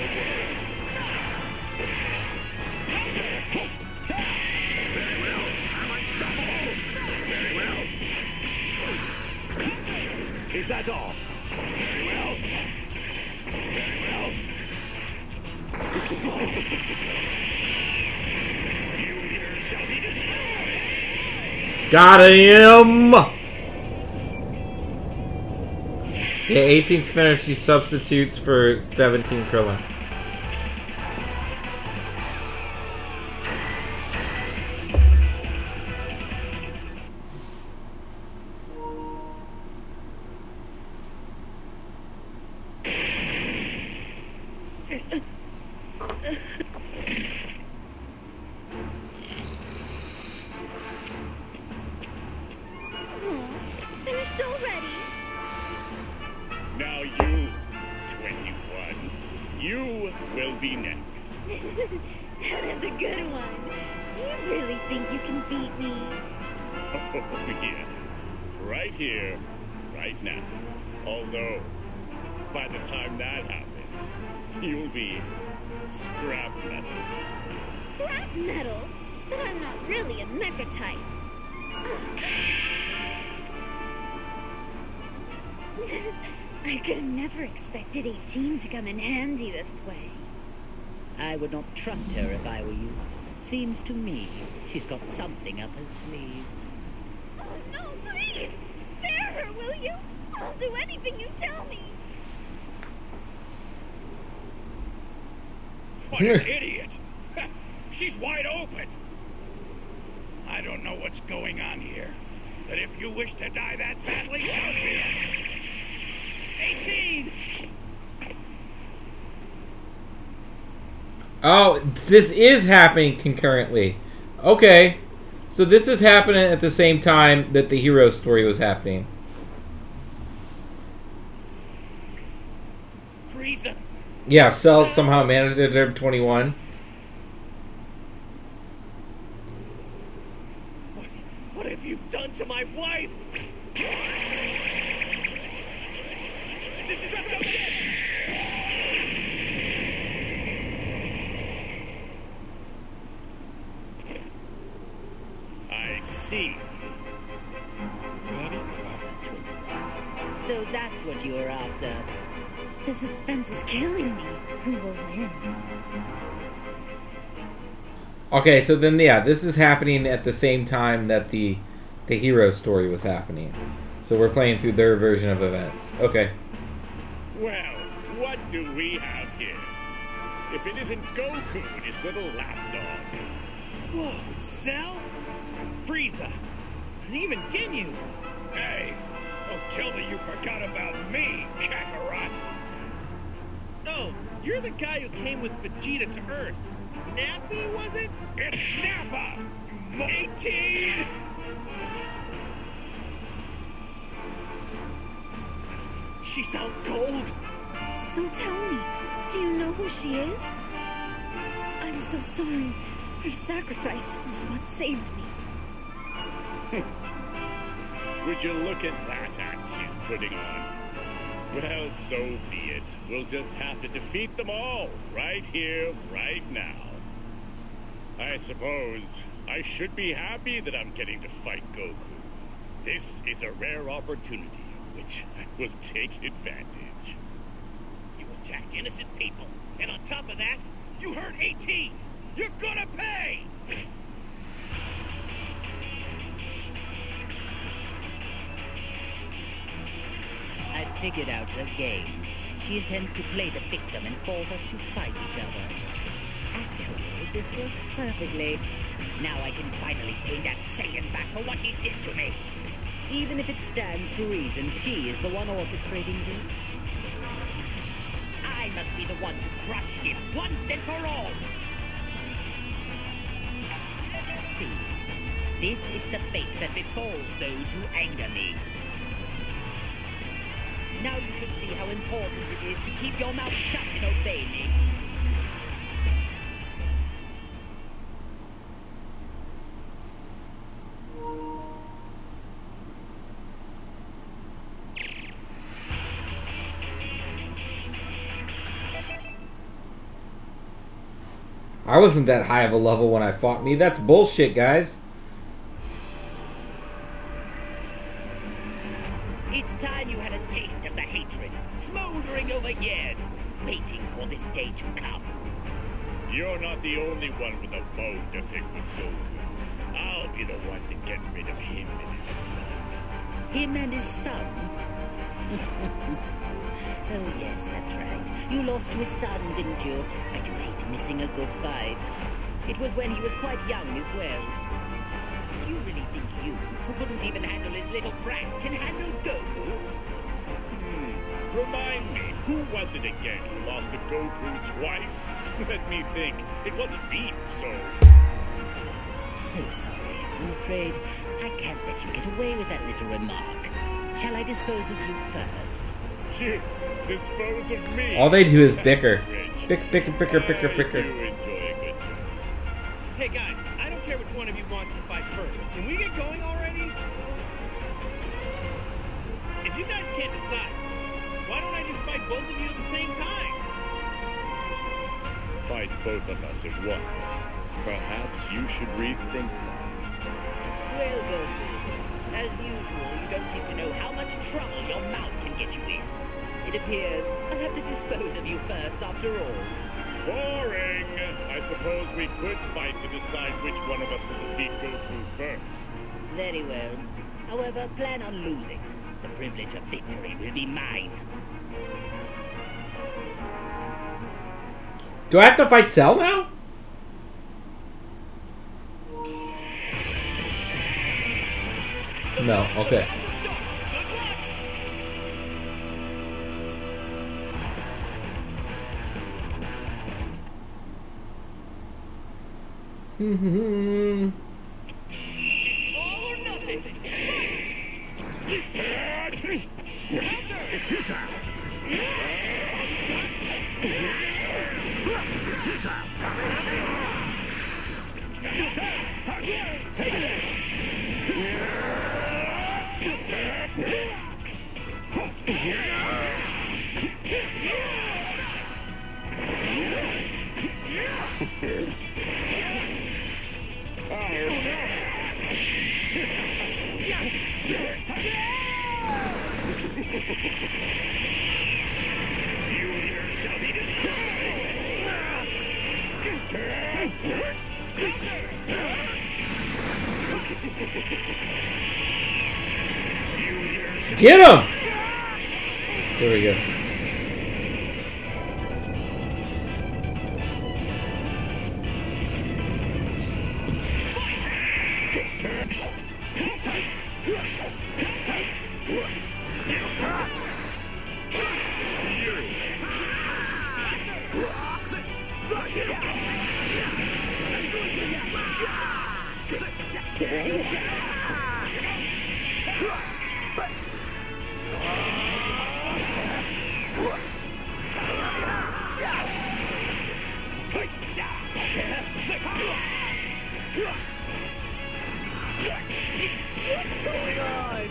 Speaker 3: Very well. I'm unstoppable. Very well. Is that all? Very well. Very well. You here shall be destroyed.
Speaker 2: Got him! Yeah, eighteen's finished. He substitutes for seventeen Krillin.
Speaker 15: Finished already?
Speaker 9: Now you, twenty-one, you will be next.
Speaker 15: That is a good one. Do you really think you can beat me?
Speaker 9: Oh, yeah. Right here, right now. Although, by the time that happens, you'll be scrap metal.
Speaker 15: Scrap metal? But I'm not really a mecha type. I could have never expected eighteen to come in handy this way.
Speaker 10: I would not trust her if I were you. Seems to me she's got something up her sleeve.
Speaker 15: Oh no, please! Spare her, will you? I'll do anything you tell me.
Speaker 5: What an idiot! She's wide open! I don't know what's going on here, but if you wish to die that badly, so be it. eighteen!
Speaker 2: Oh, this is happening concurrently. Okay. So this is happening at the same time that the hero story was happening.
Speaker 5: Frieza!
Speaker 2: Yeah, Cell somehow managed it at twenty-one.
Speaker 5: What, what have you done to my wife? Did you just go get I see.
Speaker 10: Very clever, twenty-one. So that's what you were after.
Speaker 15: The suspense is killing me. Who will win?
Speaker 2: Okay, so then yeah, this is happening at the same time that the the hero story was happening. So we're playing through their version of events. Okay.
Speaker 9: Well, what do we have here? If it isn't Goku and his little lapdog.
Speaker 4: Whoa, Cell? Frieza? And even Ginyu?
Speaker 5: Hey, don't tell me you forgot about me, Kakarot.
Speaker 4: No, you're the guy who came with Vegeta to Earth. Nappy, was it?
Speaker 5: It's Nappa! You eighteen!
Speaker 4: She's out cold.
Speaker 15: So tell me, do you know who she is? I'm so sorry. Her sacrifice is what saved me.
Speaker 9: Would you look at that act she's putting on? Well, so be it. We'll just have to defeat them all, right here, right now. I suppose I should be happy that I'm getting to fight Goku. This is a rare opportunity of which I will take advantage.
Speaker 5: You attacked innocent people, and on top of that, you hurt eighteen! You're gonna pay!
Speaker 10: I figured out her game. She intends to play the victim and force us to fight each other. Actually, This works perfectly. Now I can finally pay that Saiyan back for what he did to me. Even if it stands to reason she is the one orchestrating this. I must be the one to crush him once and for all. See, this is the fate that befalls those who anger me. Now you should see how important it is to keep your mouth shut and obey me.
Speaker 2: I wasn't that high of a level when I fought me. That's bullshit, guys.
Speaker 4: It's time you had a taste of the hatred, smoldering over years, waiting for this day to come.
Speaker 9: You're not the only one with a bone to pick with Goku. I'll be the one to get rid of him and his son.
Speaker 10: Him and his son? Oh yes, that's right. You lost to his son, didn't you? I do hate missing a good fight. It was when he was quite young as well. Do you really think you, who couldn't even handle his little brat, can handle Goku?
Speaker 9: Hmm. Remind me, who was it again who lost to Goku twice? Let me think. It wasn't me, so...
Speaker 10: So sorry. I'm afraid I can't let you get away with that little remark. Shall I dispose of you first?
Speaker 9: Shit, dispose of me.
Speaker 2: All they do is bicker. Bick, bicker, bicker, bicker, bicker.
Speaker 16: Hey guys, I don't care which one of you wants to fight first. Can we get going already? If you guys can't decide, why don't I just fight both of you at the same time?
Speaker 9: Fight both of us at once. Perhaps you should rethink that.
Speaker 10: Well, Goku, as usual, you don't seem to know how much trouble your mouth can get you in. It appears I'll have to dispose of you first, after all.
Speaker 9: Boring! I suppose we could fight to decide which one of us will defeat Goku first.
Speaker 10: Very well. However, plan on losing. The privilege of victory will be mine.
Speaker 2: Do I have to fight Cell now? No, okay. Mm-hmm.
Speaker 4: It's all or nothing.
Speaker 3: It's futile. It's futile. Take this.
Speaker 4: You here shall be
Speaker 2: Get him! There we go.
Speaker 3: What's going on?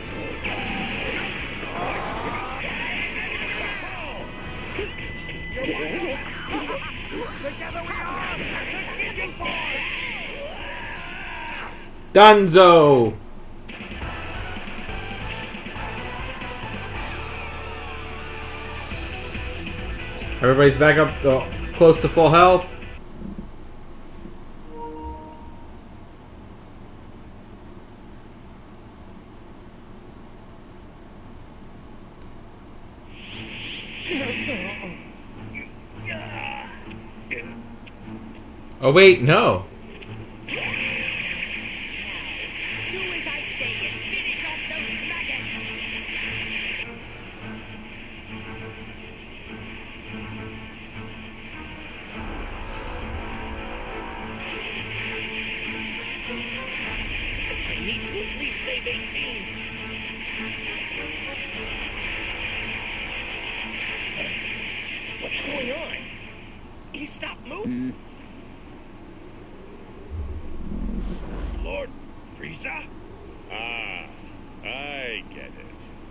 Speaker 3: Together we are the Indian Force!
Speaker 2: Dunzo! Everybody's back up to, close to full health. Oh wait, no.
Speaker 4: Do as I say and finish off those maggots.
Speaker 5: I need to at least save eighteen. What's going on? He stopped moving. Lord Frieza?
Speaker 9: Ah, I get it.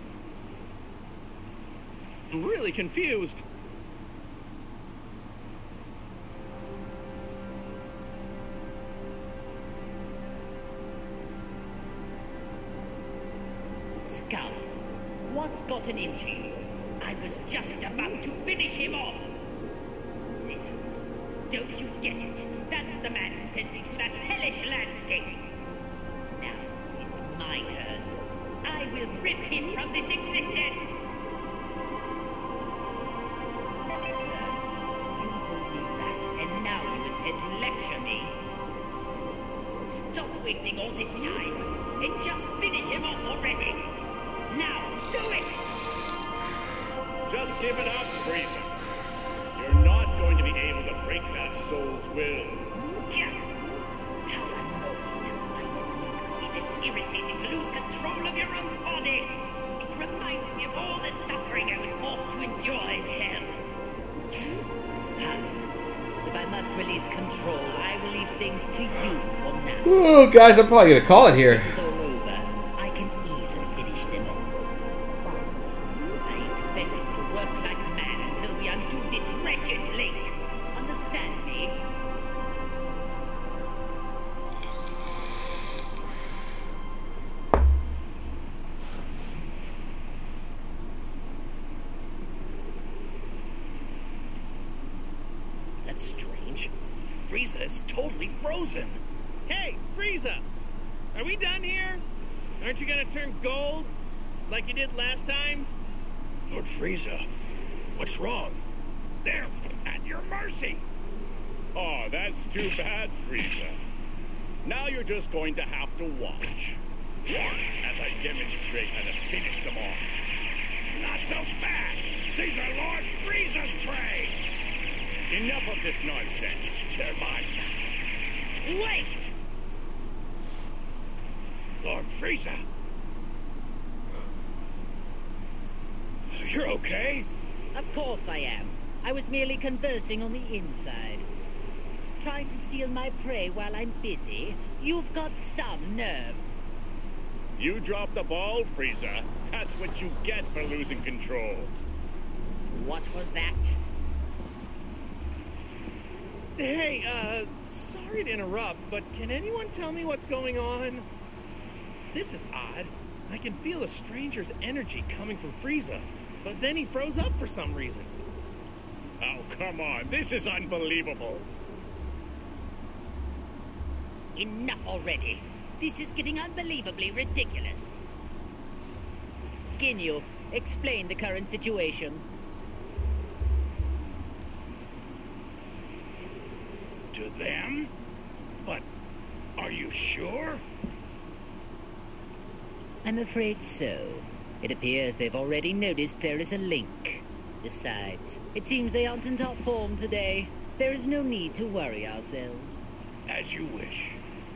Speaker 16: I'm really confused.
Speaker 4: Scum, what's gotten into you? I was just about to finish him off. Listen, don't you get it? That's the man who sent me to that hellish landscape. Now, it's my turn. I will rip him from this existence. First, you hold me back, and now you intend to lecture me. Stop wasting all this time, and just finish him off already. Now, do it!
Speaker 9: Just give it up, Frieza. You're not going to be able to break that soul's will.
Speaker 4: How annoying. I never knew you could be this irritating to lose control of your own body. It reminds me of all the suffering I was forced to endure in hell.
Speaker 10: Fine. If I must release control, I will leave things to you for now.
Speaker 2: Ooh, guys, I'm probably gonna call it here.
Speaker 10: This is all over. I can easily finish them off. But
Speaker 4: I expect you to work like a man until we undo this wretched link. Understand me?
Speaker 5: That's strange. Frieza is totally frozen.
Speaker 16: Hey, Frieza! Are we done here? Aren't you gonna turn gold? Like you did last time?
Speaker 5: Lord Frieza, what's wrong? There, at your mercy.
Speaker 9: Oh, that's too bad, Frieza. Now you're just going to have to watch as I demonstrate how to finish them off.
Speaker 5: Not so fast! These are Lord Frieza's prey!
Speaker 9: Enough of this nonsense. They're mine.
Speaker 5: Wait! Lord Frieza? You're okay?
Speaker 10: of course I am. I was merely conversing on the inside. Trying to steal my prey while I'm busy? You've got some nerve.
Speaker 9: You dropped the ball, Frieza. That's what you get for losing control.
Speaker 10: What was that?
Speaker 16: Hey, uh, sorry to interrupt, but can anyone tell me what's going on? This is odd. I can feel a stranger's energy coming from Frieza, but then he froze up for some reason.
Speaker 9: Oh, come on. This is unbelievable.
Speaker 4: Enough already. This is getting unbelievably ridiculous.
Speaker 10: Ginyu, explain the current situation.
Speaker 5: To them? But are you sure?
Speaker 10: I'm afraid so. It appears they've already noticed there is a link. Besides, it seems they aren't in top form today. There is no need to worry ourselves.
Speaker 5: As you wish.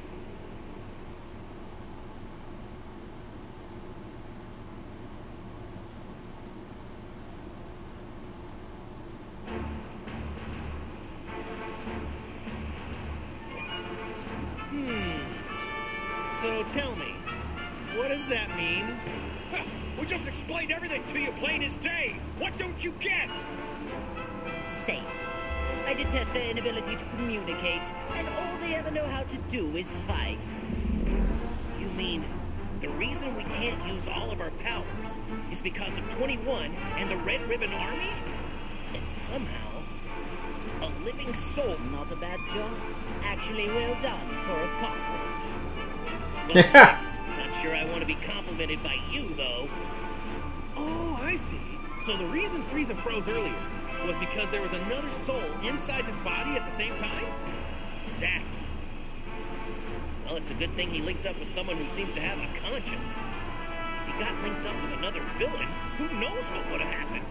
Speaker 16: So tell me, what does that mean?
Speaker 5: Huh, we just explained everything to you plain as day. What don't you get?
Speaker 10: Saints. I detest their inability to communicate, and all they ever know how to do is fight.
Speaker 5: You mean the reason we can't use all of our powers is because of twenty-one and the Red Ribbon Army? And somehow, a living soul...
Speaker 10: Not a bad job. Actually, well done for a cockroach.
Speaker 5: Well, thanks. Not sure I want to be complimented by you, though.
Speaker 16: Oh, I see. So the reason Frieza froze earlier was because there was another soul inside his body at the same time? Exactly. Well, it's a good thing he linked up with someone who seems to have a conscience. If he got linked up with another villain, who knows what would have happened?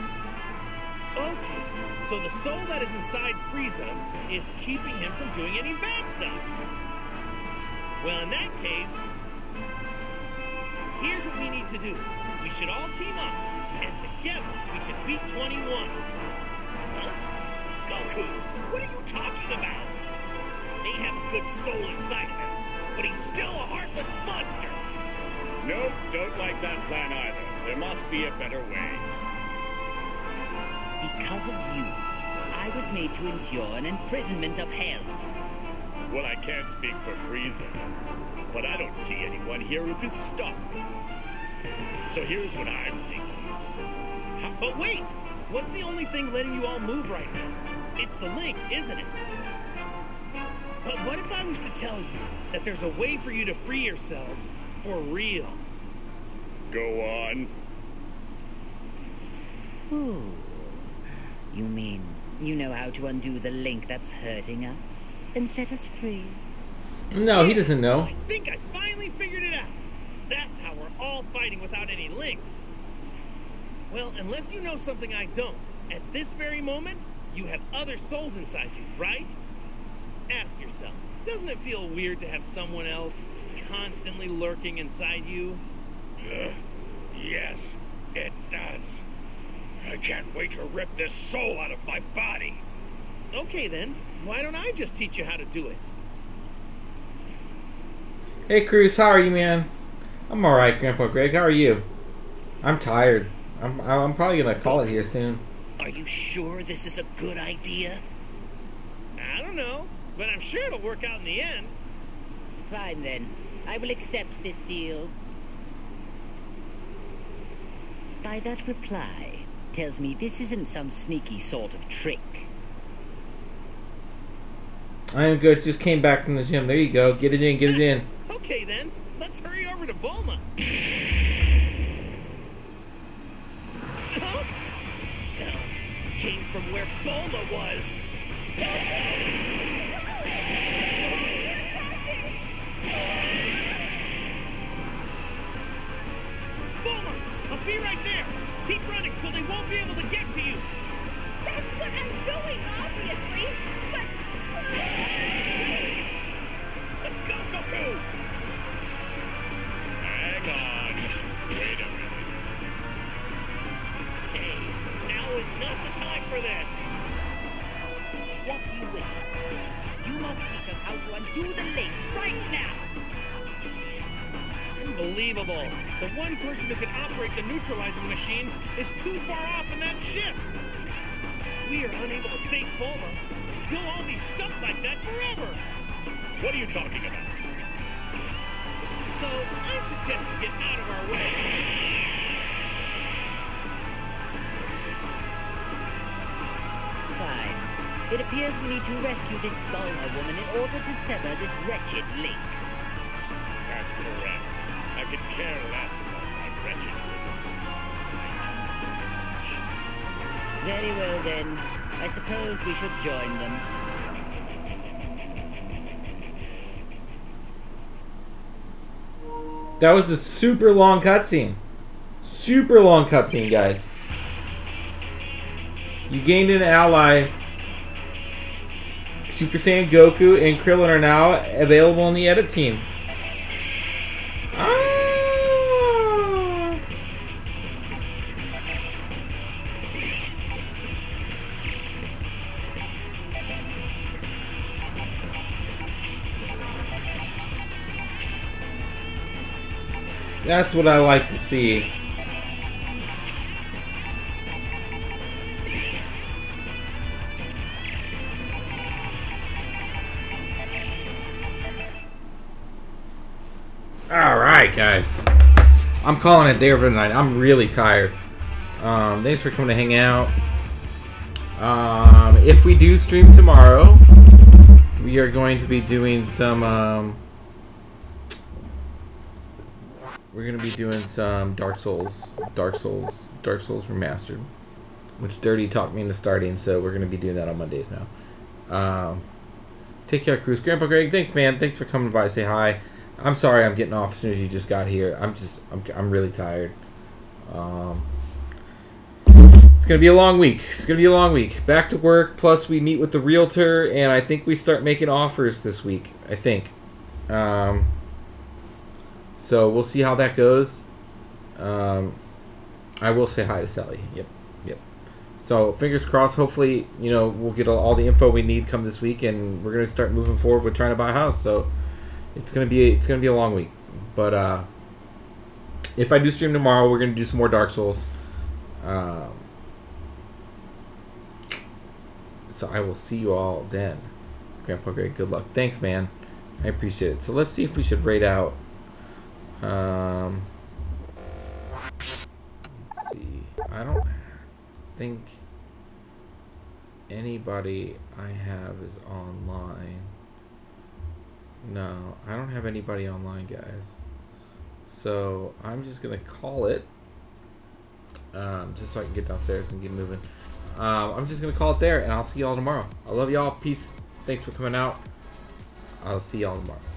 Speaker 16: Okay, so the soul that is inside Frieza is keeping him from doing any bad stuff. Well, in that case, here's what we need to do. We should all team up, and together we can beat twenty-one. Huh? Goku, what are you talking about? May have a good soul inside of him, but he's still a heartless monster.
Speaker 9: Nope, don't like that plan either. There must be a better way.
Speaker 10: Because of you, I was made to endure an imprisonment of hell.
Speaker 9: Well, I can't speak for Frieza, but I don't see anyone here who can stop me. So here's what I'm thinking.
Speaker 16: How, but wait! What's the only thing letting you all move right now? It's the link, isn't it? But what if I was to tell you that there's a way for you to free yourselves for real?
Speaker 9: Go on.
Speaker 10: Ooh. You mean you know how to undo the link that's hurting us and set us free?
Speaker 2: No, he doesn't know.
Speaker 16: I think I finally figured it out. That's how we're all fighting without any links. Well, unless you know something I don't, at this very moment, you have other souls inside you, right? Ask yourself, doesn't it feel weird to have someone else constantly lurking inside you?
Speaker 5: Uh, yes, it does. I can't wait to rip this soul out of my body.
Speaker 16: Okay then, why don't I just teach you how to do it?
Speaker 2: Hey Cruz, how are you, man? I'm alright, Grandpa Greg. How are you? I'm tired. I'm, I'm probably gonna call it here soon.
Speaker 16: Are you sure this is a good idea? I don't know, but I'm sure it'll work out in the end.
Speaker 10: Fine then. I will accept this deal. By that reply, tells me this isn't some sneaky sort of trick.
Speaker 2: I am good. Just came back from the gym. There you go. Get it in. Get it in.
Speaker 16: Okay then, let's hurry over to Bulma. Huh? Sound came from where Bulma was. Bulma, I'll be right there. Keep running so they won't be able to get to you.
Speaker 3: That's what I'm doing, obviously. But
Speaker 5: let's go, Goku.
Speaker 9: Hang on. Wait a minute.
Speaker 16: Hey, now is not the time for this.
Speaker 10: What are you waiting for? You must teach us how to undo the links right now.
Speaker 16: Unbelievable. The one person who can operate the neutralizing machine is too far off in that ship. If we are unable to save Bulma, you'll all be stuck like that forever.
Speaker 9: What are you talking about?
Speaker 16: So, I suggest you get out of our way.
Speaker 10: Fine. It appears we need to rescue this Bulma woman in order to sever this wretched link.
Speaker 9: That's correct. I could care less about my wretched woman.
Speaker 10: Very well then. I suppose we should join them.
Speaker 2: That was a super long cutscene. Super long cutscene, guys. You gained an ally. Super Saiyan Goku and Krillin are now available in the edit team. Ah! That's what I like to see. Alright, guys. I'm calling it there for tonight. I'm really tired. Um, thanks for coming to hang out. Um, if we do stream tomorrow, we are going to be doing some... Um, we're going to be doing some Dark Souls. Dark Souls. Dark Souls Remastered. Which Dirty talked me into starting, so we're going to be doing that on Mondays now. Um, Take care, Cruz. Grandpa Greg, thanks, man. Thanks for coming by to say hi. I'm sorry I'm getting off as soon as you just got here. I'm just, I'm, I'm really tired. Um, it's going to be a long week. It's going to be a long week. Back to work, plus we meet with the realtor, and I think we start making offers this week, I think. Um, so we'll see how that goes. Um, I will say hi to Sally. Yep, yep. So fingers crossed. Hopefully, you know, we'll get all the info we need come this week, and we're gonna start moving forward with trying to buy a house. So it's gonna be it's gonna be a long week. But uh, if I do stream tomorrow, we're gonna do some more Dark Souls. Um, so I will see you all then. Grandpa Greg, good luck. Thanks, man. I appreciate it. So let's see if we should rate out. Um, let's see. I don't think anybody I have is online. No, I don't have anybody online, guys. So I'm just gonna call it. Um, just so I can get downstairs and get moving. Um, I'm just gonna call it there, and I'll see y'all tomorrow. I love y'all. Peace. Thanks for coming out. I'll see y'all tomorrow.